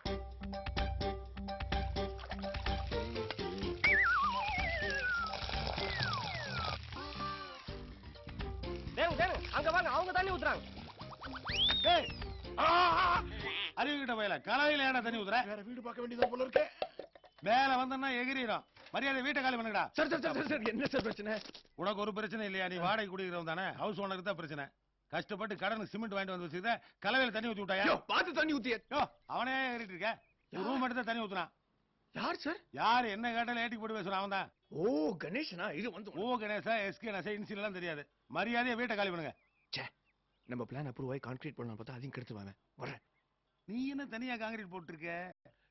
Speaker 16: தேங்க தேங்க அங்க வாங்க அவங்க தண்ணி ஊத்துறாங்க.
Speaker 9: டேய் அறிவு கிட்ட பயல கலையில ஏடா தண்ணி ஊத்துற?
Speaker 4: வேற வீடு பார்க்க வேண்டியதா போல இருக்கு.
Speaker 9: மேல வந்தன்னா எகிரிடும். மரியாதை வீட்டை காலி பண்ணுங்கடா.
Speaker 20: சார் சார் சார் சார் என்ன சார் பிரச்சனை?
Speaker 9: உனக்கு ஒரு பிரச்சனை இல்லையா? நீ வாடகை குடிக்கிறவன் தானே. ஹவுஸ் ஓனருக்கு தான் பிரச்சனை. கஷ்டப்பட்டு கடனுக்கு சிமெண்ட் வாங்கிட்டு வந்து வச்சுக்கிட்ட கலவையில தண்ணி ஊத்தி விட்டாயா?
Speaker 20: பார்த்து தண்ணி ஊத்திய.
Speaker 9: அவனே ஏறிட்டு இருக்க. ரூம் எடுத்து தண்ணி ஊத்துறான்.
Speaker 20: யார் சார்?
Speaker 9: யார் என்ன கேட்டாலும் ஏட்டிக்கு போட்டு பேசுறான் அவன் தான்.
Speaker 20: ஓ கணேசனா? இது வந்து
Speaker 9: ஓ கணேசா எஸ் கணேசா இன்சில் எல்லாம் தெரியாது. மரியாதையா வீட்டை காலி பண்ணுங்க.
Speaker 20: ச்சே நம்ம பிளான் அப்ரூவ் ஆகி கான்கிரீட் பண்ணலாம் பார்த்தா அதையும் கெடுத்து வாங்க. வரேன்.
Speaker 9: நீ என்ன தனியா கான்கிரீட் போட்டுருக்க?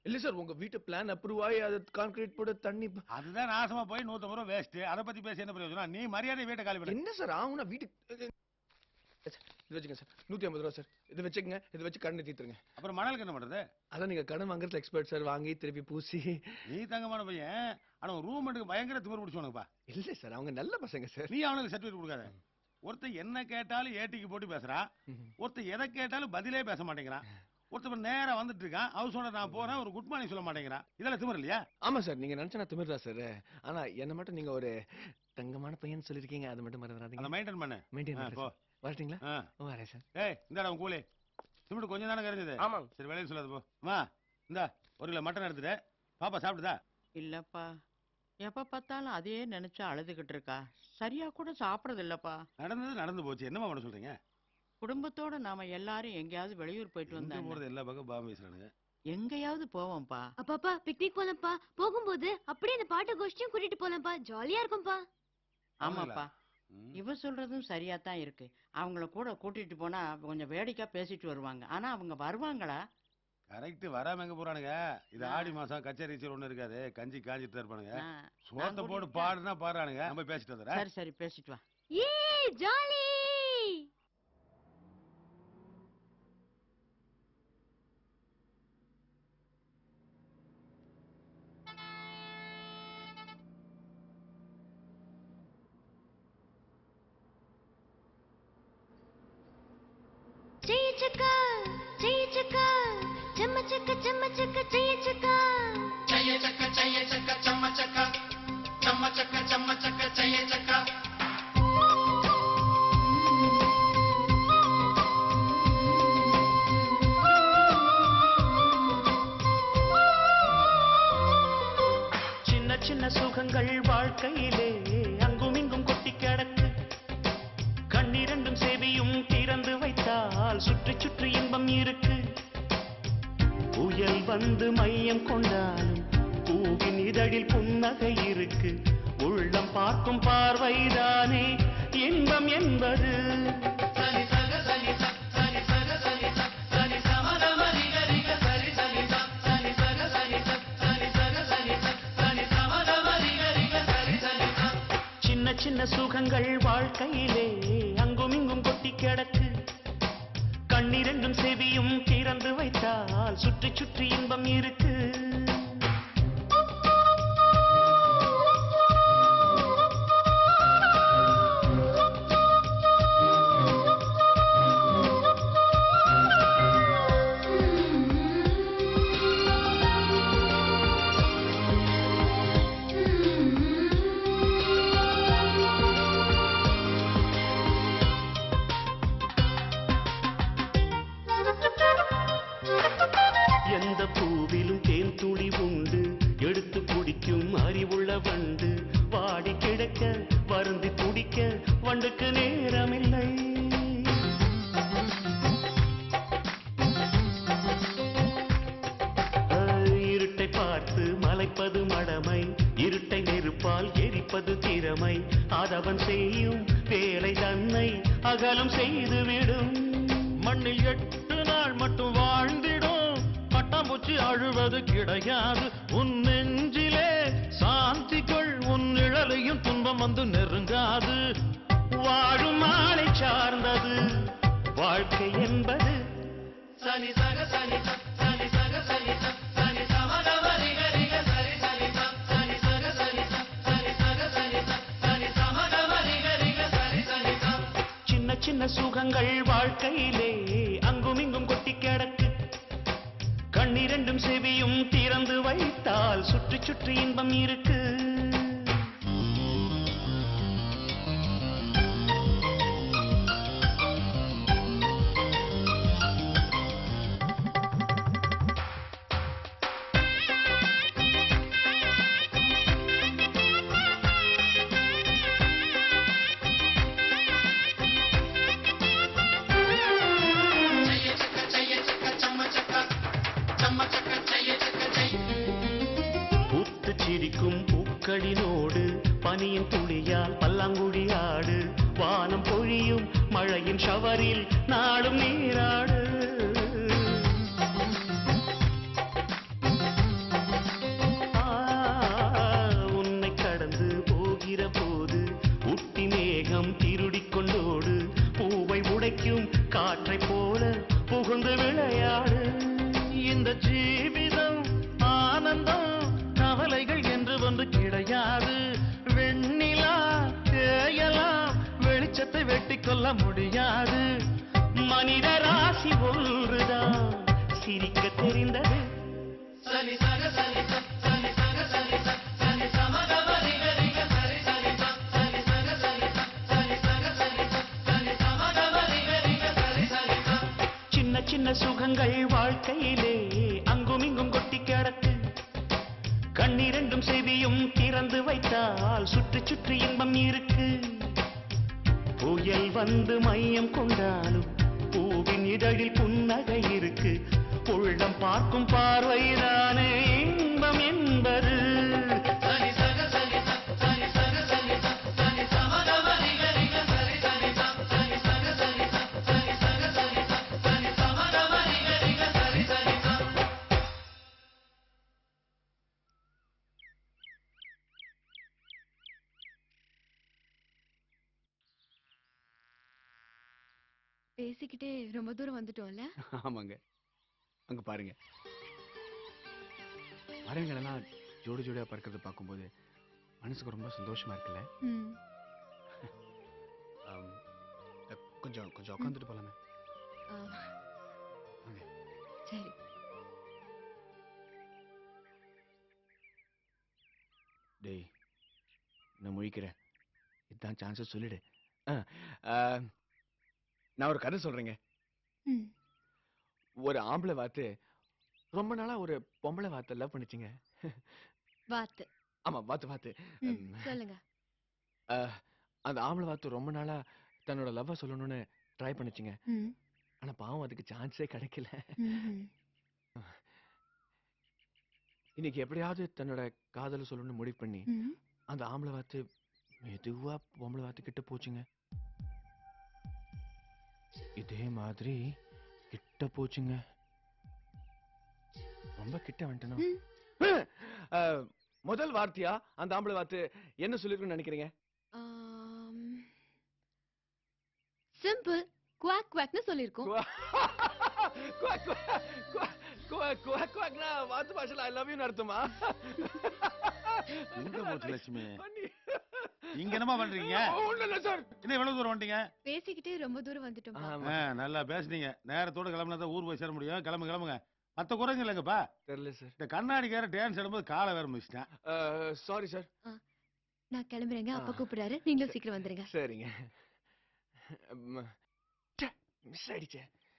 Speaker 20: இல்ல சார் உங்க வீட்டு பிளான் அப்ரூவ் ஆகி அது கான்கிரீட் போட தண்ணி ப-
Speaker 9: அதுதான் நாசமா போய் நூத்தம்பது ரூபா வேஸ்ட். அதை பத்தி பேசி என்ன பிரயோஜனம்? நீ மரியாதை வீட்டை காலி பண்ணு.
Speaker 20: என்ன சார் ஆகுனா வீட்டுக்கு இது வச்சுங்க சார் நூத்தி ஐம்பது ரூபா சார் இது வச்சுக்கங்க இது வச்சு கடன் தீத்துருங்க.
Speaker 9: அப்புறம் மணலுக்கு என்ன பண்றது?
Speaker 20: அதான் நீங்க கடன் வாங்குறதுல எக்ஸ்பர்ட் சார் வாங்கி திருப்பி பூசி.
Speaker 9: நீ தங்கமான பையன், ஆனா ரூம் எடுக்க பயங்கர திமிரு பிடிச்சவனுப்பா.
Speaker 20: இல்ல சார் அவங்க நல்ல பசங்க சார்.
Speaker 9: நீ அவனுக்கு சர்டிஃபிகேட் கொடுக்காத. ஒருத்தன் என்ன கேட்டாலும் ஏட்டிக்கு போட்டு பேசுறான், ஒருத்தன் எதை கேட்டாலும் பதிலே பேச மாட்டேங்கிறான், ஒருத்தன் நேரா வந்துட்டு இருக்கான் ஹவுஸ் ஓனர் நான் போறேன் ஒரு குட் மார்னிங் சொல்ல மாட்டேங்கிறான். இதெல்லாம் திமிரு இல்லையா?
Speaker 20: ஆமா சார் நீங்க நினைச்சா திமிர்றா சார். ஆனா என்ன மட்டும் நீங்க ஒரு தங்கமான பையன் சொல்லிருக்கீங்க அது மட்டும் மறந்துடாதீங்க.
Speaker 9: அதை மெயின்டைன் பண்ணு.
Speaker 20: மெயின்டைன்
Speaker 9: ஆ, போ.
Speaker 20: பண்ணு வரட்டீங்களா? ஓ வரேன் சார்.
Speaker 9: ஏய் இந்தாடா உன் கூலி. சிமெண்ட் கொஞ்சம் தானே கரைஞ்சது?
Speaker 16: ஆமாங்க.
Speaker 9: சரி வேலையை சொல்லாது போ. வா இந்தா ஒரு கிலோ மட்டன் எடுத்துட்டு. பாப்பா சாப்பிடுதா?
Speaker 5: இல்லப்பா எப்ப பார்த்தாலும் அதையே நினைச்சு அழுதுகிட்டு இருக்கா. சரியா கூட சாப்பிடறது இல்லப்பா.
Speaker 9: நடந்தது நடந்து போச்சு. என்னமா பண்ண சொல்றீங்க?
Speaker 5: குடும்பத்தோட நாம எல்லாரும் எங்கேயாவது வெளியூர் போயிட்டு
Speaker 9: இங்க
Speaker 5: வந்தா
Speaker 9: போறது எல்லா பக்கம் பாம்பு வீசுறானுங்க.
Speaker 5: எங்கேயாவது போவோம்ப்பா.
Speaker 8: அப்பாப்பா பிக்னிக் போலாம்ப்பா. போகும்போது அப்படியே அந்த பாட்டு கோஷ்டியும் கூட்டிட்டு போலாம்ப்பா. ஜாலியா இருக்கும்பா.
Speaker 5: ஆமாப்பா இவ சொல்றதும் சரியா தான் இருக்கு. அவங்கள கூட கூட்டிட்டு போனா கொஞ்சம் வேடிக்கை பேசிட்டு வருவாங்க. ஆனா அவங்க வருவாங்களா?
Speaker 9: கரெக்ட் வராம எங்க போறானுங்க? இது ஆடி மாசம் கச்சேரி ஒண்ணு இருக்காது, கஞ்சி காஞ்சிட்டு இருப்பானுங்க. சோத்த போட்டு பாடுனா பாடுறானுங்க. நம்ம பேசிட்டு வந்துடுறேன்.
Speaker 5: சரி சரி பேசிட்டு வா.
Speaker 8: ஏ ஜாலி.
Speaker 10: चका चय चका चम चक चम चक चय चका चय चक चय चक चम चक चम चक चम चक चय चका சின்ன சின்ன சுகங்கள் வாழ்க்கையிலே அங்கும் இங்கும் கொட்டி கிடக்கு. கண்ணிரண்டும் செவியும் திறந்து வைத்தால் சுற்றி சுற்றி இன்பம் இருக்கு. புயல் வந்து மையம் கொண்டாலும் பூவின் இதழில் புன்னகை இருக்கு. உள்ளம் பார்க்கும் பார்வைதானே இன்பம் என்பது. சின்ன சின்ன சுகங்கள் வாழ்க்கையிலே அங்கும் இங்கும் கொட்டி கிடக்கு. கண்ணிரண்டும் செவியும் திறந்து வைத்தால் சுற்றி சுற்றி இன்பம் இருக்கு. எந்த பூவிலும் தேன் துளி உண்டு, எடுத்து குடிக்கும் அறிவுள்ள வண்டு. வாடி கிடக்க வருந்தி குடிக்க வண்டுக்கு நேரமில்லை. இருட்டை பார்த்து மலைப்பது மடமை, இருட்டை நெருப்பால் எரிப்பது திறமை. அதவன் செய்யும் வேலை தன்னை அகலம் செய்துவிடும். மண்ணில் எட்டு நாள் மட்டும் வாழ்ந்திடும், பட்டாம்பூச்சி அழுவது கிடையாது. உன் நெஞ்சிலே சாந்தி கொள், உன் நிழலையும் துன்பம் வந்து நெருங்காது. வாழும் மாலை சார்ந்தது வாழ்க்கை என்பது. சனி சக சனி சனி சக சனி சனி சமக வரிக ரிக சரி சனி சனி சக சனி சனி சக சனி சனி சமக வரிக ரிக சரி சனி. சின்ன சின்ன சுகங்கள் வாழ்க்கையிலே அங்கும் இங்கும் கொட்டி கிடக்கு. கண்ணிரண்டும் செவியும் திறந்து வைத்தால் சுற்றி சுற்றி இன்பம் இருக்கு. பூத்து சிரிக்கும் பூக்களினோடு பனியின் துளியால் பல்லாங்குழி ஆடு. வானம் பொழியும் மழையின் ஷவரில் நாளும் நீராடு. ஜீவிதம் ஆனந்தம் கவலைகள் என்று ஒன்று கிடையாது. வெண்ணிலா தேயலாம் வெளிச்சத்தை வெட்டி கொள்ள முடியாது. மனித ராசி ஒன்றுதான் சிரிக்க தெரிந்தது. சனி சக சனி சனி சக சனி சனி சமகம ரிக ரிக சரி சரி சனி சக சனி சனி சக சனி சனி சமகம ரிக ரிக சரி சரி. சின்ன சின்ன சுகங்கள் வாழ்க்கையிலே அங்கும் இங்கும் கொட்டி கிடக்கு. கண்ணிரண்டும் செவியும் திறந்து வைத்தால் சுற்றி சுற்றி இன்பம் இருக்கு. புயல் வந்து மையம் கொண்டாலும் பூவின் இதழில் புன்னகை இருக்கு. உள்ளம் பார்க்கும் பார்வைதானே இன்பம் என்பது. சனி சக சனி சனி சக சனி சனி சமகம ரிக ரிக சரி சரி சனி சக சனி சனி சக சனி சனி சமகம ரிக ரிக சரி சரி.
Speaker 8: பேசிக்கிட்டே ரொம்ப தூரம் வந்துட்டோம்ல.
Speaker 3: ஆமாங்க. அங்க பாருங்க, மரங்கள் எல்லாம் ஜோடி ஜோடியா பறக்கிறத பார்க்கும்போது மனசுக்கு ரொம்ப சந்தோஷமா இருக்குல்ல.
Speaker 8: ம்.
Speaker 3: ஆம், அ, கொஞ்சம் கொஞ்சம் உட்காந்துட்டு போலாமே.
Speaker 8: ஆ,
Speaker 3: வாங்க.
Speaker 8: சரி.
Speaker 3: டேய், நான் முழிக்கிறேன். இதுதான் சான்ஸ், சொல்லிடு. ஆ, ஆ, நான் ஒரு கதை சொல்றேங்க.
Speaker 8: ம்.
Speaker 3: ஒரு ஆம்பளை வாத்து ரொம்ப நாளா ஒரு பொம்பளை வாத்தை லவ் பண்ணிச்சுங்க.
Speaker 8: வாத்து.
Speaker 3: ஆமா, வாத்து வாத்து.
Speaker 8: ம், சொல்லுங்க.
Speaker 3: ஆ, அந்த ஆம்பளை வாத்து ரொம்ப நாளா தன்னோட லவ்வ சொல்லணும்னு ட்ரை பண்ணுச்சுங்க.
Speaker 8: ம்.
Speaker 3: ஆனா பாவம் அதுக்கு சான்ஸே கிடைக்கல.
Speaker 8: ம்ஹும்.
Speaker 3: இன்னைக்கு எப்படியாவது தன்னோட காதல சொல்லணும்னு முடிவு பண்ணி
Speaker 8: ம்.
Speaker 3: அந்த ஆம்பளை வாத்து மெதுவா பொம்பளை வாத்து கிட்ட போச்சுங்க. இதே மாதிரி கிட்ட போச்சுங்க. ரொம்ப கிட்ட வந்துட்டேனா? ஆ, முதல் வார்த்தையா அந்த ஆம்பளை வாத்து என்ன சொல்லிருக்குன்னு நினைக்கிறீங்க?
Speaker 8: சிம்பிள். குவாக் குவாக்னு சொல்லிருக்கோம்.
Speaker 3: குவாக் குவாக் குவாக் குவாக் குவாக்னா வாத்து பாஷையில ஐ லவ் யூ அர்த்தமா?
Speaker 4: எங்க போச்சு லட்சுமி? இங்க என்னமா பண்றீங்க?
Speaker 3: ஒண்ணும் இல்ல சார்.
Speaker 4: என்ன இவ்வளவு தூரம் வந்துட்டீங்க?
Speaker 8: பேசிக்கிட்டே ரொம்ப தூரம் வந்துட்டோம்.
Speaker 4: ஆ, நல்லா பேசுனீங்க. நேரத்தோட கிளம்புனா தான் ஊர் போய் சேர முடியும். கிளம்பு கிளம்புங்க. மத்த குறைங்க இல்லங்கப்பா.
Speaker 3: தெரியல சார்.
Speaker 4: இந்த கண்ணாடிக்கார டான்ஸ் ஆடும்போது காலை வேற மிச்சிட்டேன்.
Speaker 3: Sorry sir.
Speaker 8: நான் கிளம்புறேங்க. அப்பா கூப்பிடுறாரு. நீங்களும் சீக்கிரம் வந்துருங்க.
Speaker 3: சரிங்க. மிஸ் ஆயிடுச்சே.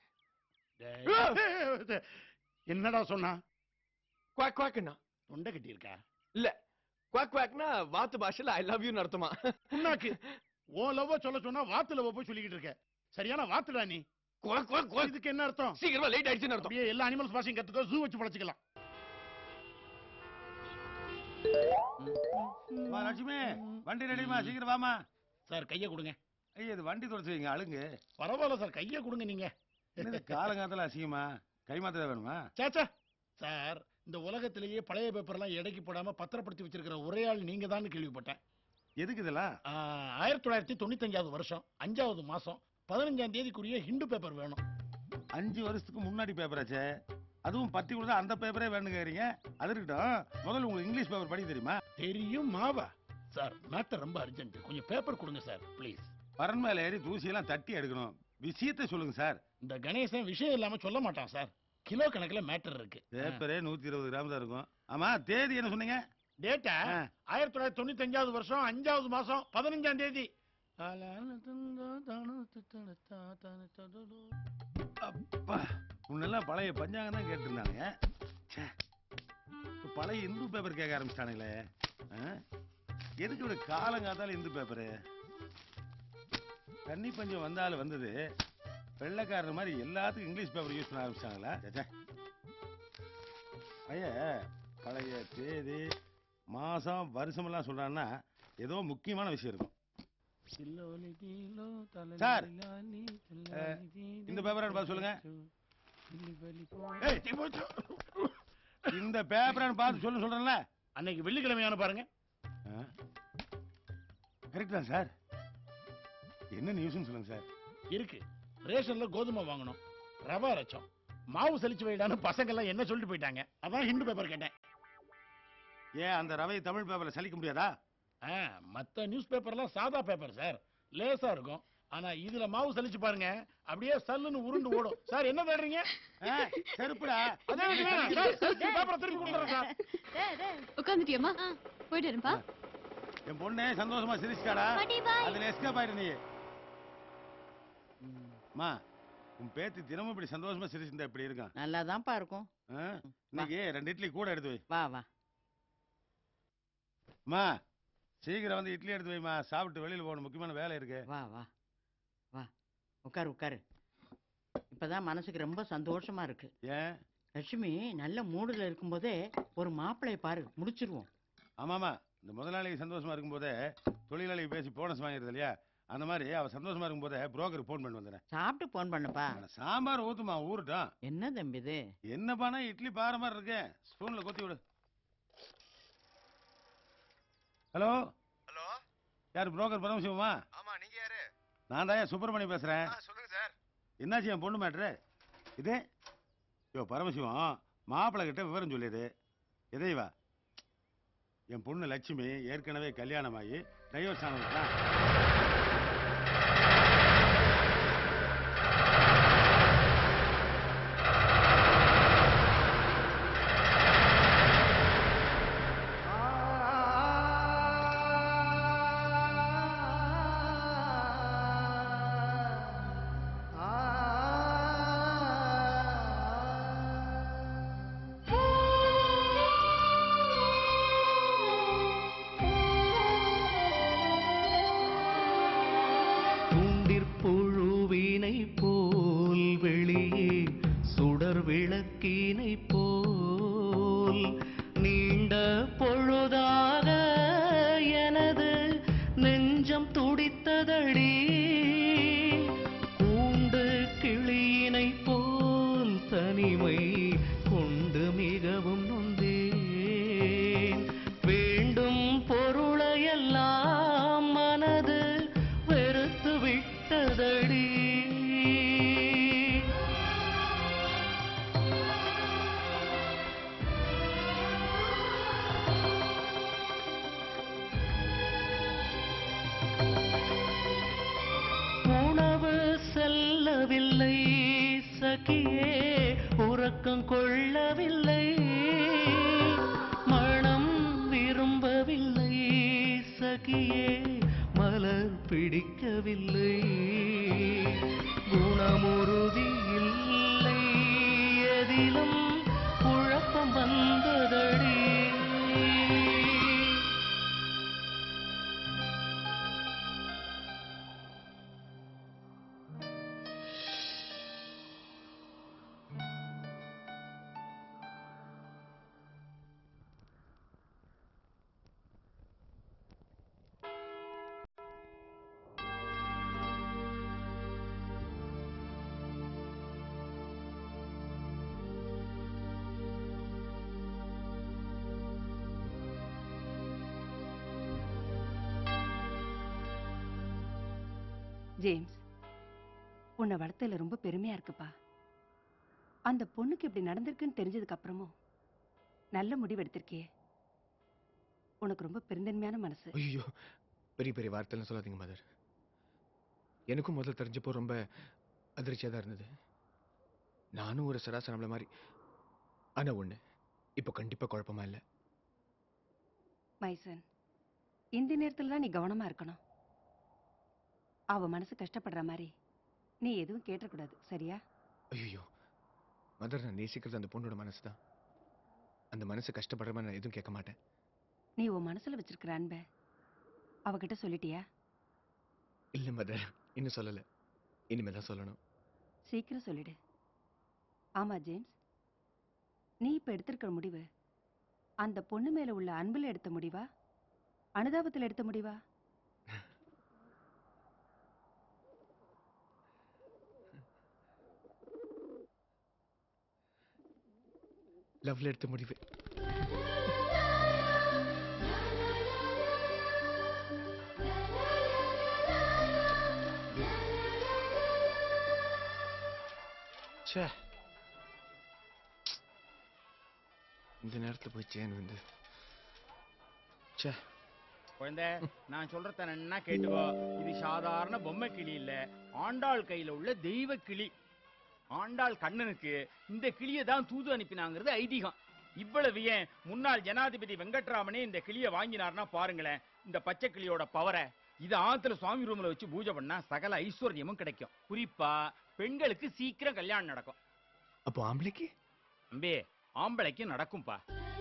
Speaker 4: என்னடா சொன்னா?
Speaker 3: குவாக் குவாக்னா
Speaker 4: தொண்டை கட்டி இருக்கா?
Speaker 3: இல்ல, குவாக் குவாக்னா வாத்து பாஷையில ஐ லவ் யூ அர்த்தமா?
Speaker 4: புண்ணாக்கு. ஓ லவ்வ சொல்ல சொன்னா வாத்து லவ்வ போய் சொல்லிக்கிட்டு இருக்க. சரியான வாத்துடா நீ. Quack quack quack. இதுக்கு என்ன அர்த்தம்?
Speaker 3: சீக்கிரமா லேட் ஆயிடுச்சுன்னு அர்த்தம்.
Speaker 4: அப்படியே எல்லா அனிமல்ஸ் பாஷையும் கத்துக்கோ. ஜூ வச்சு பழச்சிக்கலாம். வா லட்சுமி, வண்டி ரெடிமா, சீக்கிரம் வாமா. சார் கையை கொடுங்க. ஐயா, இது வண்டி தொடச்சு வைங்க, அழுங்கு. பரவாயில்ல சார், கையை கொடுங்க நீங்க. காலங்காலத்துல அசிங்கமா கை மாத்த வேணுமா? சாச்சா சார், இந்த உலகத்திலேயே பழைய பேப்பர் எல்லாம் எடைக்கு போடாம பத்திரப்படுத்தி வச்சிருக்கிற ஒரே ஆள் நீங்க தான் கேள்விப்பட்டேன். எதுக்கு இதெல்லாம்? ஆயிரத்தி தொள்ளாயிரத்தி தொண்ணூத்தி அஞ்சாவது வருஷம் அஞ்சாவது மாசம் பதினஞ்சாம் தேதிக்குரிய ஹிந்து பேப்பர் வேணும். அஞ்சு வருஷத்துக்கு முன்னாடி பேப்பராச்சே, அதுவும் பர்டிகுலரா அந்த பேப்பரே வேணும் கேக்குறீங்க. அது இருக்கட்டும், முதல்ல உங்களுக்கு இங்கிலீஷ் பேப்பர் படிக்க தெரியுமா? தெரியும் மாவா. சார் மேட்டர் ரொம்ப அர்ஜென்ட், கொஞ்சம் பேப்பர் கொடுங்க சார் ப்ளீஸ். பரன் மேல ஏறி தூசியெல்லாம் தட்டி எடுக்கணும். விஷயத்தை சொல்லுங்க சார். இந்த கணேசன் விஷயம் இல்லாம சொல்ல மாட்டான் சார். கிலோ கணக்குல மேட்டர் இருக்கு. பேப்பரே நூத்தி இருபது கிராம் தான் இருக்கும். ஆமா, தேதி என்ன சொன்னீங்க? டேட்டா ஆயிரத்தி தொள்ளாயிரத்தி தொண்ணூத்தி அஞ்சாவது வருஷம் அஞ்சாவது மாசம் பதினஞ்சாம் தேதி. அப்பா, முன்னெல்லாம் பழைய பஞ்சாங்கம் தான் கேட்டு இருந்தாங்க. பழைய இந்து பேப்பர் கேட்க ஆரம்பிச்சிட்டானுங்களே. எதுக்கு இப்படி காலங்காத்தால இந்து பேப்பரு? தண்ணி பஞ்சம் வந்தாலும் வந்தது, வெள்ளைக்காரர் மாதிரி எல்லாத்துக்கும் இங்கிலீஷ் பேப்பர் யூஸ் பண்ண ஆரம்பிச்சாங்களா? ஐய, பழைய தேதி மாசம் வருஷம் எல்லாம் சொல்றான்னா ஏதோ முக்கியமான விஷயம் இருக்கும். சார், இந்த பேப்பரை பார்த்து சொல்லுங்க. இந்த பேப்பரை பார்த்து சொல்ல சொல்றேன்ல, அன்னைக்கு வெள்ளிக்கிழமையான பாருங்க. கரெக்ட் தான் சார். என்ன நியூஸ்னு சொல்லுங்க சார். இருக்கு. ரேஷன்ல கோதுமை வாங்கணும், ரவா அரைச்சோம், மாவு சலிச்சு வைடான்னு பசங்க எல்லாம் என்ன சொல்லிட்டு போயிட்டாங்க. அதான் ஹிந்து பேப்பர் கேட்டேன்.
Speaker 9: ஏன் அந்த ரவை தமிழ் பேப்பர்ல சலிக்க முடியாதா?
Speaker 4: மத்த நியூஸ் பேப்பர்லாம் சாதா பேப்பர் சார், லேசா இருக்கும். ஆனா இதுல மாவு சலிச்சு பாருங்க, அப்படியே சல்லுன்னு உருண்டு ஓடும். சார் என்ன தேடுறீங்க?
Speaker 9: செருப்புடா.
Speaker 4: அதே பேப்பரை திருப்பி கொடுத்துறேன் சார்.
Speaker 6: உட்காந்துட்டியம்மா? போயிட்டு இருப்பா.
Speaker 9: என் பொண்ணே சந்தோஷமா சிரிச்சிட்டாடா. அதுல எஸ்கேப் ஆயிரு நீ. மா, உன் பேத்தி தினமும் இப்படி சந்தோஷமா சிரிச்சிருந்தா இப்படி இருக்கும்.
Speaker 5: நல்லாதான்ப்பா இருக்கும்.
Speaker 9: இன்னைக்கு ரெண்டு இட்லி கூட எடுத்து வை.
Speaker 5: வா வா.
Speaker 9: மா, சீக்கிரம் வந்து இட்லி எடுத்து வைமா, சாப்பிட்டு வெளியில போகணும், முக்கியமான வேலை இருக்கு.
Speaker 5: வா வா வா, உட்காரு உட்காரு. இப்பதான் மனசுக்கு ரொம்ப சந்தோஷமா இருக்கு.
Speaker 9: ஏன்?
Speaker 5: லட்சுமி நல்ல மூடுல இருக்கும்போதே ஒரு மாப்பிள்ளைய பாரு, முடிச்சிருவோம்.
Speaker 9: ஆமாமா, இந்த முதலாளிக்கு சந்தோஷமா இருக்கும்போதே தொழிலாளிக்கு பேசி போனஸ் வாங்கிடுது இல்லையா, அந்த மாதிரி அவ சந்தோஷமா இருக்கும்போதே புரோக்கருக்கு போன் பண்ணி வந்துடுறேன்.
Speaker 5: சாப்பிட்டு போன் பண்ணுப்பா.
Speaker 9: சாம்பார் ஊத்துமா, ஊருட்டும்.
Speaker 5: என்ன தம்பி இது?
Speaker 9: என்னப்பானா இட்லி பாற மாதிரி இருக்கு, ஸ்பூன்ல கொத்தி விடு. ஹலோ
Speaker 11: ஹலோ,
Speaker 9: யார் புரோக்கர் பரமசிவமா?
Speaker 11: ஆமா, நீங்க யாரு?
Speaker 9: நான் தான் சுப்பிரமணியம் பேசுறேன்.
Speaker 11: சொல்லுங்க சார்.
Speaker 9: என்னாச்சு என் பொண்ணு மேட்ரு? இது யோ பரமசிவம், மாப்பிள்ளை கிட்ட விவரம் சொல்லிடு. எதைவா? என் பொண்ணு லட்சுமி ஏற்கனவே கல்யாணமாகி டைவர்ஸ் ஆனதுதான்.
Speaker 10: விளக்கினை போல் நீண்ட பொழுதாக எனது நெஞ்சம் துடித்ததடி. கூண்டு கிளியினை போல் தனிமை கொண்டு மிகவும் நொந்தேன். வேண்டும் பொருளையெல்லாம் மனது வெறுத்து விட்டதடி. செல்லவில்லை சகியே, உறக்கம் கொள்ளவில்லை, மனம் விரும்பவில்லை சகியே, மலர் பிடிக்கவில்லை, குணமுறுதி இல்லை, எதிலும் குழப்பம் வந்ததடி.
Speaker 19: ஜேம்ஸ், உன்னை வளர்த்ததுல ரொம்ப பெருமையா இருக்குப்பா. அந்த பொண்ணுக்கு இப்படி நடந்திருக்குன்னு தெரிஞ்சதுக்கு அப்புறமும் நல்ல முடிவு எடுத்திருக்கியே. உனக்கு ரொம்ப பெருந்தன்மையான மனசு.
Speaker 20: ஐயோ, பெரிய பெரிய வார்த்தைலாம் சொல்லாதீங்க மதர். எனக்கும் முதல் தெரிஞ்சப்போ ரொம்ப அதிர்ச்சியா தான் இருந்தது. நானும் ஒரு சராசரி நம்மள மாதிரி. ஆனா ஒண்ணு, இப்போ கண்டிப்பா குழப்பமா இல்லை.
Speaker 19: மைசன், இந்த நேரத்துல தான் நீ கவனமா இருக்கணும். அவ மனசு கஷ்டப்படுற மாதிரி நீ எதுவும் கேட்டக்கூடாது, சரியா?
Speaker 20: ஐயோ மதர், நான் நேசிக்கிறது அந்த பொண்ணோட மனசு தான். அந்த மனசு கஷ்டப்படுற மாதிரி நான் எதுவும் கேட்க மாட்டேன்.
Speaker 19: நீ உன் மனசுல வச்சிருக்கிற அன்பை அவகிட்ட சொல்லிட்டியா?
Speaker 20: இல்ல மதர், இன்னும் சொல்லல. இனிமேதான் சொல்லணும்.
Speaker 19: சீக்கிரம் சொல்லிடு. ஆமா ஜேம்ஸ், நீ இப்ப எடுத்திருக்கிற முடிவு அந்த பொண்ணு மேல உள்ள அன்புல எடுத்த முடிவா, அனுதாபத்துல எடுத்த முடிவா?
Speaker 20: லவ்ல எடுத்த முடிவு. இந்த நேரத்துல போய் சேன் வந்து ச்சே.
Speaker 22: குழந்தை நான் சொல்றத என்ன கேட்டுக்கோ. இது சாதாரண பொம்மை கிளி இல்ல, ஆண்டாள் கையில உள்ள தெய்வ கிளி. ஆண்டாள் கண்ணனுக்கு இந்த கிளியை தான் தூது அனுப்பினாங்கிறது ஐதீகம். இவ்வளவு ஏன் முன்னாள் ஜனாதிபதி வெங்கட்ராமனே இந்த கிளியை வாங்கினார்னா பாருங்களேன் இந்த பச்சை கிளியோட பவரை. இது ஆத்துல சுவாமி ரூம்ல வச்சு பூஜை பண்ணா சகல ஐஸ்வர்யமும் கிடைக்கும். குறிப்பா பெண்களுக்கு சீக்கிரம் கல்யாணம் நடக்கும்.
Speaker 20: அப்போ ஆம்பளைக்கு?
Speaker 22: அம்பே ஆம்பளைக்கு நடக்கும்பா.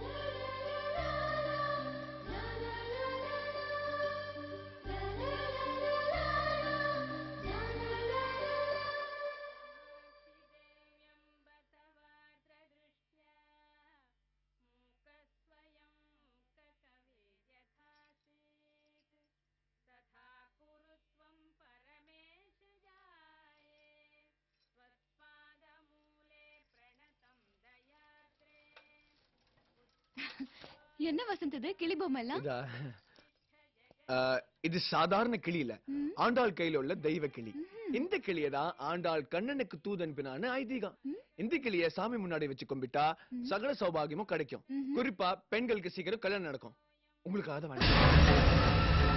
Speaker 6: என்ன வசந்த் இது கிளி பொம்மை எல்லாம்?
Speaker 20: இதா ஆ, இது சாதாரண கிளி இல்ல, ஆண்டாள் கையில உள்ள தெய்வ கிளி. இந்த கிளியை தான் ஆண்டாள் கண்ணனுக்கு தூது அனுப்பினான்னு ஐதீகம். இந்த கிளியை சாமி முன்னாடி வச்சு கும்பிட்டா சகல சௌபாகியமும் கிடைக்கும். குறிப்பா பெண்களுக்கு சீக்கிரம் கல்யாணம் நடக்கும். உங்களுக்கு அதை வேண்டாம்.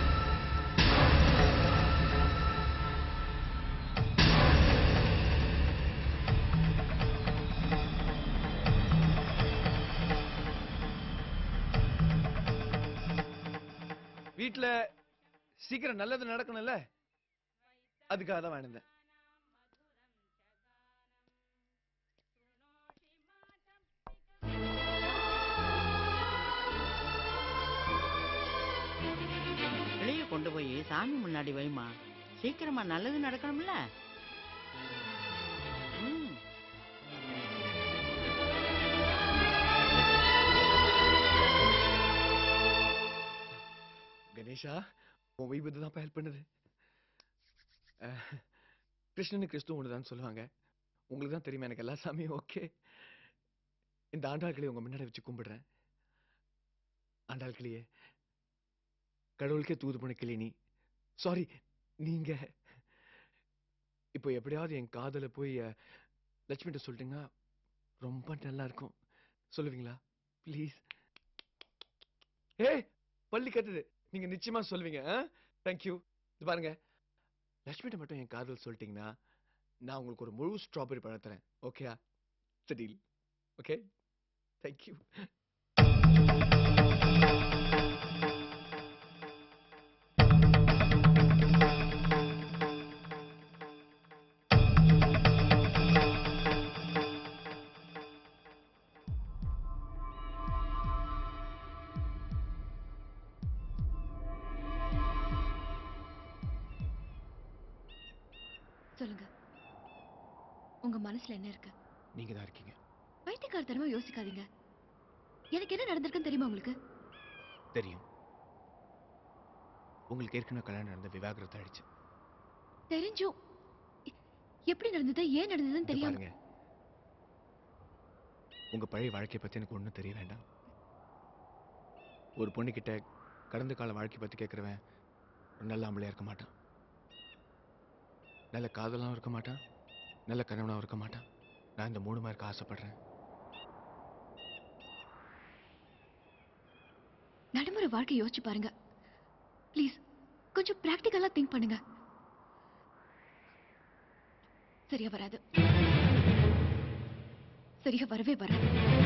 Speaker 20: வீட்டுல சீக்கிரம் நல்லது நடக்கணும்ல, அதுக்காக தான் வேணுங்க.
Speaker 5: வெளியே கொண்டு போய் சாமி முன்னாடி வைமா, சீக்கிரமா நல்லது நடக்கணும்ல. ம்.
Speaker 20: கணேஷா, உன் வைபத்து தான் ஹெல்ப் பண்ணுது. அஹ், கிருஷ்ணனு கிறிஸ்து ஒண்ணுதான் சொல்லுவாங்க. உங்களுக்கு தான் தெரியுமா, எனக்கு எல்லா சாமியும் ஓகே. இந்த ஆண்டாள் கிளியை உங்க முன்னாடி வச்சு கும்பிடுறேன். ஆண்டாள் கிளியே, கடவுளுக்கே தூது போன கிளி நீ. சாரி, நீங்க இப்போ எப்படியாவது என் காதல போய் லட்சுமிட்ட சொல்லிட்டீங்கன்னா ரொம்ப நல்லா இருக்கும். சொல்லுவீங்களா ப்ளீஸ்? ஏ பள்ளி கட்டுது, நீங்க நிச்சயமா சொல்லுவீங்க. தேங்க்யூ. இது பாருங்க, லட்சுமிட்ட மட்டும் என் காதல் சொல்லிட்டீங்கன்னா நான் உங்களுக்கு ஒரு முழு ஸ்ட்ராபெரி பழம் தரேன். ஓகேயா? டீல். Okay, thank you.
Speaker 6: சொல்லுங்க, உங்க மனசுல என்ன இருக்கு?
Speaker 20: நீங்க தான் இருக்கீங்க.
Speaker 6: பைத்தியக்காரத்தனமா யோசிக்காதீங்க. எனக்கு என்ன நடந்திருக்குன்னு தெரியுமா உங்களுக்கு?
Speaker 20: தெரியும். உங்களுக்கு ஏற்கனவே கல்யாணம் நடந்த விவாகரத்து ஆயிடுச்சு.
Speaker 6: தெரிஞ்சும் எ- எப்படி நடந்தது, ஏன் நடந்ததுன்னு
Speaker 20: இத
Speaker 6: தெரியாம
Speaker 20: பாருங்க, உங்க பழைய வாழ்க்கையை பத்தி எனக்கு ஒண்ணும் தெரிய வேண்டாம். ஒரு பொண்ணு கிட்ட கடந்த கால வாழ்க்கை பத்தி கேட்கிறவன் ஒரு நல்ல ஆம்பளையா இருக்க மாட்டான். நல்ல காதலாவும் இருக்க மாட்டான், நல்ல கணவனாவும் இருக்க மாட்டான். நான் இந்த மூணு மார்க்கு ஆசைப்படுறேன்.
Speaker 6: நடைமுறை வாழ்க்கை யோசிச்சு பாருங்க ப்ளீஸ். கொஞ்சம் பிராக்டிக்கலா திங்க் பண்ணுங்க. சரியா வராது, சரியா வரவே வராது.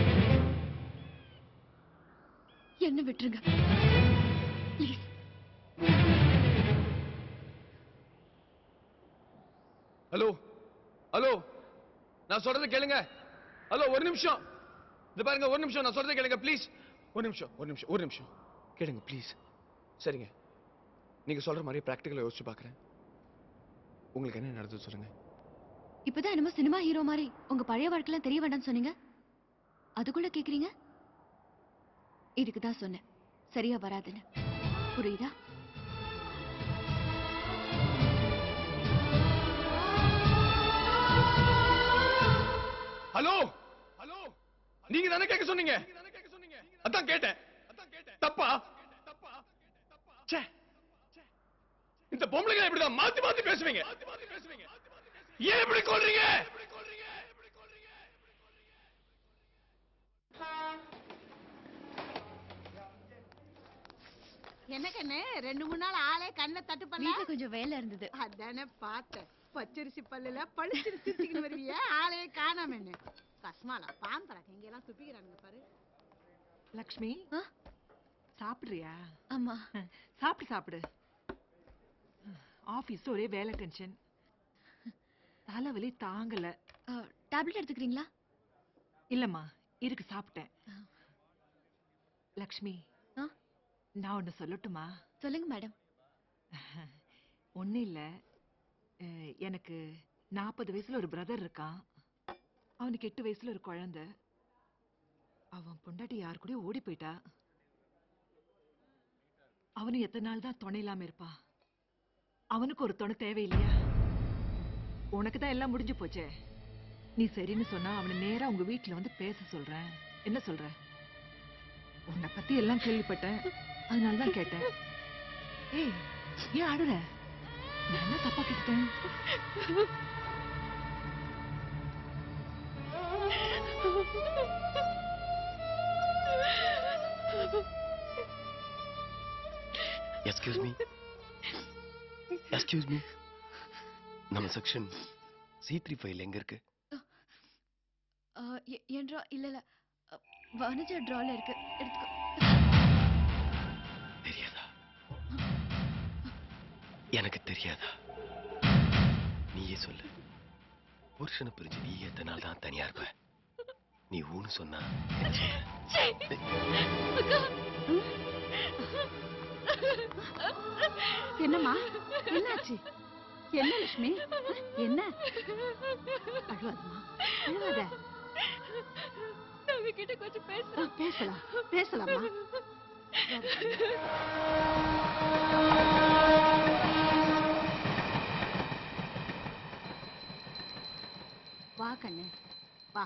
Speaker 6: என்ன விட்டுருங்க ப்ளீஸ்.
Speaker 20: ஹலோ ஹலோ, நான் சொல்றதை கேளுங்க. ஹலோ, ஒரு நிமிஷம். இது பாருங்க, ஒரு நிமிஷம், நான் சொல்றதை கேளுங்க ப்ளீஸ். ஒரு நிமிஷம் ஒரு நிமிஷம் ஒரு நிமிஷம் கேளுங்க ப்ளீஸ். சரிங்க, நீங்க சொல்ற மாதிரி பிராக்டிக்கலா யோசிச்சு பார்க்கறேன். உங்களுக்கு என்ன நடந்தது சொல்லுங்க.
Speaker 6: இப்பதான் என்னமோ சினிமா ஹீரோ மாதிரி உங்க பழைய வாழ்க்கைலாம் தெரிய வேண்டாம்னு சொன்னீங்க. அதுக்குள்ள கேக்குறீங்க. இதுக்கு தான் சொன்னேன் சரியா வராதுன்னு. புரியுதா?
Speaker 20: ஹலோ ஹலோ, நீங்க தானே கேட்க சொன்னீங்க? அதான் கேட்டேன். தப்பா? ச்சே, இந்த பொம்பளைங்க இப்படிதான் மாத்தி மாத்தி பேசுவீங்க. ஏன் இப்படி கொல்றீங்க?
Speaker 7: என்ன கண்ணு ரெண்டு மூணு நாள் ஆளே கண்ணை தட்டு பண்ண
Speaker 6: வீட்டுல கொஞ்சம் வேலை இருந்தது.
Speaker 7: அதானே பார்த்தேன். பச்சரிசி பல்லுல பளிச்சு சிரிச்சுக்கிட்டு வருவிய ஆளே காணாம என்ன கஸ்மாலா பாம்பறாக்க இங்க எல்லாம் துப்பிக்கிறானுங்க பாரு.
Speaker 11: லக்ஷ்மி சாப்பிடுறியா?
Speaker 6: ஆமா.
Speaker 11: சாப்பிடு சாப்பிடு. ஆபீஸ் ஒரே வேலை டென்ஷன், தலைவலி தாங்கல.
Speaker 6: டேப்லெட் எடுத்துக்கிறீங்களா?
Speaker 11: இல்லம்மா இருக்கு, சாப்பிட்டேன். லக்ஷ்மி நான் ஒண்ணு சொல்லட்டுமா?
Speaker 6: சொல்லுங்க மேடம்.
Speaker 11: ஒண்ணு இல்ல, எனக்கு நாற்பது வயசுல ஒரு பிரதர் இருக்கான். அவனுக்கு எட்டு வயசுல ஒரு குழந்தை. அவன் பொண்டாட்டி யாரு கூட ஓடி போயிட்டா. அவனு எத்தனை நாள் தான் துணை இல்லாம இருப்பான்? அவனுக்கு ஒரு துணை தேவையில்லையா? உனக்கு தான் எல்லாம் முடிஞ்சு போச்சே. நீ சரின்னு சொன்னா அவனை நேரா உங்க வீட்டுல வந்து பேச சொல்றேன். என்ன சொல்ற? உன்னை பத்தி எல்லாம் கேள்விப்பட்டேன், அதனாலதான் கேட்டேன். ஏய் ஏன் ஆடுற? நான் என்ன தப்பா கேட்டேன்?
Speaker 12: எக்ஸ்கியூஸ் மீ எக்ஸ்கியூஸ் மீ நம்ம செக்ஷன் சி த்ரீ ஃபைல் எங்க இருக்கு?
Speaker 6: என்றா இல்ல இல்ல வனஜா டிரால இருக்கு, எடுத்துக்கோ.
Speaker 12: தெரியாதா? எனக்கு தெரியாதா? நீயே சொல்லு. புருஷனை பிரிஞ்சு நீ எத்தனை நாள் தான் தனியா இருப்ப? நீ ஊன்னு சொன்னா
Speaker 7: என்னம்மா என்னாச்சு? என்ன லட்சுமி என்ன? அழுவாதம்மா அழுவாத.
Speaker 6: கிட்ட கொஞ்சம் பேச
Speaker 7: பேசலாம் பேசலாமா? வா கண்ணு வா.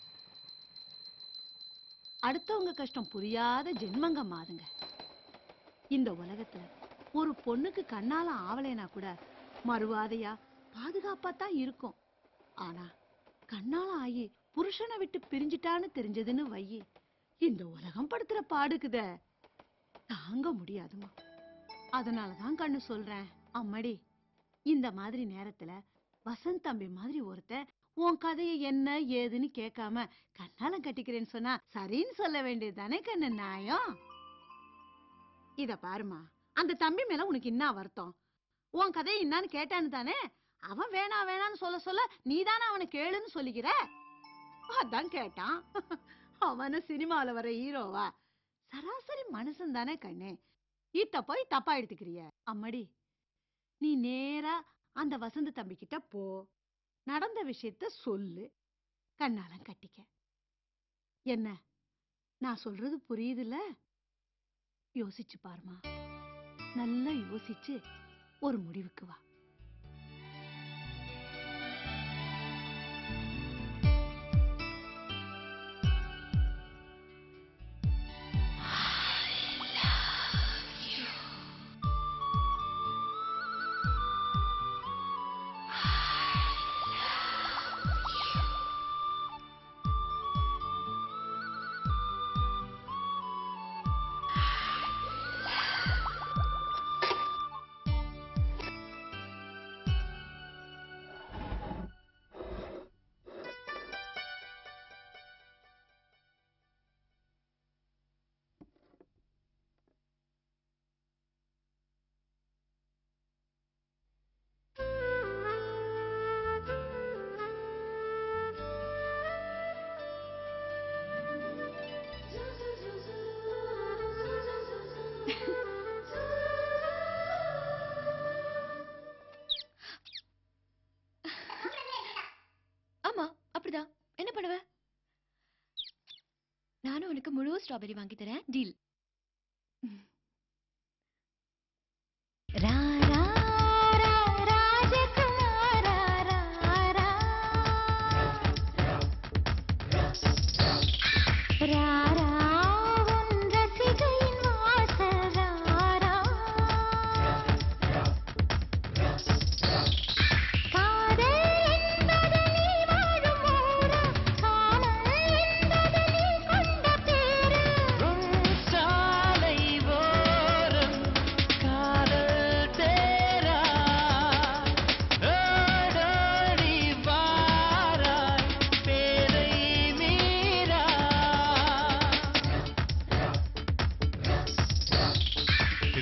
Speaker 7: அடுத்தவங்க கஷ்டம் புரியாத ஜென்மங்க மாதுங்க. இந்த உலகத்துல ஒரு பொண்ணுக்கு கண்ணால ஆவலைனா கூட மறுவாதையா பாதுகாப்பா தான் இருக்கும். ஆனா கண்ணால ஆகி புருஷனை விட்டு பிரிஞ்சிட்டான்னு தெரிஞ்சதுன்னு வையி, இந்த உலகம் படுத்துற பாடுக்குத தாங்க முடியாதுமா. அதனாலதான் கண்ணு சொல்றேன், அம்மாடி இந்த மாதிரி நேரத்துல வசந்த் தம்பி மாதிரி ஒருத்தன் உன் கதையை என்ன ஏதுன்னு கேட்காம கண்ணால கட்டிக்கிறேன்னு சொன்னா சரின்னு சொல்ல வேண்டியது தானே கண்ணு நியாயம்? இத பாருமா, அந்த தம்பி மேல உனக்கு என்ன வருத்தம்? உன் கதையை என்னான்னு கேட்டான்னு தானே அவன் வேணா வேணான்னு சொல்ல சொல்ல நீ தானே அவனை கேளுன்னு சொல்லிக்கிற. அதான் கேட்டான். அவன சினிமால வர ஹீரோவா? சராசரி மனுஷன் தானே கண்ணு. இத்த போய் தப்பா எடுத்துக்கிறிய. அம்மாடி நீ நேரா அந்த வசந்த தம்பி கிட்ட போ, நடந்த விஷயத்த சொல்லு, கண்ணாலம் கட்டிக்க. என்ன நான் சொல்றது புரியுதுல்ல? யோசிச்சு பாருமா, நல்லா யோசிச்சு ஒரு முடிவுக்கு வா.
Speaker 6: ஆமா அப்படிதான். என்ன பண்ணுவ? நானும் உனக்கு முழு ஸ்ட்ராபெரி வாங்கி தரேன். டீல்.
Speaker 14: சாலை ஓ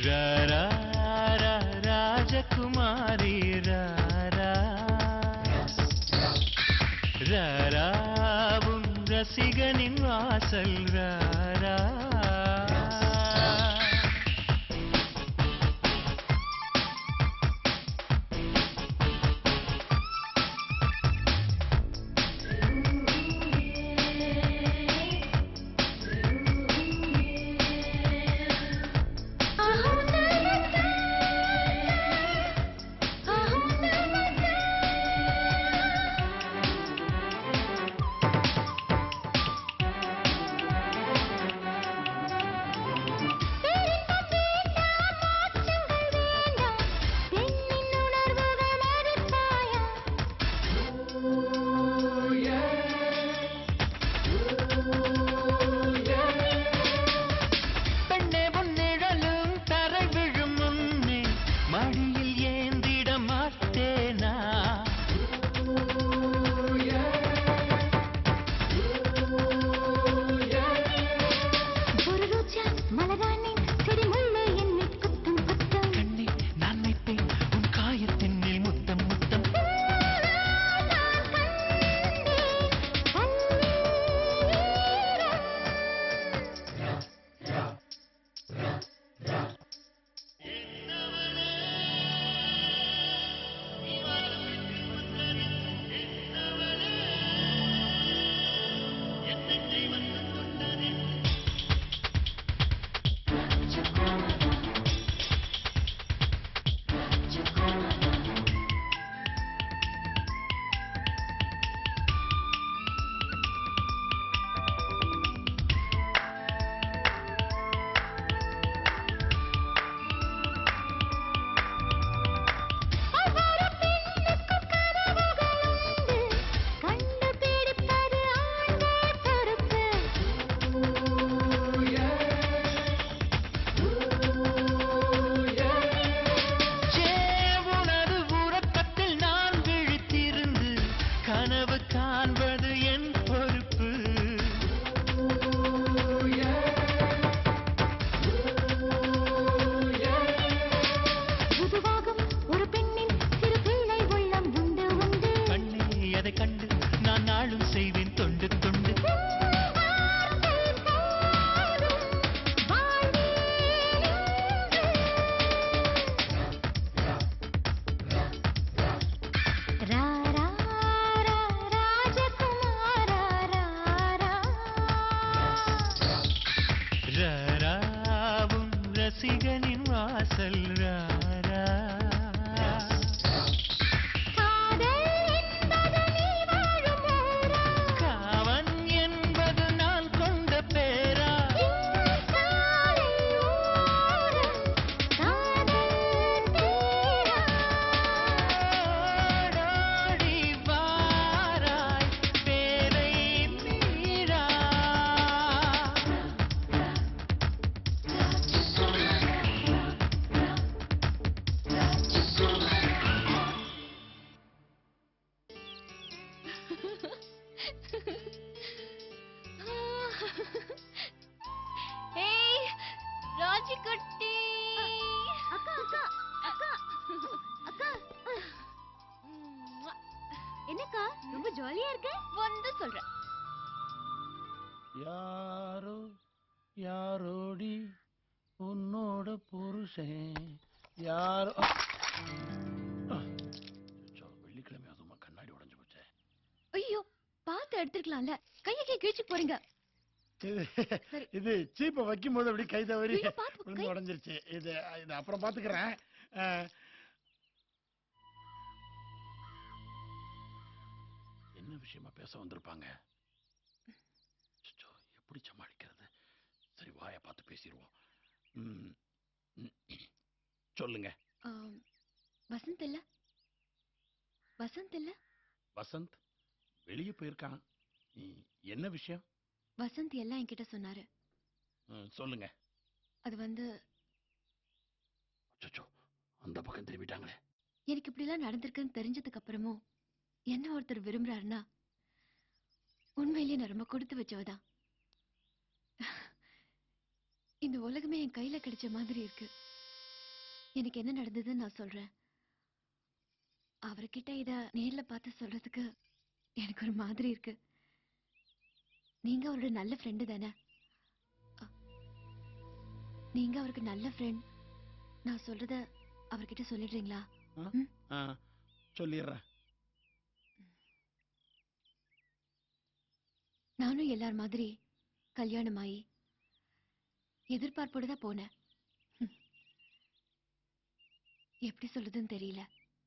Speaker 10: ராரா ரா ராஜகுமாரி ராரா ராரா உன் ரசிகனின் வாசல் ராரா ரசிகனின் வாசல் ராரா காவன் என்பது நான் கொண்ட பேரா ஓடோடி வாராய் பேரை மீறா
Speaker 8: ஏய் ராஜி குட்டி அக்கா அக்கா அக்கா அக்கா என்னக்கா ரொம்ப ஜாலியா இருக்க வந்து சொல்றேன்.
Speaker 4: யாரோ யாரோடி உன்னோட புருஷன் யாரோ அச்சோ, வெள்ளிக்கிழமை அதுமா கண்ணாடி உடைஞ்சு போச்சே.
Speaker 6: ஐயோ பார்த்து எடுத்துக்கலாம்ல கையை கிழிச்சு போறீங்க.
Speaker 4: இது இது சீப்பை வைக்கும் போது அப்படி கை தவறி
Speaker 6: ஐயோ, பாத்து,
Speaker 4: விழுந்து
Speaker 6: கை-
Speaker 4: உடைஞ்சிருச்சு. இது இது அப்புறம் பாத்துக்கிறேன். அஹ், என்ன விஷயமா பேச வந்திருப்பாங்க? அச்சோ, எப்படி சமாளிக்கிறது? சரி, வாயை பார்த்து பேசிடுவோம். ம், ம், சொல்லுங்க.
Speaker 6: ஆம், வசந்த் இல்ல வசந்த் இல்ல
Speaker 4: வசந்த் வெளியே போயிருக்கான். ம், என்ன விஷயம்?
Speaker 6: வசந்த் எல்லாம் என்கிட்ட சொன்னாரு.
Speaker 4: ம், சொல்லுங்க.
Speaker 6: அது வந்து
Speaker 4: அச்சோ, அந்த பக்கம் திரும்பிட்டாங்களே.
Speaker 6: எனக்கு இப்படி எல்லாம் நடந்திருக்குன்னு தெரிஞ்சதுக்கு அப்புறமும் என்ன ஒருத்தர் விரும்புறாருன்னா உண்மையிலேயே நான் ரொம்ப கொடுத்து வச்சவதான். இந்த உலகமே என் கையில கிடைச்ச மாதிரி இருக்கு. எனக்கு என்ன நடந்ததுன்னு நான் சொல்றேன். அவர்கிட்ட இத நேர்ல பார்த்து சொல்றதுக்கு எனக்கு ஒரு மாதிரி இருக்கு. நீங்க அவரோட நல்ல ஃப்ரெண்டு தானே? அ, நீங்க அவருக்கு நல்ல ஃப்ரெண்ட். நான் சொல்றத அவர்கிட்ட சொல்லிடுறீங்களா?
Speaker 4: சொல்லிடுறேன்.
Speaker 6: நானும் எல்லார் மாதிரி கல்யாணமாயி எதிர்பார்ப்போட தான் போனேன். ம். எப்படி சொல்றதுன்னு தெரியல.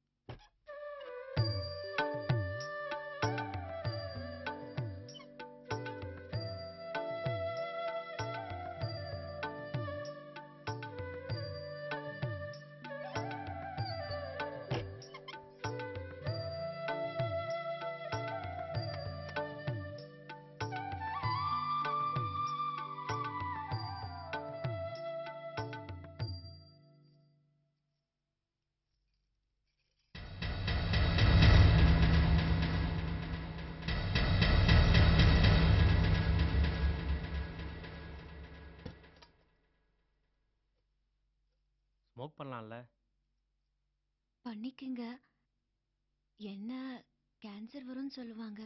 Speaker 16: ஸ்மோக் பண்ணலாம்ல?
Speaker 6: பண்ணிக்கங்க. என்ன கேன்சர் வரும்னு சொல்லுவாங்க.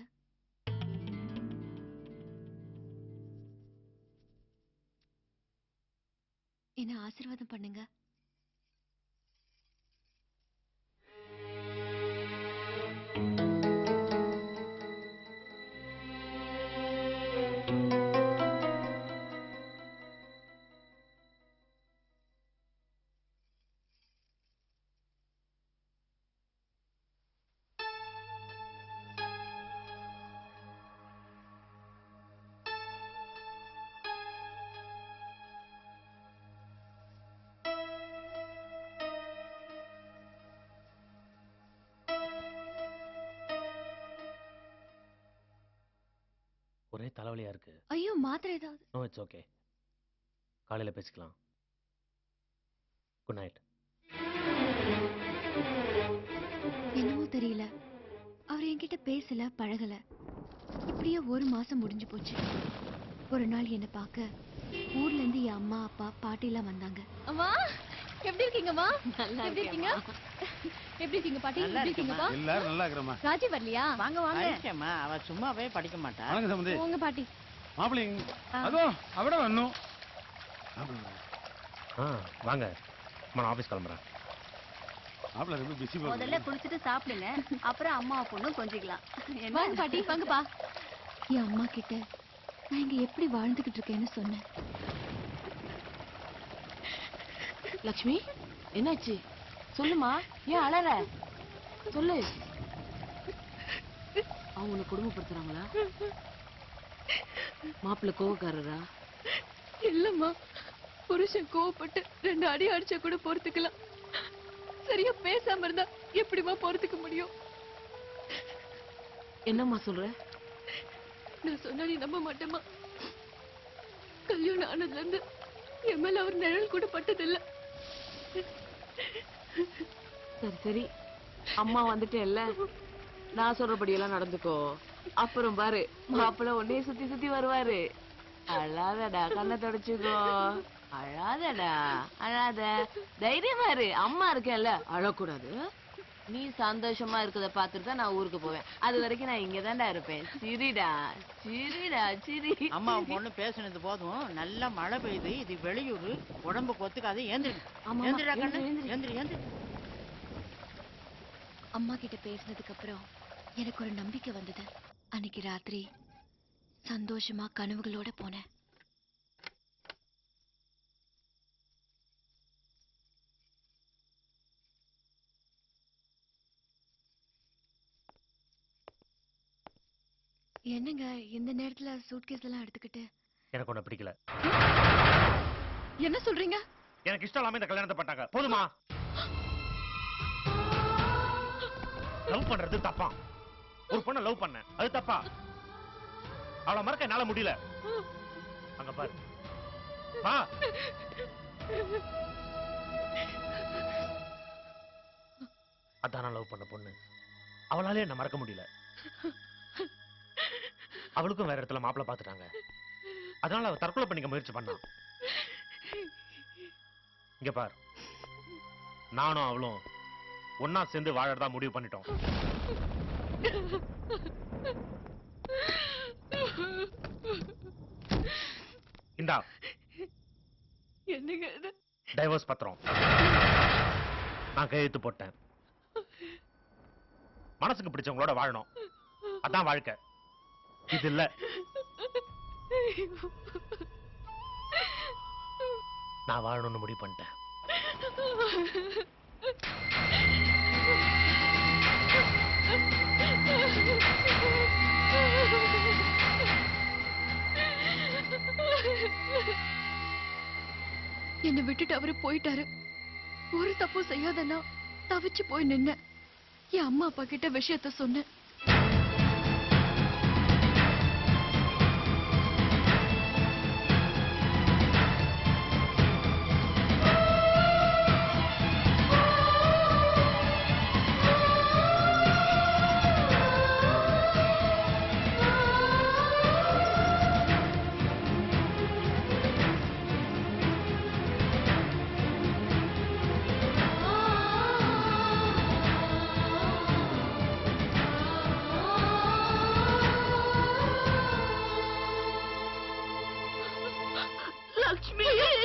Speaker 6: என்ன ஆசீர்வாதம் பண்ணுங்க.
Speaker 16: ஒரே தலைவலியா இருக்கு.
Speaker 6: ஐயோ, மாத்திரை ஏதாவது?
Speaker 16: No, it's okay. காலையில பேசிக்கலாம். Good night.
Speaker 6: என்னமோ தெரியல, அவர் என்கிட்ட பேசல, பழகல. இப்படியே ஒரு மாசம் முடிஞ்சு போச்சு. ஒரு நாள் என்ன பார்க்க ஊர்ல இருந்து என் அம்மா, அப்பா, பாட்டி எல்லாம் வந்தாங்க.
Speaker 8: அம்மா எப்படி இருக்கீங்கம்மா? எப்படி இருக்கீங்க? எப்படி இருக்கீங்க பாட்டி?
Speaker 5: நல்லா
Speaker 8: எப்படி இருக்கீங்கப்பா?
Speaker 9: எல்லாரும் நல்லா இருக்கிறோமா?
Speaker 8: ராஜி வரலையா?
Speaker 5: வாங்க வாங்க. ஐயம்மா, அவ சும்மாவே படிக்க மாட்டா.
Speaker 9: வணக்கம் சம்பந்தி.
Speaker 8: உங்க பாட்டி.
Speaker 9: மாப்பிள்ளைங்க அதோ അവിടെ വന്നു.
Speaker 16: ஆ வாங்க. நான் ஆபீஸ் கிளம்புறேன்.
Speaker 9: மாப்பிள்ளை ரொம்ப பிஸி போல.
Speaker 2: முதல்ல குளிச்சிட்டு சாப்பிடுங்க, அப்புறம் அம்மா பொண்ணும் கொஞ்சிக்கலாம்.
Speaker 8: வாங்க பாட்டி, வாங்கப்பா.
Speaker 6: என் அம்மா கிட்ட நான் இங்க எப்படி வாழ்ந்துகிட்டு இருக்கேன்னு சொன்னேன்.
Speaker 2: லக்ஷ்மி, என்னாச்சு? சொல்லுமா, ஏன் அழற? சொல்லு. அவங்க உன்னை குடும்பப்படுத்துறாங்களா? மாப்பிள்ளை கோவக்காரரா?
Speaker 8: இல்லம்மா, புருஷன் கோவப்பட்டு ரெண்டு அடி அடிச்சா கூட பொறுத்துக்கலாம். சரியா பேசாம இருந்தா எப்படிமா பொறுத்துக்க முடியும்?
Speaker 2: என்னம்மா சொல்ற?
Speaker 8: நான் சொன்னா நீ நம்ப மாட்டேமா. கல்யாணம் ஆனதுல இருந்து என் மேல அவர் நிழல் கூட பட்டதில்லை.
Speaker 2: சரி சரி, அம்மா வந்துட்டேல்ல, நான் சொல்றபடி எல்லாம் நடந்துக்கோ. அப்புறம் பாரு, மாப்பிள்ளை உன்னைய சுத்தி சுத்தி வருவாரு. அழாதடா, கண்ணை தொடச்சுக்கோ. அழாதடா, அழாத, தைரியமா இரு. அம்மா இருக்கேன்ல, அழக்கூடாது. நீ சந்தோஷமா இருக்கத பாத்துட்டு தான் நான் ஊருக்கு போவேன். அது வரைக்கும் நான் இங்கதான்டா இருப்பேன். சிரிடா, சிரிடா, சிரி.
Speaker 5: அம்மா பொண்ணு பேசுனது போதும். நல்லா மழை பெய்யுது, இது வெளியூர், உடம்பு கொத்துக்காது. ஏந்திரு,
Speaker 6: ஆமா,
Speaker 5: ஏந்திரா கண்ணு,
Speaker 6: ஏந்திரு,
Speaker 5: ஏந்திரு, ஏந்திரு.
Speaker 6: அம்மா கிட்ட பேசினதுக்கு அப்புறம் எனக்கு ஒரு நம்பிக்கை வந்தது. அன்னைக்கு ராத்திரி சந்தோஷமா கனவுகளோட போனேன். என்னங்க இந்த நேரத்துல சூட்கேஸ் எல்லாம் எடுத்துக்கிட்டு?
Speaker 16: எனக்கு ஒண்ணு பிடிக்கல.
Speaker 8: என்ன சொல்றீங்க?
Speaker 16: எனக்கு இஷ்டம் இல்லாம இந்த கல்யாணத்தை பண்ணாங்க. போதுமா? லவ் பண்றது தப்பா? ஒரு பொண்ணை லவ் பண்ண அது தப்பா? அவளை மறக்க என்னால முடியல. அங்க பாரு, வா. அதான் நான் லவ் பண்ண பொண்ணு. அவளாலே என்ன மறக்க முடியல. அவளுக்கும் வேற இடத்துல மாப்பிள்ளை பார்த்துட்டாங்க. அதனால அவ தற்கொலை பண்ணிக்க முயற்சி பண்ணான். இங்க பார்,
Speaker 18: நானும் அவளும் ஒன்னா சேர்ந்து வாழறதா முடிவு பண்ணிட்டோம். இந்தா
Speaker 2: என்னங்க இது?
Speaker 18: டைவர்ஸ் பத்திரம் நான் கையெழுத்து போட்டேன். மனசுக்கு பிடிச்சவங்களோட வாழணும், அதான் வாழ்க்கை. இது இல்ல நான் வாழணும்னு முடிவு பண்ணிட்டேன்.
Speaker 6: என்னை விட்டுட்டு அவரு போயிட்டாரு. ஒரு தப்பும் செய்யாதனா தவிச்சு போய் நின்ன. என் அம்மா அப்பா கிட்ட விஷயத்த சொன்னேன். லக்ஷ்மி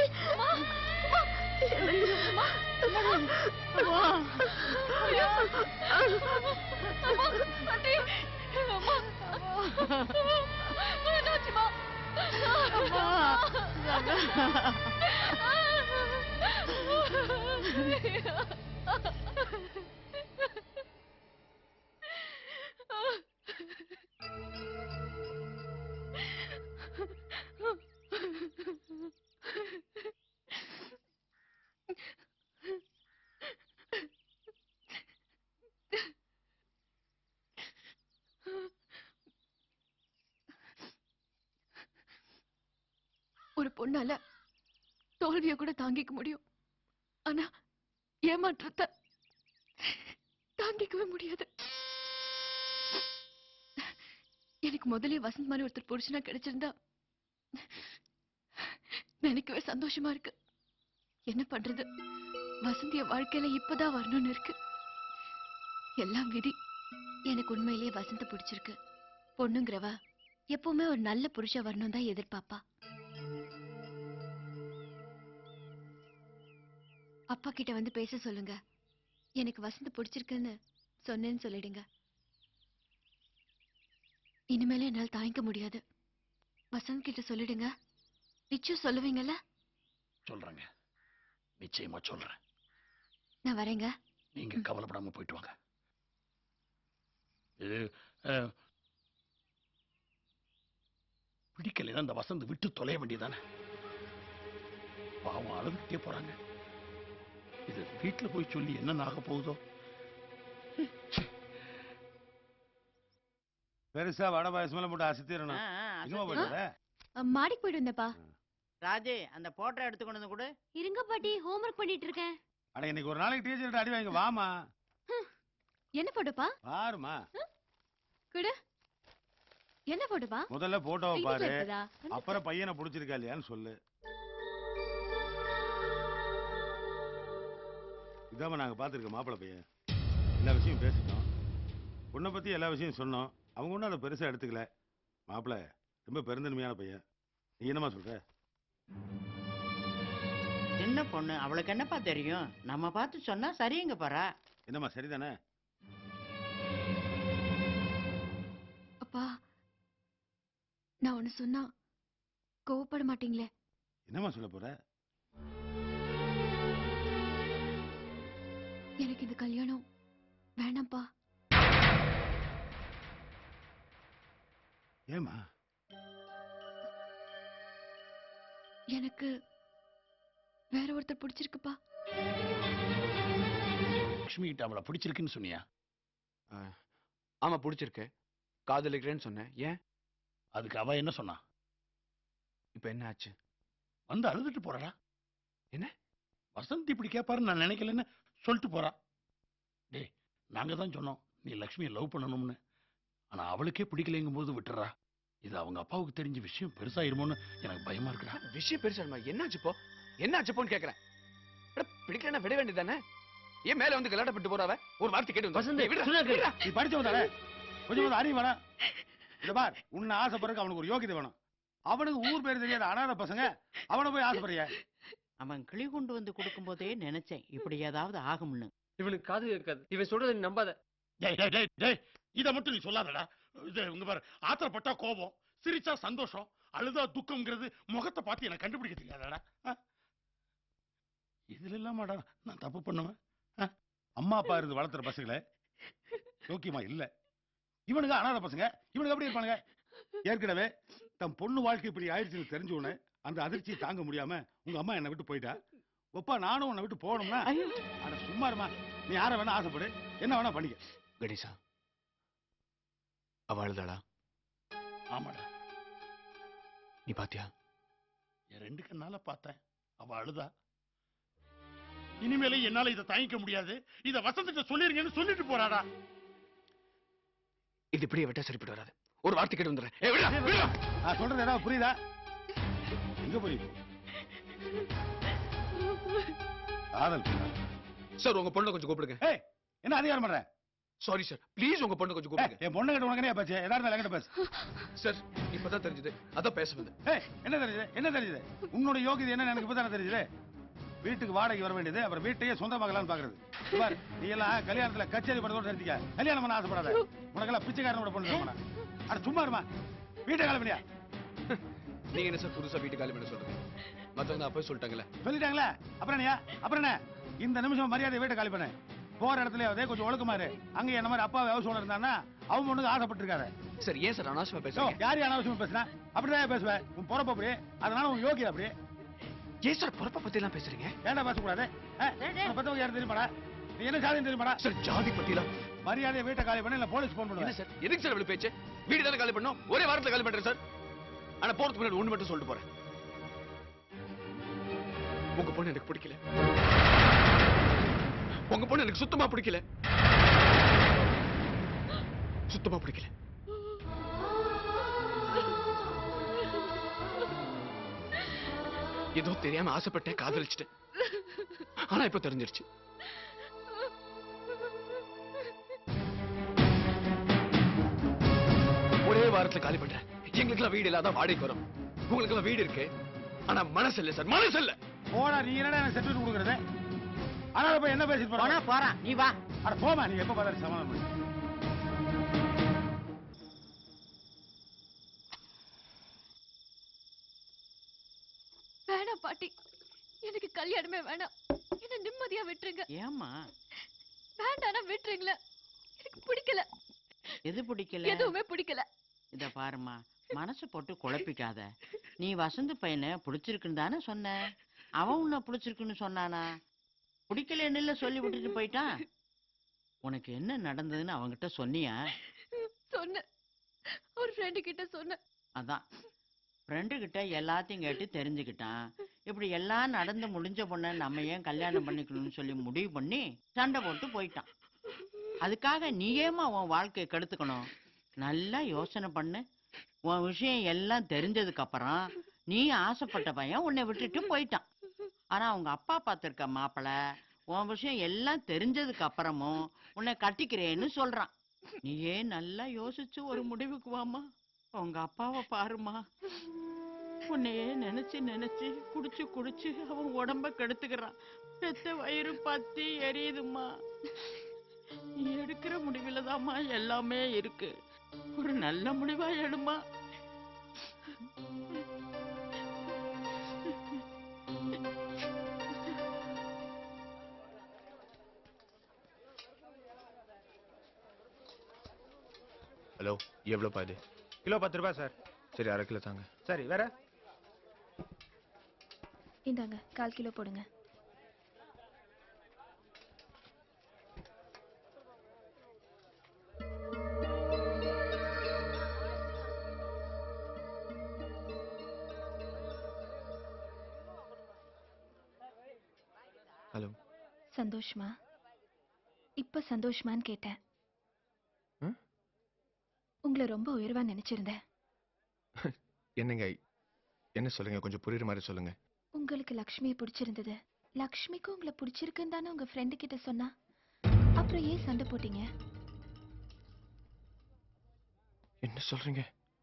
Speaker 6: ஒரு பொண்ணால தோல்விய கூட தாங்கிக்க முடியும், ஆனா ஏமாற்றத்தை தாங்கிக்கவே முடியாது. எனக்கு முதலே வசந்த் மாதிரி ஒருத்தர் புருஷனா கிடைச்சிருந்தா நினைக்கவே சந்தோஷமா இருக்கு. என்ன பண்றது, வசந்திய வாழ்க்கையில இப்பதான் வரணும்னு இருக்கு. எல்லாம் விதி. எனக்கு உண்மையிலேயே வசந்த பிடிச்சிருக்கு. பொண்ணுங்கிறவ எப்பவுமே ஒரு நல்ல புருஷ வரணும் தான் எதிர்பார்ப்பா. அப்பா கிட்ட வந்து பேச சொல்லுங்க. எனக்கு வசந்த பிடிச்சிருக்குன்னு சொன்னேன்னு சொல்லிடுங்க. இனிமேல என்னால தாங்கிக்க முடியாது. வசந்த் கிட்ட சொல்லிடுங்க. நிச்சயம் சொல்லுவீங்கல்ல?
Speaker 4: சொல்றேங்க, நிச்சயமா சொல்றேன்.
Speaker 6: நான் வரேங்க.
Speaker 4: நீங்க கவலைப்படாம போயிட்டு வாங்க. இது அஹ், பிடிக்கலைன்னா அந்த வசந்த் விட்டு தொலைய வேண்டியதானே. பாவம் அழுதுகிட்டே போறாங்க. இது வீட்டுல போய் சொல்லி என்ன ஆக போகுதோ.
Speaker 9: பெருசா வடை பாயசம் எல்லாம் போட்டு அசத்திடணும். எங்கம்மா போயிட்டு வர?
Speaker 8: மாடிக்கு போயிட்டு வந்தப்பா.
Speaker 5: ராஜே அந்த போட்டோ எடுத்துக்கொண்டு வந்து கூட.
Speaker 8: இருங்க பாட்டி, ஹோம்வொர்க் பண்ணிட்டு இருக்கேன்.
Speaker 9: அட இன்னைக்கு ஒரு நாளைக்கு டீச்சர்கிட்ட அடி வாங்க வாமா.
Speaker 8: என்ன போட்டோப்பா?
Speaker 9: பாருமா.
Speaker 8: குடு. என்ன போட்டோப்பா?
Speaker 9: முதல்ல போட்டோவை
Speaker 8: இங்க
Speaker 9: பாரு,
Speaker 8: இருக்குதா?
Speaker 9: அப்புறம் பையனை பிடிச்சிருக்கா இல்லையான்னு சொல்லு. இதாம நாங்க பாத்துருக்க மாப்பிள்ளை பையன். எல்லா விஷயம் பேசிட்டோம், உன்னை பத்தி எல்லா விஷயம் சொன்னோம். அவங்க ஒன்றும் அதை பெருசா எடுத்துக்கல. மாப்பிள்ளை ரொம்ப பெருந்தன்மையான பையன். நீ என்னமா சொல்ற?
Speaker 5: சின்ன பொண்ணு, அவளுக்கு என்னப்பா தெரியும்? நம்ம பார்த்து சொன்னா சரிங்க பாரா.
Speaker 9: என்னம்மா சரிதானே?
Speaker 6: அப்பா, நான் ஒண்ணு சொன்னா கோவப்பட மாட்டீங்களே?
Speaker 9: என்னம்மா சொல்ல போற?
Speaker 6: எனக்கு இந்த கல்யாணம் வேணாம்ப்பா.
Speaker 9: ஏமா?
Speaker 6: எனக்கு வேற ஒருத்தர் பிடிச்சிருக்குப்பா.
Speaker 4: லட்சுமி கிட்ட அவளை பிடிச்சிருக்குன்னு சொன்னியா?
Speaker 13: ஆமா பிடிச்சிருக்கு, காதலிக்கிறேன்னு சொன்னேன். ஏன்?
Speaker 4: அதுக்கு அவ என்ன சொன்னா?
Speaker 13: இப்ப என்ன ஆச்சு?
Speaker 4: வந்து அழுதுட்டு போறா.
Speaker 13: என்ன
Speaker 4: வசந்த் இப்படி கேட்பாருன்னு நான் நினைக்கலன்னு சொல்லிட்டு போறா. டேய், நாங்க தான் சொன்னோம் நீ லட்சுமியை லவ் பண்ணணும்னு. ஆனா அவளுக்கே பிடிக்கலைங்கும் போது விட்டுறா. இது அவங்க அப்பாவுக்கு தெரிஞ்ச விஷயம் பெருசாயிருமோன்னு எனக்கு பயமா இருக்குடா.
Speaker 13: விஷயம் பெருசா? என்னாச்சு இப்போ? என்ன ஆச்சுப்போன்னு கேக்குறேன். பிடிக்கலன்னா விட வேண்டியதானே? ஏன் மேல வந்து கலாட்டப்பட்டு போறாவ? ஒரு வார்த்தை கேட்டு
Speaker 1: வசந்த்,
Speaker 13: விடுடா,
Speaker 1: சொன்னா கேளு.
Speaker 13: விடுடா.
Speaker 9: நீ படிச்சவன் தானே, கொஞ்சம் அறிவு வேணாம். இந்த பார், உன்னை ஆசைப்படுறதுக்கு அவனுக்கு ஒரு யோகிதை வேணும். அவனுக்கு ஊர் பேர் தெரியாத அனாதை பசங்க, அவனை போய் ஆசைப்படுறிய?
Speaker 5: அவன் கிளி கொண்டு வந்து கொடுக்கும் போதே நினைச்சேன் இப்படி ஏதாவது ஆகும்னு.
Speaker 1: இவனுக்கு காது கேட்காது. இவன் சொல்றதை நீ நம்பாத.
Speaker 4: டேய் டேய் டேய் டேய் இத மட்டும் நீ சொல்லாதடா. இது உங்க பாரு, ஆத்திரப்பட்டா கோபம், சிரிச்சா சந்தோஷம், அழுதா துக்கம்ங்கிறது முகத்தை பார்த்து எனக்கு கண்டுபிடிக்க தெரியாதடா. இதுல இல்லாமடா நான் தப்பு பண்ணுவேன்.
Speaker 9: அம்மா அப்பா இருந்து வளர்த்துற பசங்களே யோக்கியமா இல்ல. இவனுங்க அனாதை பசங்க, இவனுக்கு எப்படி இருப்பானுங்க? ஏற்கனவே தன் பொண்ணு வாழ்க்கை இப்படி ஆயிடுச்சுன்னு தெரிஞ்ச உடனே அந்த அதிர்ச்சியை தாங்க முடியாம உங்க அம்மா என்னை விட்டு போயிட்டா. ஒப்பா நானும் உன்னை விட்டு போகணும்னா ஆனா சும்மா இருமா, நீ யார வேணா ஆசைப்படு, என்ன வேணா பண்ணிக்க.
Speaker 13: கணேசா, அவ அழுதாளா?
Speaker 4: ஆமாடா,
Speaker 13: நீ பாத்தியா?
Speaker 4: என் ரெண்டு கண்ணால பார்த்தேன், அவ அழுதா. இனிமேல என்னால இதை தாங்கிக்க முடியாது, இத வசந்திட்ட சொல்லிருங்கன்னு சொல்லிட்டு போறாடா.
Speaker 13: இது இப்படியே விட்டா சரிப்பட்டு வராது. ஒரு வார்த்தை கேட்டு வந்துடுறேன். ஏய், விடுடா, விடுடா.
Speaker 9: நான் சொல்றது ஏதாவது புரியுதா? எங்க புரியுது? காதல்
Speaker 13: சார், உங்க பொண்ணை கொஞ்சம் கூப்பிடுங்க.
Speaker 9: ஏய், என்ன அதிகாரம் பண்ற?
Speaker 13: சாரி சார், ப்ளீஸ் உங்க பொண்ணை கொஞ்சம் கூப்பிடுங்க.
Speaker 9: என் பொண்ணு கிட்ட உனக்கு என்ன பேச்சு? ஏதாவது என்கிட்ட பேசு.
Speaker 13: சார், இப்பதான் தெரிஞ்சது, அதான் பேச வந்தேன்.
Speaker 9: ஏய், என்ன தெரியுது? என்ன தெரியுது? உன்னோட யோகிதை என்ன எனக்கு இப்பதானே தெரியுது. வீட்டுக்கு வாடகை வர வேண்டியது, அப்புறம் வீட்டையே சொந்தமாகலான்னு பாக்குறது. பாரு, நீ எல்லாம் கல்யாணத்துல கச்சேரி பண்ணதோட நிறுத்திக்க. கல்யாணம் பண்ண ஆசைப்படாத. உனக்கெல்லாம் பிச்சைக்காரனோட பொண்ணு தரமாடா. அட சும்மா இருமா, வீட்டை காலி பண்ணியா?
Speaker 13: நீங்க என்ன சார் புதுசா வீட்டு காலி பண்ண சொல்றீங்க? மத்தவங்க அப்பவே சொல்லிட்டாங்களே.
Speaker 9: சொல்லிட்டாங்களே, அப்புறம் நீயா? அப்புறம் என்ன? இந்த நிமிஷம் மரியாதை வீட்டை காலி பண்ணு. போற இடத்துல கொஞ்சம் ஒழுக்கமாரு. அங்க என்ன மாதிரி அப்பா ஹவுஸ் ஓனர் இருந்தானா அவன் பொண்ணுக்கு ஆசைப்பட்டு இருக்காரு.
Speaker 13: சார், ஏன் சார் அனாவசியமா பேசுறீங்க?
Speaker 9: யாரையும் அனாவசியமா பேசுனா அப்படிதான் பேசுவேன். உன் பொறப்ப அப்படி, அதனால உன் யோகிதை அப்படி.
Speaker 13: ஏன் சார் பொறப்ப பத்தி எல்லாம் பேசுறீங்க?
Speaker 9: ஏன்டா பேசக்கூடாது? பத்தவங்க யாரும் தெரியுமாடா? நீ என்ன ஜாதி தெரியுமாடா?
Speaker 13: சார், ஜாதி பத்திலாம்
Speaker 9: மரியாதையை வீட்டை காலி பண்ண, இல்ல போலீஸ் போன் பண்ணுவேன்.
Speaker 13: சார், எதுக்கு சார் இவ்வளவு பேச்சு? வீடு தானே காலி பண்ணோம், ஒரே வாரத்துல காலி பண்றேன் சார். ஆனா போறதுக்கு முன்னாடி ஒண்ணு மட்டும் சொல்லிட்டு போறேன். உங்க பொண்ணு எனக்கு பிடிக்கல. உங்க பொண்ணு எனக்கு சுத்தமா பிடிக்கல. சுத்தமா பிடிக்கல. ஏதோ தெரியாம ஆசைப்பட்டேன், காதலிச்சிட்டேன். ஆனா இப்ப தெரிஞ்சிருச்சு. ஒரே வாரத்துல காலி பண்றேன். எங்களுக்கு எல்லாம் வீடு இல்லாத வாடகைக்கு வரும். உங்களுக்கு எல்லாம் வீடு இருக்கு, ஆனா மனசு இல்ல சார், மனசு இல்ல.
Speaker 9: போடா, நீ என்னடா எனக்கு செட்டில் கொடுக்கறது? ஆனா இப்ப என்ன பேசிட்டு போறா?
Speaker 5: போறான், நீ வா.
Speaker 9: அட போமா, நீ எப்ப பார்த்தாலும் சமாதானம் பண்ணு.
Speaker 6: வேணாம் பாட்டி, எனக்கு கல்யாணமே வேணாம். என்ன நிம்மதியா விட்டுருங்க.
Speaker 5: ஏம்மா?
Speaker 6: வேண்டானா விட்டுருங்களேன். எனக்கு பிடிக்கல.
Speaker 5: எது பிடிக்கல?
Speaker 6: எதுவுமே பிடிக்கல.
Speaker 5: இத பாருமா, மனசு போட்டு குழப்பிக்காத. நீ வசந்த் பையனை பிடிச்சிருக்குன்னு தானே சொன்ன. அவன் உன்னை பிடிச்சிருக்குன்னு சொன்னானா? பிடிக்கலன்னு சொல்லி விட்டுட்டு போயிட்டான். உனக்கு என்ன நடந்ததுன்னு அவங்கிட்ட சொன்னியா?
Speaker 6: சொன்ன, ஒரு ஃப்ரெண்டு கிட்ட சொன்ன.
Speaker 5: அதான், ஃப்ரெண்டு கிட்ட எல்லாத்தையும் கேட்டு தெரிஞ்சுக்கிட்டான். இப்படி எல்லாம் நடந்து முடிஞ்ச பொண்ணை நம்ம ஏன் கல்யாணம் பண்ணிக்கணும்னு சொல்லி முடிவு பண்ணி சண்டை போட்டு போயிட்டான். அதுக்காக நீ ஏமா உன் வாழ்க்கையை கெடுத்துக்கணும்? நல்லா யோசனை பண்ணு. உன் விஷயம் எல்லாம் தெரிஞ்சதுக்கு அப்புறம் நீ ஆசைப்பட்ட பையன் உன்னை விட்டுட்டு போயிட்டான். ஆனா அவங்க அப்பா பார்த்திருக்க மாப்பிள உன் விஷயம் எல்லாம் தெரிஞ்சதுக்கு அப்புறமும் உன்னை கட்டிக்கிறேன்னு சொல்றான். நீயே நல்லா யோசிச்சு ஒரு முடிவுக்கு வாமா. உங்க அப்பாவை பாருமா. உன்னையே நினைச்சு நினைச்சு குடிச்சு குடிச்சு அவன் உடம்ப கெடுத்துக்கிறான். பெத்த வயிறு பத்தி எரியுதுமா. நீ எடுக்கிற முடிவுல தாம்மா எல்லாமே இருக்கு. ஒரு நல்ல முடிவா எடுமா.
Speaker 13: ஹலோ, எவ்வளவு பாது?
Speaker 18: கிலோ பத்து ரூபாய் சார்.
Speaker 13: சரி, அரை கிலோ தாங்க.
Speaker 18: சரி, வேற?
Speaker 6: இந்தாங்க, கால் கிலோ போடுங்க.
Speaker 13: ஹலோ.
Speaker 6: சந்தோஷமா? இப்ப சந்தோஷமான்னு கேட்டேன். உங்களை ரொம்ப உயர்வா நினைச்சிருந்தேன்.
Speaker 13: என்னங்க, என்ன சொல்லுங்க, கொஞ்சம் புரியுற மாதிரி சொல்லுங்க.
Speaker 6: உங்களுக்கு லக்ஷ்மியை பிடிச்சிருந்தது, லக்ஷ்மிக்கு உங்களை பிடிச்சிருக்குன்னு தானே உங்க ஃப்ரெண்டு கிட்ட சொன்னா, அப்புறம் ஏன் சண்டை போட்டீங்க?
Speaker 13: என்ன சொல்றீங்க?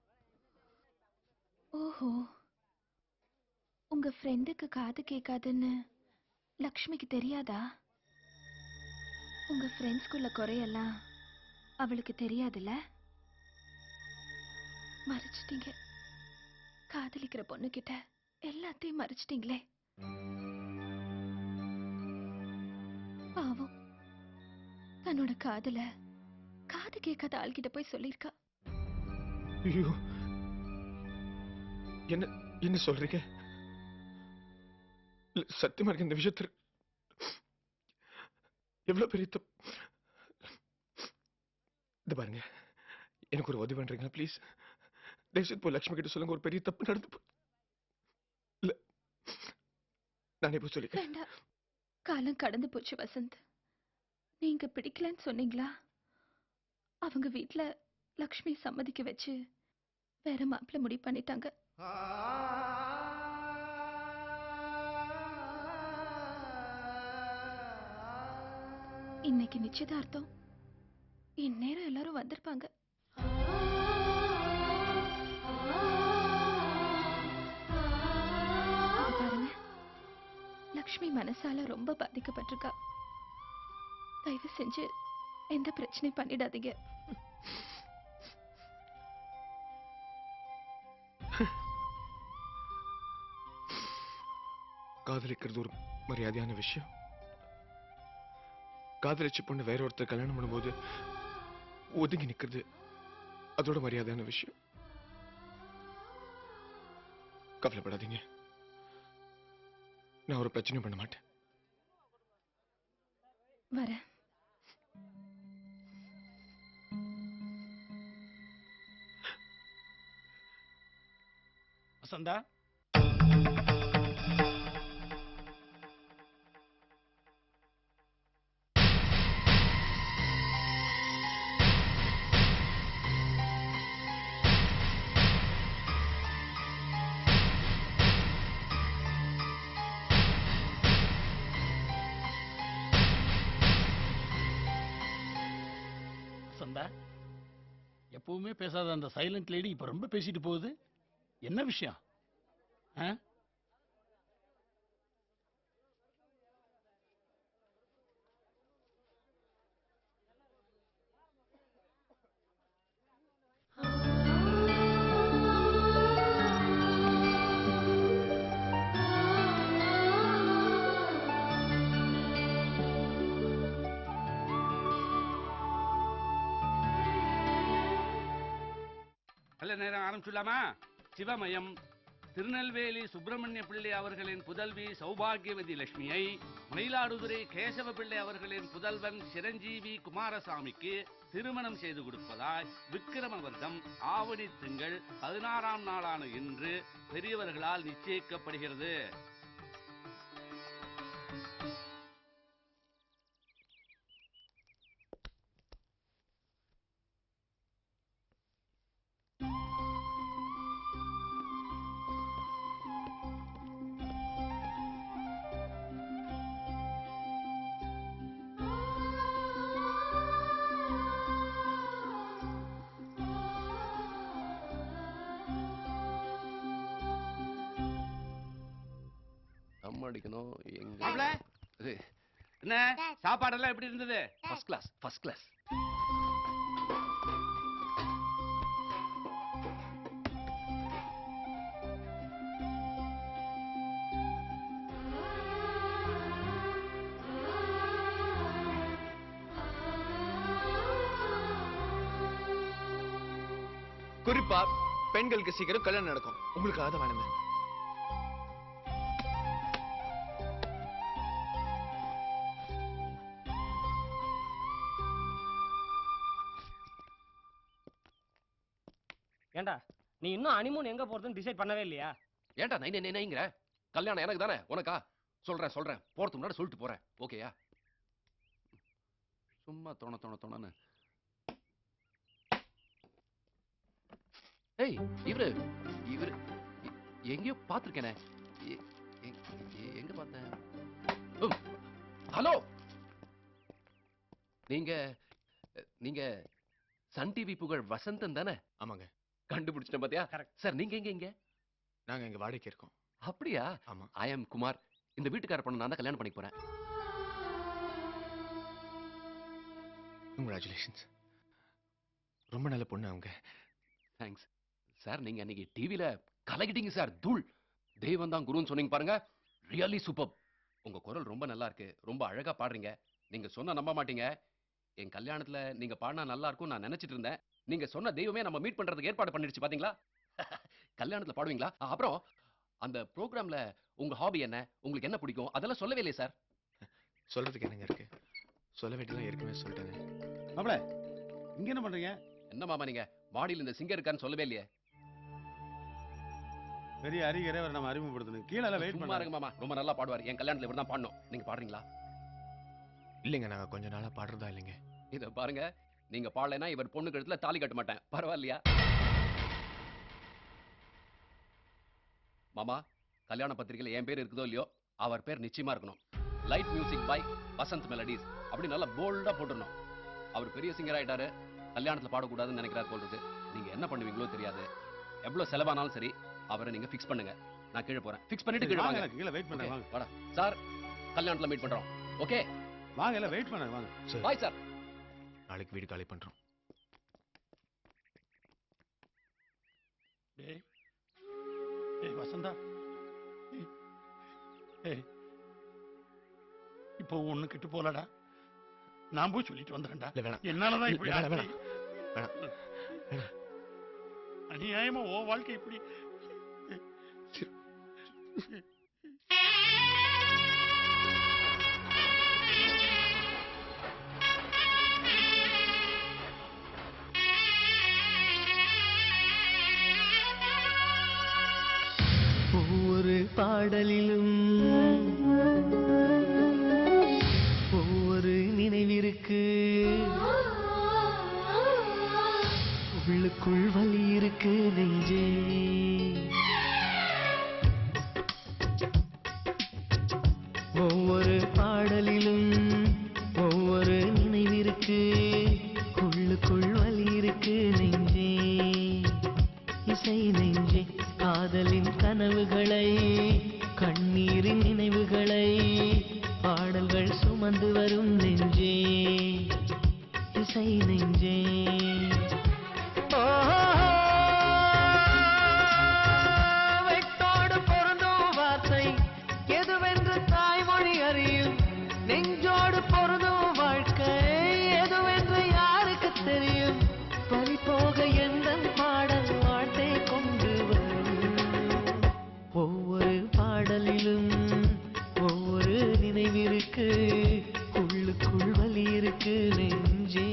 Speaker 6: ஓஹோ, உங்க ஃப்ரெண்டுக்கு காது கேட்காதுன்னு லக்ஷ்மிக்கு தெரியாதா? உங்க ஃப்ரெண்ட்ஸ்குள்ள குறையெல்லாம் அவளுக்கு தெரியாதுல்ல? மறைச்சிட்டீங்க. காதலிக்கிற பொண்ணு கிட்ட எல்லாத்தையும் மறைச்சிட்டீங்களே. பாவம், தன்னோட காதல காது கேட்காத ஆள்கிட்ட போய் சொல்லிருக்கா.
Speaker 13: ஐயோ, என்ன என்ன சொல்றீங்க? இல்ல, சத்தியமா இருக்கு இந்த விஷயத்துல எவ்வளவு பெரிய தப்பு. இது பாருங்க, எனக்கு ஒரு உதவி பண்றீங்களா ப்ளீஸ்? தயவுசெய்து போய் லட்சுமி கிட்ட சொல்லுங்க, ஒரு பெரிய தப்பு நடந்து போ. இல்ல, நானே போய் சொல்லிக்கிறேன்.
Speaker 6: வேண்டாம், காலம் கடந்து போச்சு வசந்த். நீங்க பிடிக்கலன்னு சொன்னீங்களா? அவங்க வீட்ல லக்ஷ்மி சம்மதிக்க வச்சு வேற மாப்பிள்ள முடிவு பண்ணிட்டாங்க. இன்னைக்கு நிச்சயதார்த்தம். இந்நேரம் எல்லாரும் வந்திருப்பாங்க. இது பாருங்க, லக்ஷ்மி மனசால ரொம்ப பாதிக்கப்பட்டிருக்கா. தயவு செஞ்சு எந்த பிரச்சனையும் பண்ணிடாதீங்க.
Speaker 13: காதலிக்கிறது ஒரு மரியாதையான விஷயம். காதலிச்ச பொண்ணு வேற ஒருத்தர் கல்யாணம் பண்ணும்போது ஒதுங்கி நிக்கிறது அதோட மரியாதையான விஷயம். கவலைப்படாதீங்க, நான் ஒரு பிரச்சனையும் பண்ண மாட்டேன்.
Speaker 6: வரேன்.
Speaker 4: வசந்தா, வசந்தா, எப்பவுமே பேசாத அந்த சைலண்ட் லேடி இப்ப ரொம்ப பேசிட்டு போகுது. என்ன விஷயம்? ஆ?
Speaker 15: நல்ல நேரம் ஆரம்பிச்சுடலாமா? சிவமயம் திருநெல்வேலி சுப்பிரமணிய பிள்ளை அவர்களின் புதல்வி சௌபாகியவதி லட்சுமியை மயிலாடுதுறை கேசவ பிள்ளை அவர்களின் புதல்வன் சிரஞ்சீவி குமாரசாமிக்கு திருமணம் செய்து கொடுப்பதாய் விக்கிரமவர்தம் ஆவணி திங்கள் பதினாறாம் நாளான இன்று பெரியவர்களால் நிச்சயிக்கப்படுகிறது.
Speaker 13: அடிக்கணும்.
Speaker 15: மாப்ள, என்ன சாப்பாடெல்லாம் எப்படி இருந்தது?
Speaker 13: First class, first class. குறிப்பா பெண்களுக்கு சீக்கிரம் கல்யாணம் நடக்கும். உங்களுக்கு அதை வேணுமே.
Speaker 16: ஏண்டா, நீ இன்னும் ஹனிமூன் எங்க போறதுன்னு டிசைட் பண்ணவே இல்லையா?
Speaker 13: ஏண்டா நை நை நைங்கற? கல்யாணம் எனக்கு தானே, உனக்கா? சொல்றேன் சொல்றேன், போறதுக்கு முன்னாடி சொல்லிட்டு போறேன். ஓகேயா? சும்மா தோண தோண தோணன்னு. ஏய், இவரு இவரு எங்கேயோ பார்த்திருக்கேனே. எங்க பார்த்தேன்?
Speaker 12: நீங்க நீங்க சன் டிவி புகழ் வசந்தன் தானே?
Speaker 13: ஆமாங்க.
Speaker 12: கண்டுபிடிச்சிட்டேன் பாத்தியா? சார் நீங்க எங்க இங்க?
Speaker 13: நாங்க இங்க வாடகைக்கு இருக்கோம்.
Speaker 12: அப்படியா?
Speaker 13: ஆமா.
Speaker 12: I am Kumar. இந்த வீட்டுக்கார பொண்ணு நான் தான் கல்யாணம் பண்ணிக்க போறேன்.
Speaker 13: கங்க்ராச்சுலேஷன்ஸ். ரொம்ப நல்ல பொண்ணு அவங்க.
Speaker 12: Thanks sir. நீங்க அன்னைக்கு டிவில கலக்கிட்டீங்க சார். தூள் தெய்வம் தான் குருன்னு சொன்னீங்க பாருங்க. Really super. உங்க குரல் ரொம்ப நல்லா இருக்கு. ரொம்ப அழகா பாடுறீங்க. நீங்க சொன்னா நம்ப மாட்டீங்க. என் கல்யாணத்துல நீங்க பாடினா நல்லா இருக்கும் நான் நினைச்சிட்டு இருந்தேன். நீங்க சொன்ன தெய்வமே நம்ம மீட் பண்றதுக்கு ஏற்பாடு பண்ணிடுச்சு பாத்தீங்களா? கல்யாணத்துல பாடுவீங்களா? அப்புறம் அந்த ப்ரோக்ராம்ல உங்க ஹாபி என்ன, உங்களுக்கு என்ன பிடிக்கும் அதெல்லாம் சொல்லவே இல்லையே சார்.
Speaker 13: சொல்றதுக்கு என்னங்க இருக்கு? சொல்ல வேண்டியதெல்லாம் ஏற்கனவே சொல்லிட்டேனே.
Speaker 9: மாப்ள இங்க என்ன பண்றீங்க?
Speaker 12: என்ன மாமா நீங்க மாடியில் இந்த சிங்கர் இருக்கான்னு சொல்லவே இல்லையே.
Speaker 9: பெரிய அறிஞரே அவர் நம்ம அறிமுகப்படுத்தணும். கீழே எல்லாம் வெயிட்
Speaker 12: சும்மா
Speaker 9: பண்ணுங்க
Speaker 12: இருங்க மாமா. ரொம்ப நல்லா பாடுவார். என் கல்யாணத்துல இவர் தான் பாடணும். நீங்க பாடுறீங்களா?
Speaker 13: இல்லைங்க, நாங்க கொஞ்ச நாளா பாடுறதா இல்லைங்க.
Speaker 12: இத பாருங்க, நீங்க பாடலைன்னா இவர் பொண்ணு கழுத்துல தாலி கட்ட மாட்டேன். பரவாயில்லையா மாமா? கல்யாண பத்திரிகையில என் பேர் இருக்குதோ இல்லையோ அவர் பேர் நிச்சயமா இருக்கணும். Light music by Vasanth melodies அப்படி நல்லா போல்டா போட்டுறணும். அவர் பெரிய சிங்கர் ஆயிட்டாரு. கல்யாணத்துல பாடக்கூடாதுன்னு நினைக்கிறார் போல் இருக்கு. நீங்க என்ன பண்ணுவீங்களோ தெரியாது. எவ்வளவு செலவானாலும் சரி அவரை நீங்க ஃபிக்ஸ் பண்ணுங்க. நான் கீழே போறேன். ஃபிக்ஸ் பண்ணிட்டு கீழே வாங்க.
Speaker 9: கீழே வெயிட் பண்ணுங்க வாங்க.
Speaker 12: வாடா சார், கல்யாணத்துல மீட் பண்றோம். ஓகே
Speaker 9: வாங்க, எல்லாம் வெயிட் பண்ணுங்க வாங்க.
Speaker 12: Bye sir.
Speaker 13: நாளைக்கு வீடு காலி பண்றோம்.
Speaker 4: டேய் டேய் வசந்தா, ஏய் இப்போ ஒண்ணு கிட்டு போலடா. நான் போய் சொல்லிட்டு வந்துறேன்டா. என்னாலதான் இப்படி ஆச்சு. அநியாயமா ஓ வாழ்க்கை இப்படி.
Speaker 14: ஒவ்வொரு பாடலிலும் ஒவ்வொரு நினைவிருக்கு, உள்ளுக்குள் வலி இருக்கு நெஞ்சே. ஒவ்வொரு பாடலிலும் ஒவ்வொரு நினைவிருக்கு, உள்ளுக்குள் வலி இருக்கு நெஞ்சே. இசை நெஞ்சே, காதலின் கனவுகளை கண்ணீரின் நினைவுகளை பாடல்கள் சுமந்து வரும் நெஞ்சே. இசை நெஞ்சே, வெட்டோடு பொருந்தும் வார்த்தை எதுவென்று தாய்மொழி அறியும். நெஞ்சோடு பொருந்தும் வாழ்க்கை எதுவென்று யாருக்கு தெரியும். பறி போக எந்த பாடல் வாழ்த்தை கொண்டு வரும். ஒவ்வொரு பாடலிலும் ஒவ்வொரு நினைவிருக்கு, உள்ளுக்குள் வலி இருக்கு நெஞ்சே.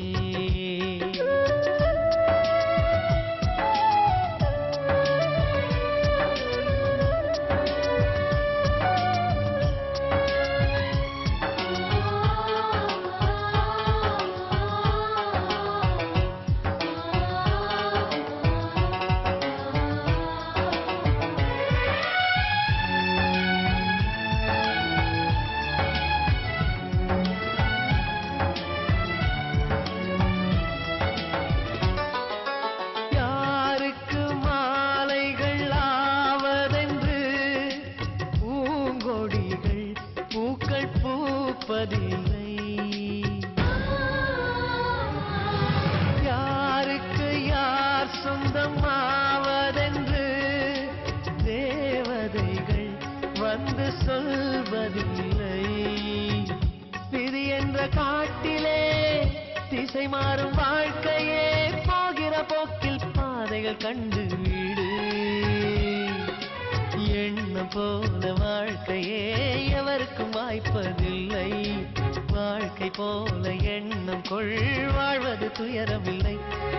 Speaker 14: யாருக்கு யார் சொந்தமாவதென்று தேவதைகள் வந்து சொல்வதில்லை. விதி என்ற காட்டிலே திசை மாறும் வாழ்க்கையே, போகிற போக்கில் பாதைகள் கண்டு வீடு. எண்ணம் போல வாழ்க்கையே எவருக்கும் வாய்ப்பதில்லை. வாழ்க்கை போல எண்ணம் கொள், வாழ்வது துயரமில்லை.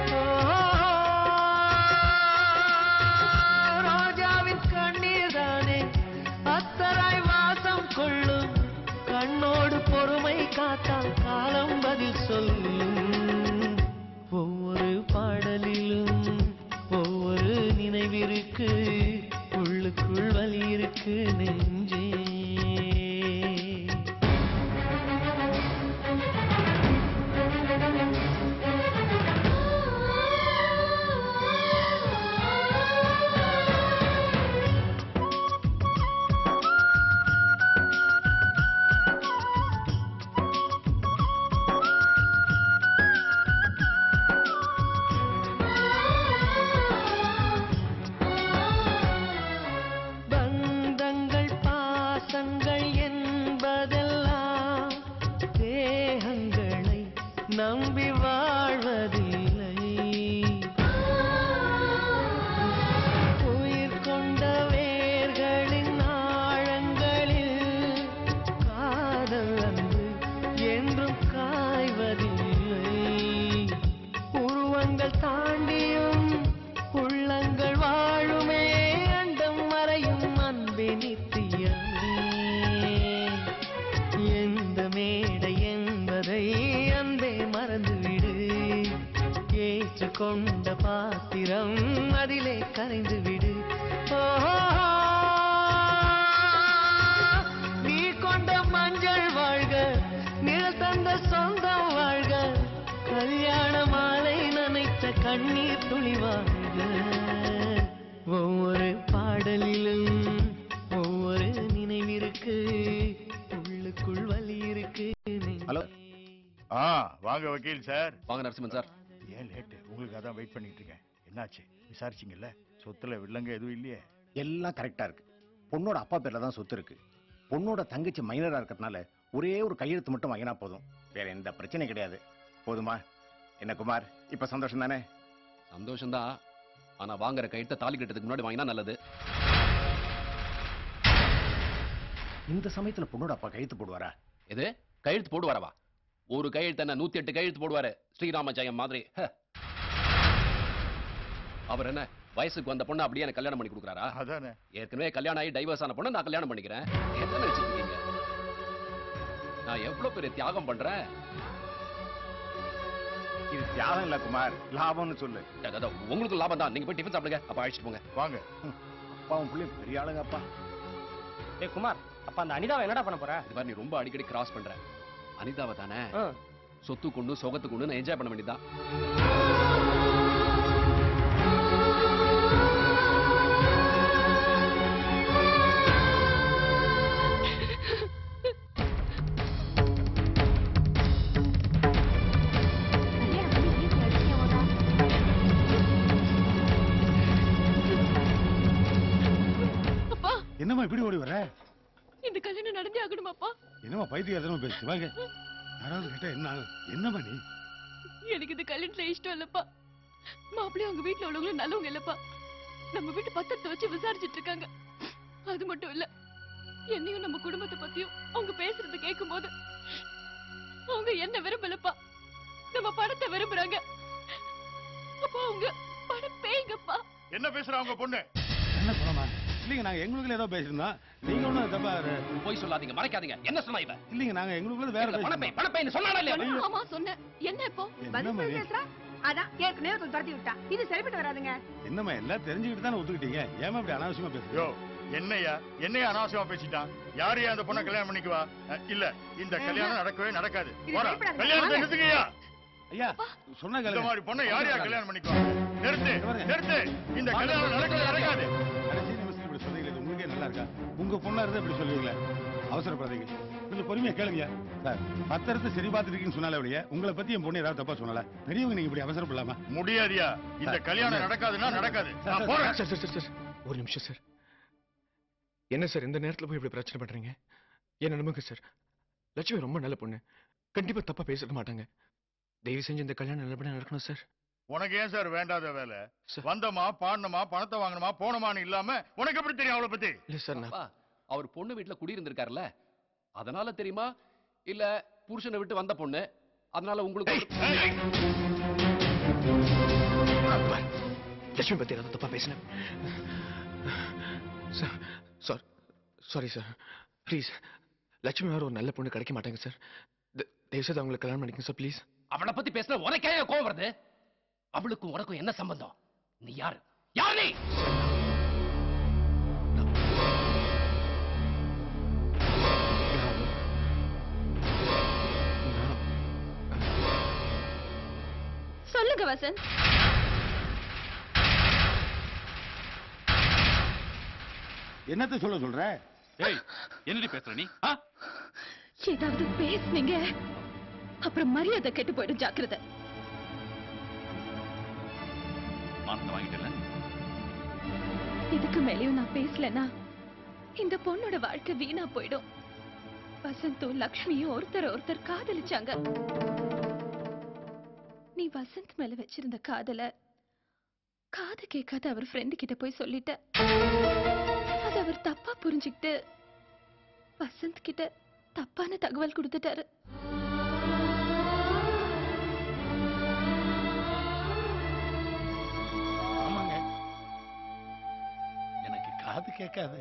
Speaker 14: ராஜாவின் கண்ணீர் தானே அத்தராய் வாசம் கொள்ளும். கண்ணோடு பொறுமை காத்தால் காலம் பதில் சொல்லும். ஒவ்வொரு பாடலிலும் ஒவ்வொரு நினைவிருக்கு, உள்ளுக்குள் வலி இருக்கு நெஞ்சே. கொண்ட பாத்திரம் அதிலே கரைந்து விடு. ஓஹோ, நீ கொண்ட மஞ்சள் வாழ்க, நிழல் தந்த சொந்தம் வாழ்க, கல்யாண மாலை நனைத்த கண்ணீர் துளி வாழ்க. ஒவ்வொரு பாடலிலும் ஒவ்வொரு நினைவிருக்கு, உள்ளுக்குள் வலி இருக்கு.
Speaker 17: ஹலோ. ஆ வாங்க வக்கீல் சார்.
Speaker 12: வாங்க நரசிம்மன் சார்.
Speaker 17: ஏன் லேட்டு? உங்களுக்கு அதான் வெயிட் பண்ணிட்டு இருக்கேன். என்னாச்சு, விசாரிச்சிங்கல்ல? சொத்துல வில்லங்க எதுவும் இல்லையே?
Speaker 21: எல்லாம் கரெக்டா இருக்கு. பொண்ணோட அப்பா பேர்ல தான் சொத்து இருக்கு. பொண்ணோட தங்கச்சி மைனரா இருக்கிறதுனால ஒரே ஒரு கையெழுத்து மட்டும் வாங்கினா போதும், வேற எந்த பிரச்சனையும் கிடையாது. போதுமா என்ன குமார்? இப்ப சந்தோஷம் தானே?
Speaker 12: சந்தோஷம் தான். ஆனா வாங்குற கையெழுத்த தாலி கட்டுறதுக்கு முன்னாடி வாங்கினா நல்லது.
Speaker 21: இந்த சமயத்துல பொண்ணோட அப்பா கையெழுத்து போடுவாரா?
Speaker 12: எது கையெழுத்து போடுவாரவா? ஒரு கையெழுத்து என்ன நூத்தி எட்டு கையெழுத்து போடுவாரு ஸ்ரீராம ஜெயம் மாதிரி. அவர் என்ன வயசுக்கு வந்த பொண்ணு அப்படியே எனக்கு கல்யாணம் பண்ணி கொடுக்குறாரா?
Speaker 17: அதானே.
Speaker 12: ஏற்கனவே கல்யாணம் ஆகி டைவர்ஸ் ஆன பொண்ணு நான் கல்யாணம் பண்ணிக்கிறேன். என்ன நினைச்சிருக்கீங்க? நான் எவ்வளவு பெரிய தியாகம் பண்றேன்.
Speaker 21: இது தியாகம் இல்ல குமார், லாபம்னு சொல்லு.
Speaker 12: உங்களுக்கு லாபம் தான். நீங்க போய் டிஃபன் சாப்பிடுங்க. அப்ப அழைச்சிட்டு போங்க.
Speaker 17: வாங்க.
Speaker 21: அப்பாவும் பிள்ளையும் பெரிய ஆளுங்க அப்பா.
Speaker 16: ஏ குமார், அப்ப அந்த அனிதாவை என்னடா பண்ண போற?
Speaker 12: இது மாதிரி நீ ரொம்ப அடிக்கடி கிராஸ் பண்ற. அனிதாவை தானே சொத்து கொண்டு சொகத்து கொண்டு நான் என்ஜாய் பண்ண வேண்டியதான்.
Speaker 9: என்னம்மா இப்படி ஓடி வர?
Speaker 2: இந்த கல்யாணம் நடந்தே ஆகணுமாப்பா?
Speaker 9: என்னம்மா பைத்தியம் பேசு வாங்க. யாராவது கேட்டா என்ன ஆகும்? என்னம்மா நீ?
Speaker 2: எனக்கு இந்த கல்யாணத்துல இஷ்டம் இல்லப்பா. மாப்பிள்ளை அவங்க வீட்டுல உள்ளவங்களும் நல்லவங்க இல்லப்பா. நம்ம வீட்டு பத்திரத்தை வச்சு விசாரிச்சுட்டு இருக்காங்க. அது மட்டும் இல்ல, என்னையும் நம்ம குடும்பத்தை பத்தியும் அவங்க பேசுறது கேட்கும் போது அவங்க என்ன விரும்பலப்பா, நம்ம பணத்தை விரும்புறாங்க. அப்பா அவங்க பணம் பேய்ங்கப்பா.
Speaker 17: என்ன பேசுறா உங்க பொண்ணு?
Speaker 9: என்ன சொல்லமா? இல்லைங்க, நாங்க எங்களுக்குள்ள ஏதோ பேசிருந்தோம். நீங்க ஒண்ணும் தப்பா
Speaker 12: போய் சொல்லாதீங்க, மறைக்காதீங்க. என்ன சொன்னா இவ?
Speaker 9: இல்லைங்க, நாங்க எங்களுக்குள்ள வேற
Speaker 12: பணப்பை பணப்பைன்னு சொன்னானே இல்லையா?
Speaker 2: ஆமா சொன்னேன். என்ன இப்போ
Speaker 9: பதில்
Speaker 7: பேசுறா? அதான் ஏற்கனவே ஒருத்தன் துரத்தி விட்டா. இது சரிப்பட்டு வராதுங்க.
Speaker 9: என்னம்மா எல்லாம் தெரிஞ்சுக்கிட்டு தானே ஒத்துக்கிட்டீங்க, ஏமா இப்படி அனாவசியமா பேசுறீங்க?
Speaker 17: யோ என்னையா என்னையா அனாவசியமா பேசிட்டான்? யாரையா அந்த பொண்ணை கல்யாணம் பண்ணிக்குவா? இல்ல, இந்த கல்யாணம் நடக்கவே நடக்காது. போறா, கல்யாணத்தை நிறுத்துங்கய்யா.
Speaker 9: ஐயா சொன்ன
Speaker 17: இந்த மாதிரி பொண்ணை யாரையா கல்யாணம் பண்ணிக்குவா? நிறுத்து நிறுத்து, இந்த கல்யாணம் நடக்கவே நடக்காது.
Speaker 9: இப்படி சொல்றீங்களே, உங்களுக்கே நல்லா இருக்கா? உங்க பொண்ணா இருந்தா இப்படி சொல்லுவீங்களே? அவசரப்படாதீங்க, கொஞ்சம் பொறுமையா கேளுங்க சார். பத்திரத்தை சரி பார்த்துருக்கீங்கன்னு சொன்னாலே அப்படியே உங்களை பத்தி என் பொண்ணு ஏதாவது தப்பா சொன்னால பெரியவங்க நீங்க இப்படி அவசரப்படலாமா?
Speaker 17: முடியாதியா, இந்த கல்யாணம் நடக்காதுன்னா நடக்காது. நான் போறேன்.
Speaker 13: சார் சார் சார் ஒரு நிமிஷம் சார். என்ன சார் இந்த நேரத்துல போய் இப்படி பிரச்சனை பண்றீங்க? என்ன நம்புங்க சார், லட்சுமி ரொம்ப நல்ல பொண்ணு, கண்டிப்பா தப்பா பேசிட மாட்டாங்க. தயவு செஞ்சு இந்த கல்யாணம் நல்லபடியா நடக்கணும் சார்.
Speaker 17: உனக்கு ஏன் சார் வேண்டாத வேலை? வந்தமா பாடணுமா பணத்தை வாங்கணுமா போனமான்னு இல்லாம உனக்கு எப்படி தெரியும் அவளை பத்தி?
Speaker 13: இல்ல சார்,
Speaker 12: அவர் பொண்ணு வீட்டுல குடியிருந்திருக்காருல்ல, அதனால தெரியுமா? இல்ல புருஷனை விட்டு வந்த பொண்ணு அதனால உங்களுக்கு?
Speaker 13: லட்சுமி பத்தி ஏதாவது தப்பா பேசினேன் sir. Sir sorry sir, please. Lakshmi வேற ஒரு நல்ல பொண்ணு கிடைக்க மாட்டாங்க சார். தயவுசெய்து அவங்களை கல்யாணம் பண்ணிக்கங்க சார் ப்ளீஸ்.
Speaker 12: அவளை பத்தி பேசின உனக்கே கோவம் வருது? அவளுக்கும் உனக்கும் என்ன சம்பந்தம்? நீ யாரு? யார் நீ?
Speaker 8: சொல்லுங்க வசந்த்.
Speaker 9: என்னத்த சொல்ல சொல்ற?
Speaker 15: ஏய் என்னடி பேசுற நீ?
Speaker 8: ஏதாவது பேசுனீங்க அப்புறம் மரியாதை கெட்டு போயிடும், ஜாக்கிரதை.
Speaker 15: மானத்தை வாங்கிட்டல.
Speaker 8: இதுக்கு மேலேயும் நான் பேசலனா இந்த பொண்ணோட வாழ்க்கை வீணா போயிடும். வசந்தும் லக்ஷ்மியும் ஒருத்தர் ஒருத்தர் காதலிச்சாங்க. நீ வசந்த் மேல வச்சிருந்த காதல காது கேட்காத அவர் ஃப்ரெண்டு கிட்ட போய் சொல்லிட்ட. அது அவர் தப்பா புரிஞ்சுக்கிட்டு வசந்த் கிட்ட தப்பான தகவல் கொடுத்துட்டாரு.
Speaker 4: ஆமாங்க, எனக்கு காது கேட்காது.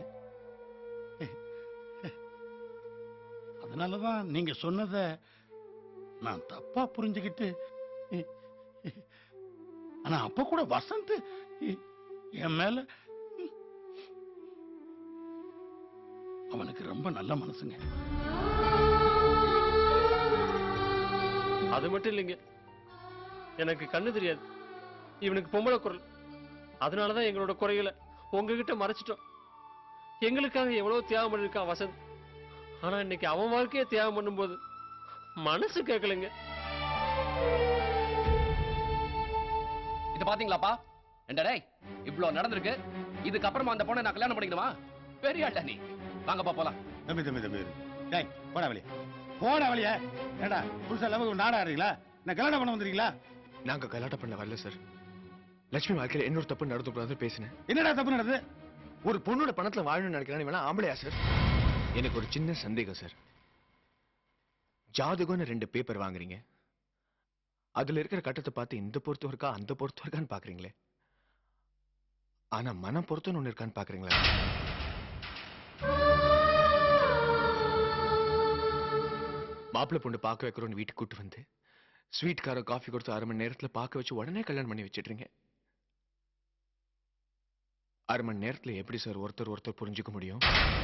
Speaker 4: அதனாலதான் நீங்க சொன்னத நான் தப்பா புரிஞ்சுக்கிட்டு ஆனா அப்ப கூட வசந்த் எ- என் மேல அவனுக்கு ரொம்ப நல்ல மனசுங்க.
Speaker 1: அது மட்டும் இல்லைங்க, எனக்கு கண்ணு தெரியாது, இவனுக்கு பொம்பளை குரல். அதனாலதான் எங்களோட குறைகளை உங்ககிட்ட மறைச்சிட்டோம். எங்களுக்காக எவ்வளவு தியாகம் பண்ணிருக்கான் வசந்த். ஆனா இன்னைக்கு அவன் வாழ்க்கையை தியாகம் பண்ணும்போது மனசு கேட்கலைங்க.
Speaker 12: இது பாத்தீங்களாப்பா என்ன டேய், இவ்ளோ நடந்திருக்கு. இதுக்கப்புறமா அந்த பொண்ணை நான் கல்யாணம் பண்ணிக்கணுமா? பெரிய ஆளா நீ. வாங்கப்பா போலாம்.
Speaker 17: தம்பி தம்பி தம்பி டேய் போடா வெளியே போடா வெளியே. ஏடா புதுசா லவ் நாடாடுறீங்களா? நான் கல்யாணம் பண்ண வந்துறீங்களா?
Speaker 13: நாங்க கலாட்டம் பண்ண வரல சார். லட்சுமி வாழ்க்கையில இன்னொரு தப்பு நடத்தக்கூடாது பேசினேன்.
Speaker 17: என்னடா தப்பு நடந்தது?
Speaker 13: ஒரு பொண்ணோட பணத்துல வாழணும்னு நினைக்கிறான் வேணா ஆம்பளையா சார்? எனக்கு ஒரு சின்ன சந்தேகம் சார். ஜாதகம்னு ரெண்டு பேப்பர் வாங்குறீங்க, அதுல இருக்கிற கட்டத்தை பார்த்து இந்த பொறுத்து இருக்கா அந்த பொறுத்து இருக்கான்னு பாக்குறீங்களே, ஆனா மனம் பொறுத்துன்னு ஒண்ணு இருக்கான்னு பாக்குறீங்களா? மாப்பிள்ளை பொண்ணு பார்க்க வைக்கிறோன்னு வீட்டுக்கு கூட்டு வந்து ஸ்வீட் கார காஃபி கொடுத்து அரை மணி நேரத்துல பார்க்க வச்சு உடனே கல்யாணம் பண்ணி வச்சிடுறீங்க. அரை மணி நேரத்துல எப்படி சார் ஒருத்தர் ஒருத்தர் புரிஞ்சுக்க முடியும்?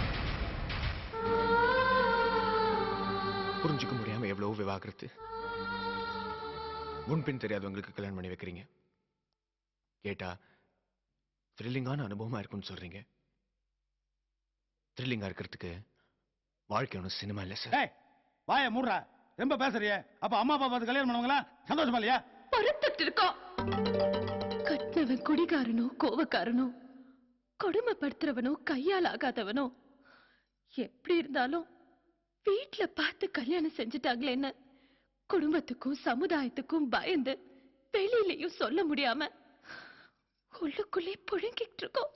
Speaker 13: புரிஞ்சுக்க முடியாம எவ்வளவு விவாகரத்து. முன்பின் தெரியாதவங்களுக்கு கல்யாணம் பண்ணி வைக்கிறீங்க. கேட்டா த்ரில்லிங்கான அனுபவமா இருக்குன்னு சொல்றீங்க. த்ரில்லிங்கா இருக்கிறதுக்கு வாழ்க்கை ஒன்றும் சினிமா இல்ல சார்.
Speaker 17: வாய மூடுறா, ரொம்ப பேசுறிய. அப்ப அம்மா அப்பா பார்த்து கல்யாணம் பண்ணவங்களா சந்தோஷமா இல்லையா?
Speaker 3: பொறுத்துட்டு இருக்கோம். கட்டினவன் குடிகாரனோ கோவக்காரனோ கொடுமைப்படுத்துறவனோ கையால் ஆகாதவனோ எப்படி இருந்தாலும் வீட்டுல பார்த்து கல்யாணம் செஞ்சுட்டாங்களேன்னு குடும்பத்துக்கும் சமுதாயத்துக்கும் பயந்து வெளியிலையும் சொல்ல முடியாம உள்ளுக்குள்ளே புழுங்கிட்டு இருக்கோம்.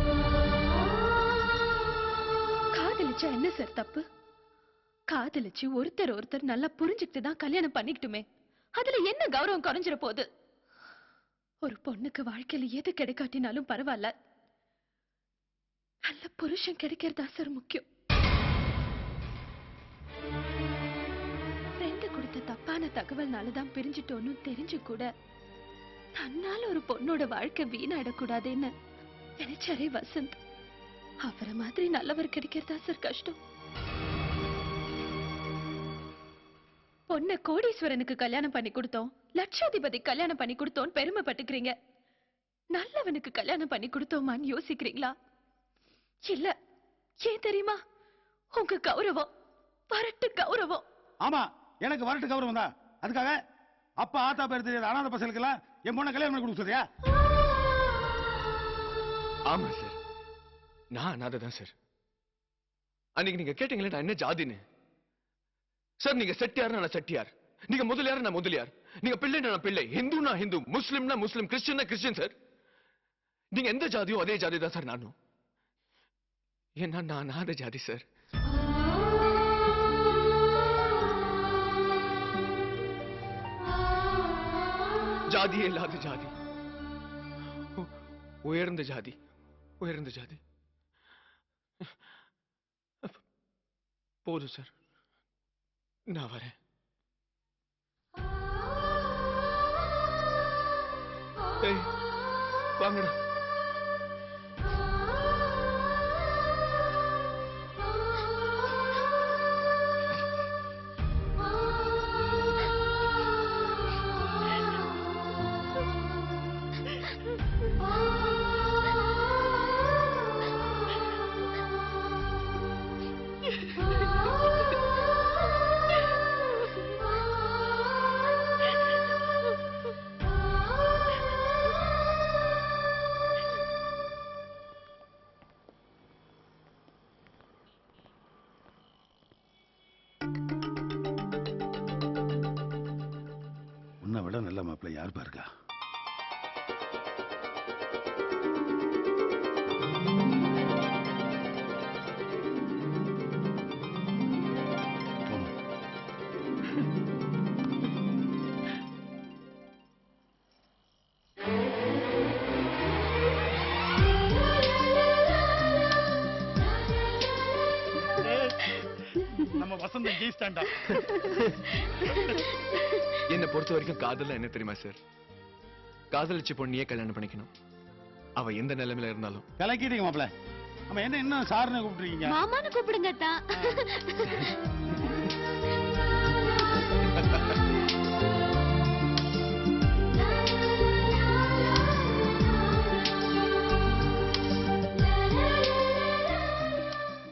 Speaker 3: காதலிச்சா என்ன சார் தப்பு? காதலிச்சு ஒருத்தர் ஒருத்தர் நல்லா புரிஞ்சுக்கிட்டு தான் கல்யாணம் பண்ணிக்கிட்டுமே, அதுல என்ன கௌரவம் குறைஞ்சிட போகுது? ஒரு பொண்ணுக்கு வாழ்க்கையில எது கிடைக்காட்டினாலும் பரவாயில்ல, நல்ல புருஷன் கிடைக்கிறதா சார் முக்கியம். ஃப்ரெண்டு கொடுத்த தப்பான தகவல்னாலதான் பிரிஞ்சுட்டோன்னு தெரிஞ்சு கூட தன்னால ஒரு பொண்ணோட வாழ்க்கை வீணாயிடக்கூடாதுன்னு நினைச்சாரே வசந்த். அவரை மாதிரி நல்லவர் கிடைக்கிறதா சார் கஷ்டம். பொண்ண கோடீஸ்வரனுக்கு கல்யாணம் பண்ணி கொடுத்தோம், லட்சாதிபதி கல்யாணம் பண்ணி கொடுத்தோம் பெருமைப்பட்டுக்கிறீங்க. நல்லவனுக்கு கல்யாணம் பண்ணி கொடுத்தோமான்னு யோசிக்கிறீங்களா? இல்ல, ஏன் தெரியுமா? உங்க கௌரவம், வரட்டு கௌரவம்.
Speaker 17: ஆமா, எனக்கு வரட்டு கௌரவம் தான். அதுக்காக அப்பா ஆத்தா பேர் தெரியாத அனாதை பசங்களுக்கெல்லாம் என் பொண்ணை கல்யாணம் பண்ணி கொடுக்க சொல்றியா?
Speaker 13: ஆமா சார், நான் அனாதை தான் சார். அன்னைக்கு நீங்க கேட்டீங்களே நான் என்ன ஜாதின்னு. சார் நீங்க செட்டியார் நான் செட்டியார், நீங்க முதலியார் நான் முதலியார், நீங்க பிள்ளை நான் பிள்ளை, ஹிந்துனா ஹிந்து, முஸ்லிம்னா முஸ்லிம், கிறிஸ்டியன்னா கிறிஸ்டியன் சார். நீங்க எந்த ஜாதியோ அதே ஜாதி தான் சார் நானும். ஏன்னா நான் அனாதை ஜாதி சார். ஜாதியே இல்லாத ஜாதி, உ- உயர்ந்த ஜாதி, உயர்ந்த ஜாதி. போதும் சார், நான் வரேன். ஏய், வாங்கடா.
Speaker 17: உன்னை விட நல்ல மாப்பிள்ளை யார் பாருக்கா?
Speaker 4: நம்ம வசந்தம் ஜெயிச்சிட்டான்டா.
Speaker 13: என்னை பொறுத்த வரைக்கும் காதல் என்ன தெரியுமா சார்? காதலிச்சு பொண்ணியே கல்யாணம் பண்ணிக்கணும். அவ எந்த நிலைமையில இருந்தாலும்.
Speaker 4: கலக்கிட்டீங்க மாப்பிள்ள. நம்ம என்ன இன்னும் சாருன்னு கூப்பிட்டுருக்கீங்க?
Speaker 8: மாமான்னு கூப்பிடுங்க அத்தா.